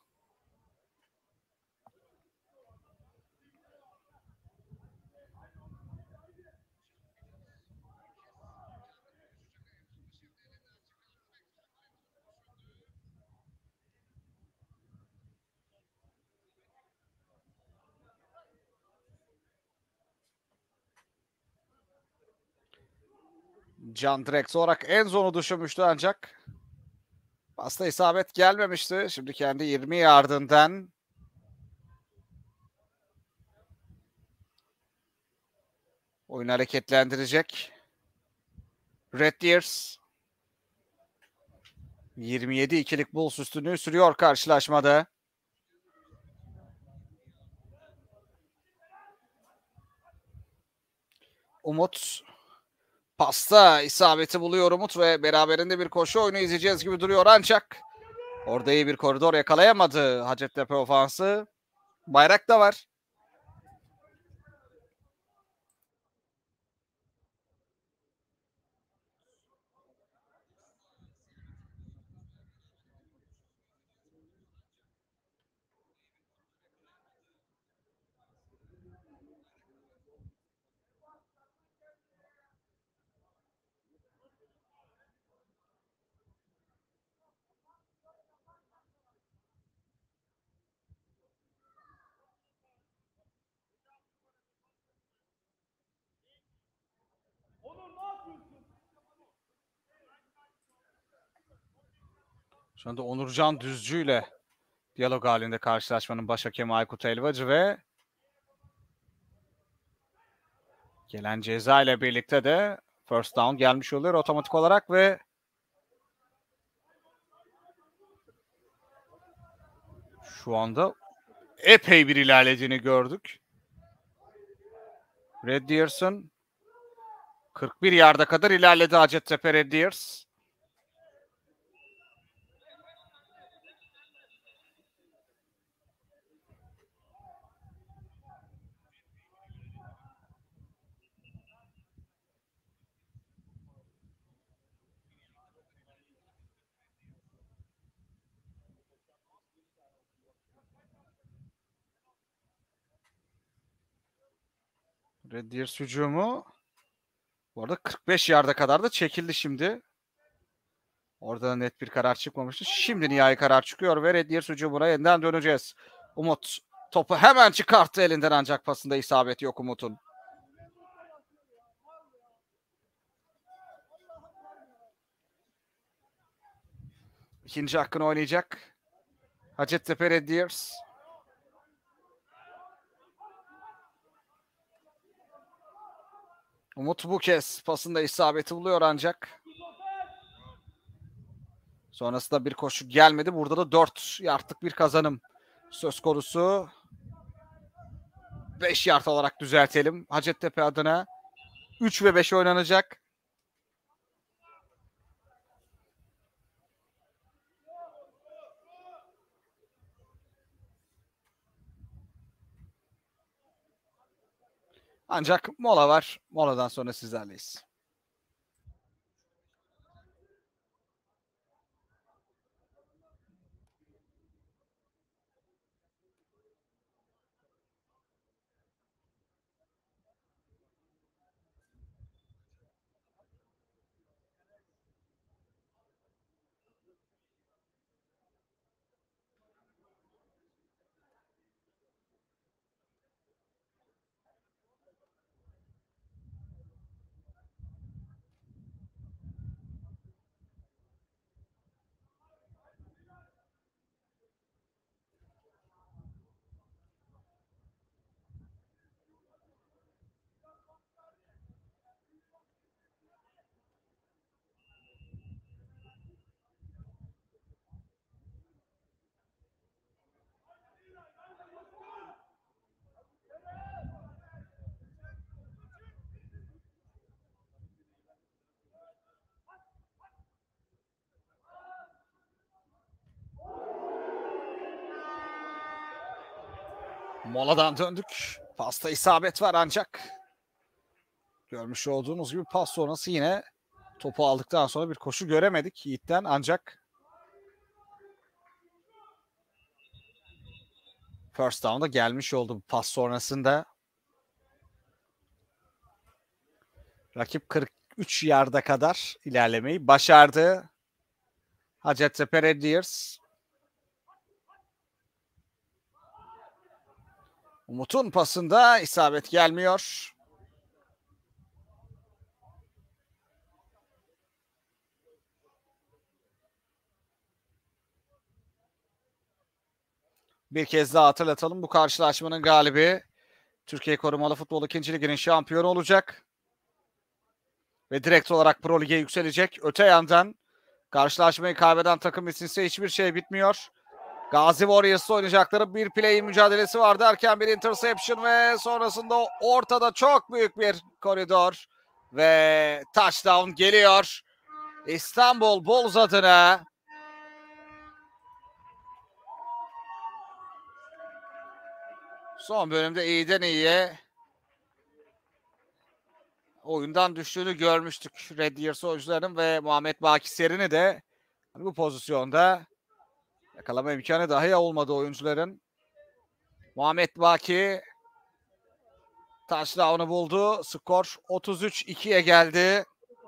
Can direkt olarak en zonu düşünmüştü ancak pasta isabet gelmemişti. Şimdi kendi 20 yardından oyunu hareketlendirecek. Red Deers 27-2'lik Bulls üstünlüğü sürüyor karşılaşmada. Umut pasta isabeti buluyor Umut ve beraberinde bir koşu oyunu izleyeceğiz gibi duruyor ancak orada iyi bir koridor yakalayamadı Hacettepe ofansı. Bayrak da var. Onur ne yapıyorsun? Şu anda Onurcan Düzcü ile diyalog halinde karşılaşmanın baş hakemi Aykut Elvacı ve gelen ceza ile birlikte de first down gelmiş oluyor otomatik olarak ve Şu anda epey bir ilerlediğini gördük. Red Deers'ın 41 yarda kadar ilerledi Hacettepe Red Deers. Red Deers hücumu bu arada 45 yarda kadar da çekildi şimdi. Orada da net bir karar çıkmamıştı. Şimdi nihai karar çıkıyor ve Red Deers hücumuna yeniden döneceğiz. Umut topu hemen çıkarttı elinden ancak pasında isabeti yok Umut'un. İkinci hakkını oynayacak Hacettepe Red Deers. Umut bu kez pasında isabeti buluyor ancak. Sonrasında bir koşu gelmedi. Burada da 4 yardlık bir kazanım söz konusu. 5 yard olarak düzeltelim. Hacettepe adına 3 ve 5 oynanacak. Ancak mola var. Moladan sonra sizlerleyiz. Moladan döndük. Pasta isabet var ancak. Görmüş olduğunuz gibi pas sonrası yine topu aldıktan sonra bir koşu göremedik Yiğit'ten ancak first down'da gelmiş oldu pas sonrasında. Rakip 43 yarda kadar ilerlemeyi başardı. Hacettepe Red Deers. Umut'un pasında isabet gelmiyor. Bir kez daha hatırlatalım. Bu karşılaşmanın galibi Türkiye Korumalı Futbol 2. Ligi'nin şampiyonu olacak. Ve direkt olarak Pro Lig'e yükselecek. Öte yandan karşılaşmayı kaybeden takım içinse hiçbir şey bitmiyor. Gazi Warriors'la oynayacakları bir play mücadelesi var derken bir interception ve sonrasında ortada çok büyük bir koridor ve touchdown geliyor. İstanbul Bulls adına. Son bölümde iyiden iyiye oyundan düştüğünü görmüştük Red Deers oyuncularının ve Muhammed Baki Serin'i de bu pozisyonda yakalama imkanı dahi olmadı oyuncuların. Muhammed Baki touchdown'u buldu. Skor 33-2'ye geldi.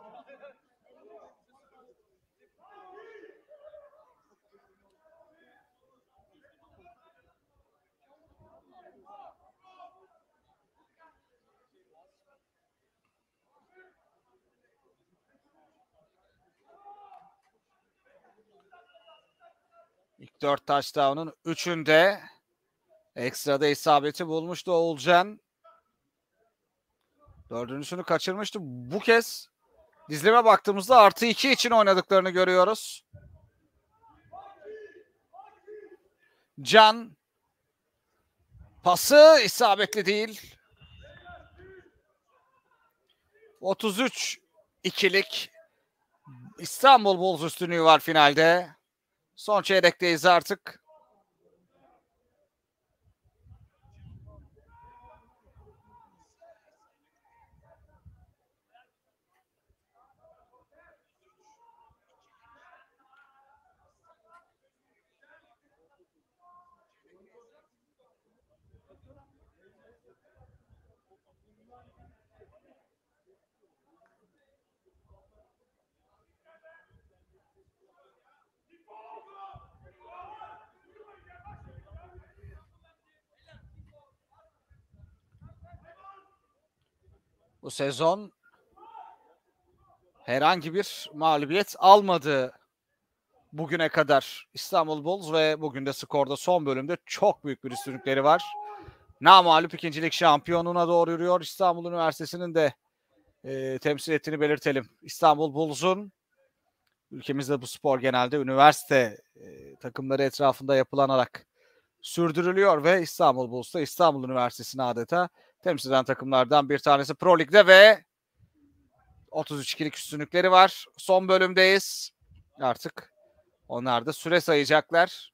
İlk 4 touchdown'un 3'ünde ekstrada isabeti bulmuştu Oğulcan. Dördüncüsünü kaçırmıştı. Bu kez dizilime baktığımızda artı 2 için oynadıklarını görüyoruz. Can. Pası isabetli değil. 33-2'lik İstanbul Bulls üstünlüğü var finalde. Son çeyrekteyiz artık. Bu sezon herhangi bir mağlubiyet almadı bugüne kadar İstanbul Bulls ve bugün de skorda son bölümde çok büyük bir üstünlükleri var. Namağlup ikincilik şampiyonluğuna doğru yürüyor. İstanbul Üniversitesi'nin de temsil ettiğini belirtelim. İstanbul Bulls'un ülkemizde bu spor genelde üniversite takımları etrafında yapılanarak sürdürülüyor ve İstanbul Bulls da İstanbul Üniversitesi'ni adeta temsil eden takımlardan bir tanesi Pro Lig'de ve 33'lik üstünlükleri var. Son bölümdeyiz. Artık onlar da süre sayacaklar.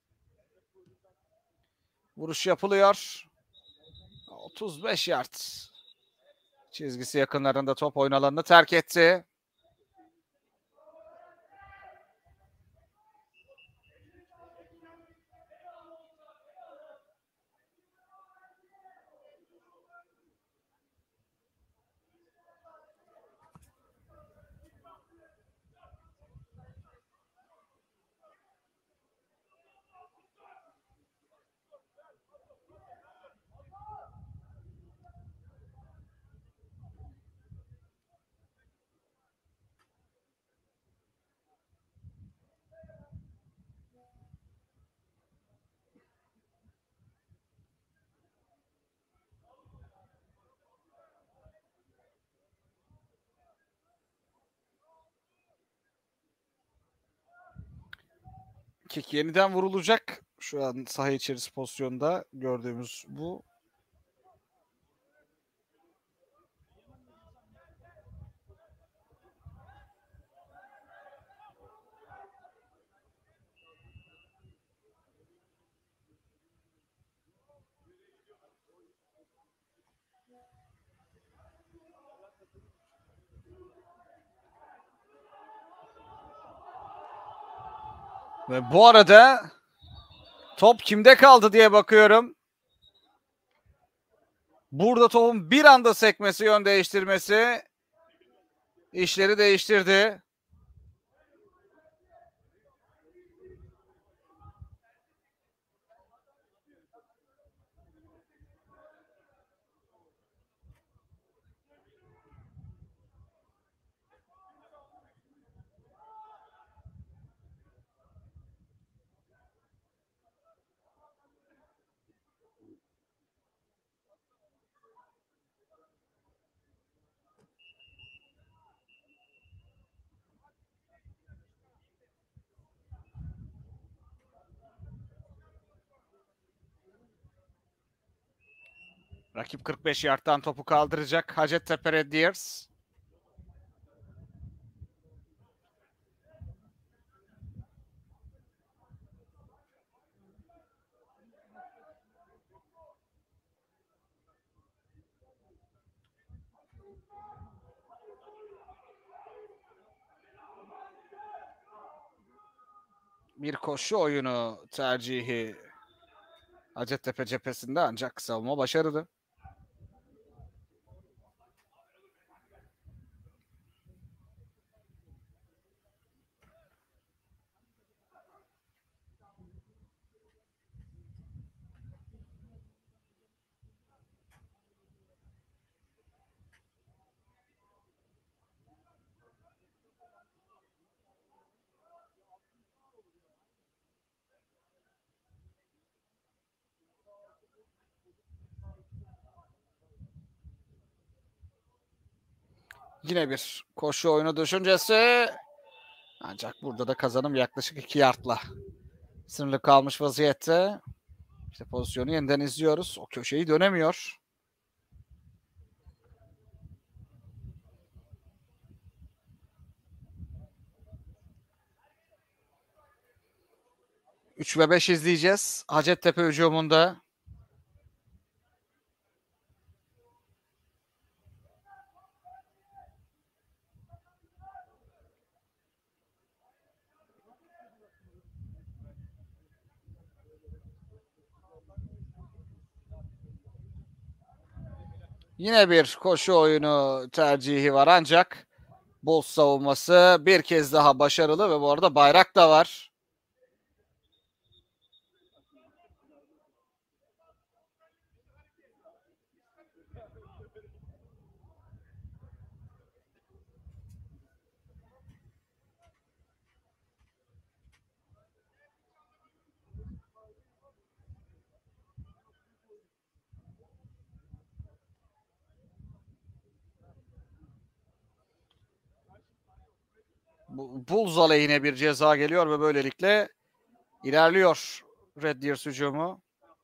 Vuruş yapılıyor. 35 yard çizgisi yakınlarında top oyun alanını terk etti. Kick yeniden vurulacak. Şu an saha içerisi pozisyonda gördüğümüz bu. Ve bu arada top kimde kaldı diye bakıyorum. Burada topun bir anda sekmesi, yön değiştirmesi işleri değiştirdi. Rakip 45 yardtan topu kaldıracak. Hacettepe Red Deers. Bir koşu oyunu tercihi Hacettepe cephesinde ancak savunma başarılı. Yine bir koşu oyunu düşüncesi. Ancak burada da kazanım yaklaşık 2 yardla Sınırlı kalmış vaziyette. İşte pozisyonu yeniden izliyoruz. O köşeyi dönemiyor. Üç ve 5 izleyeceğiz. Hacettepe hücumunda. Yine bir koşu oyunu tercihi var ancak Bulls savunması bir kez daha başarılı ve bu arada bayrak da var. Bulls aleyhine bir ceza geliyor ve böylelikle ilerliyor Red Deers hücumu.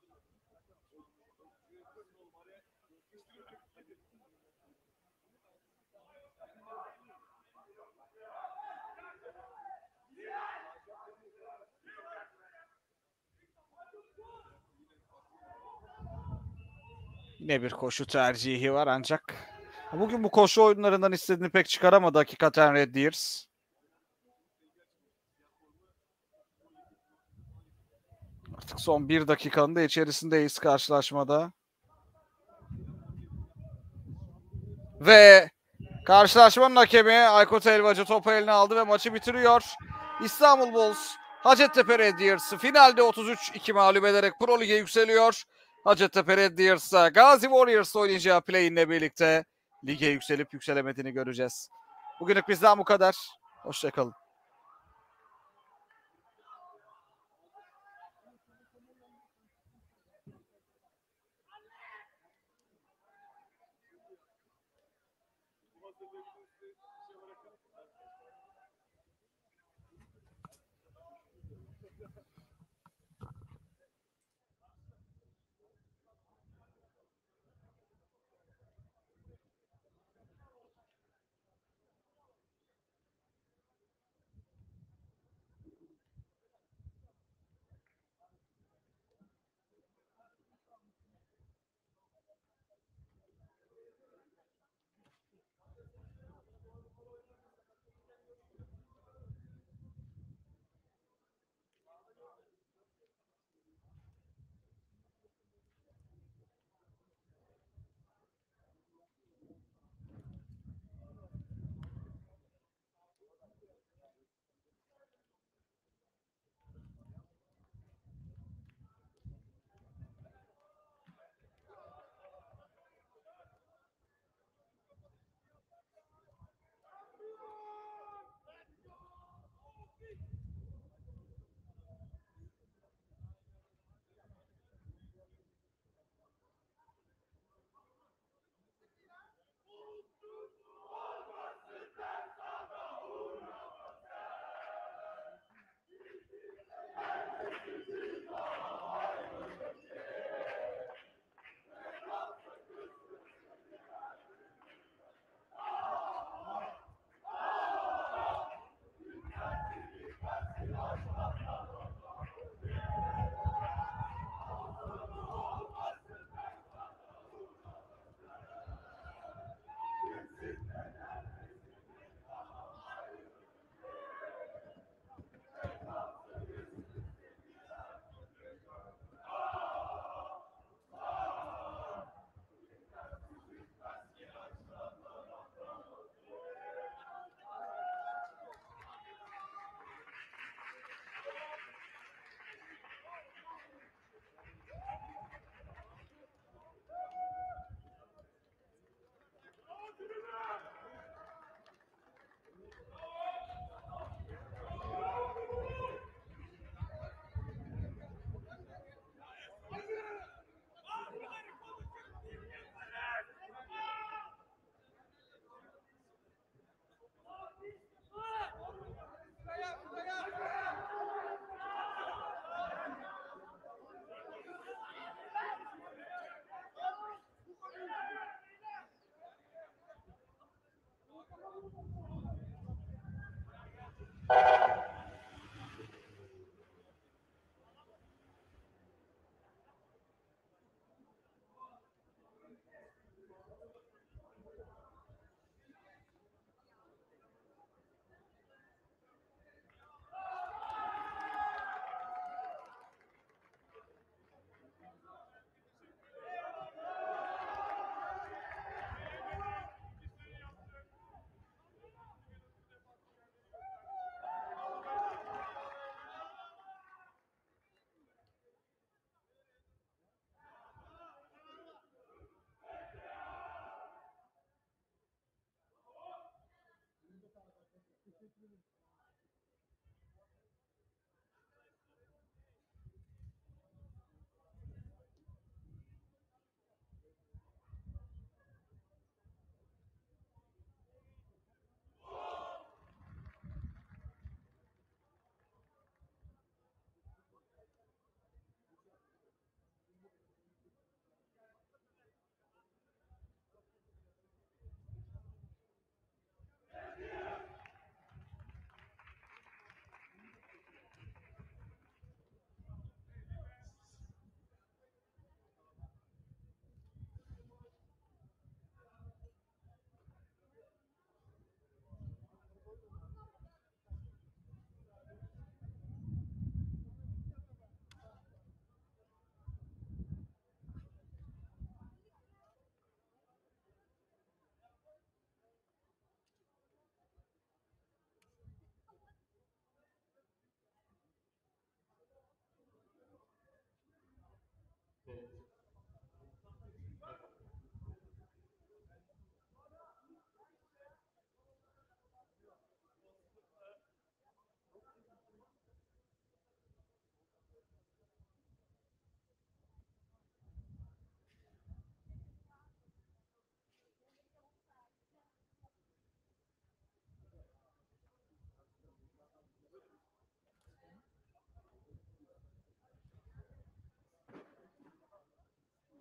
Yine bir koşu tercihi var ancak bugün bu koşu oyunlarından istediğini pek çıkaramadı hakikaten Red Deers. Artık son bir dakikanın da içerisindeyiz karşılaşmada. Ve karşılaşmanın hakemi Aykut Elvacı topu eline aldı ve maçı bitiriyor. İstanbul Bulls Hacettepe Red Deers'ı finalde 33-2 mağlup ederek Pro Lig'e yükseliyor. Hacettepe Red Deers'a Gazi Warriors oynayacağı play-in'le birlikte lige yükselip yükselemediğini göreceğiz. Bugünlük bizden bu kadar. Hoşçakalın.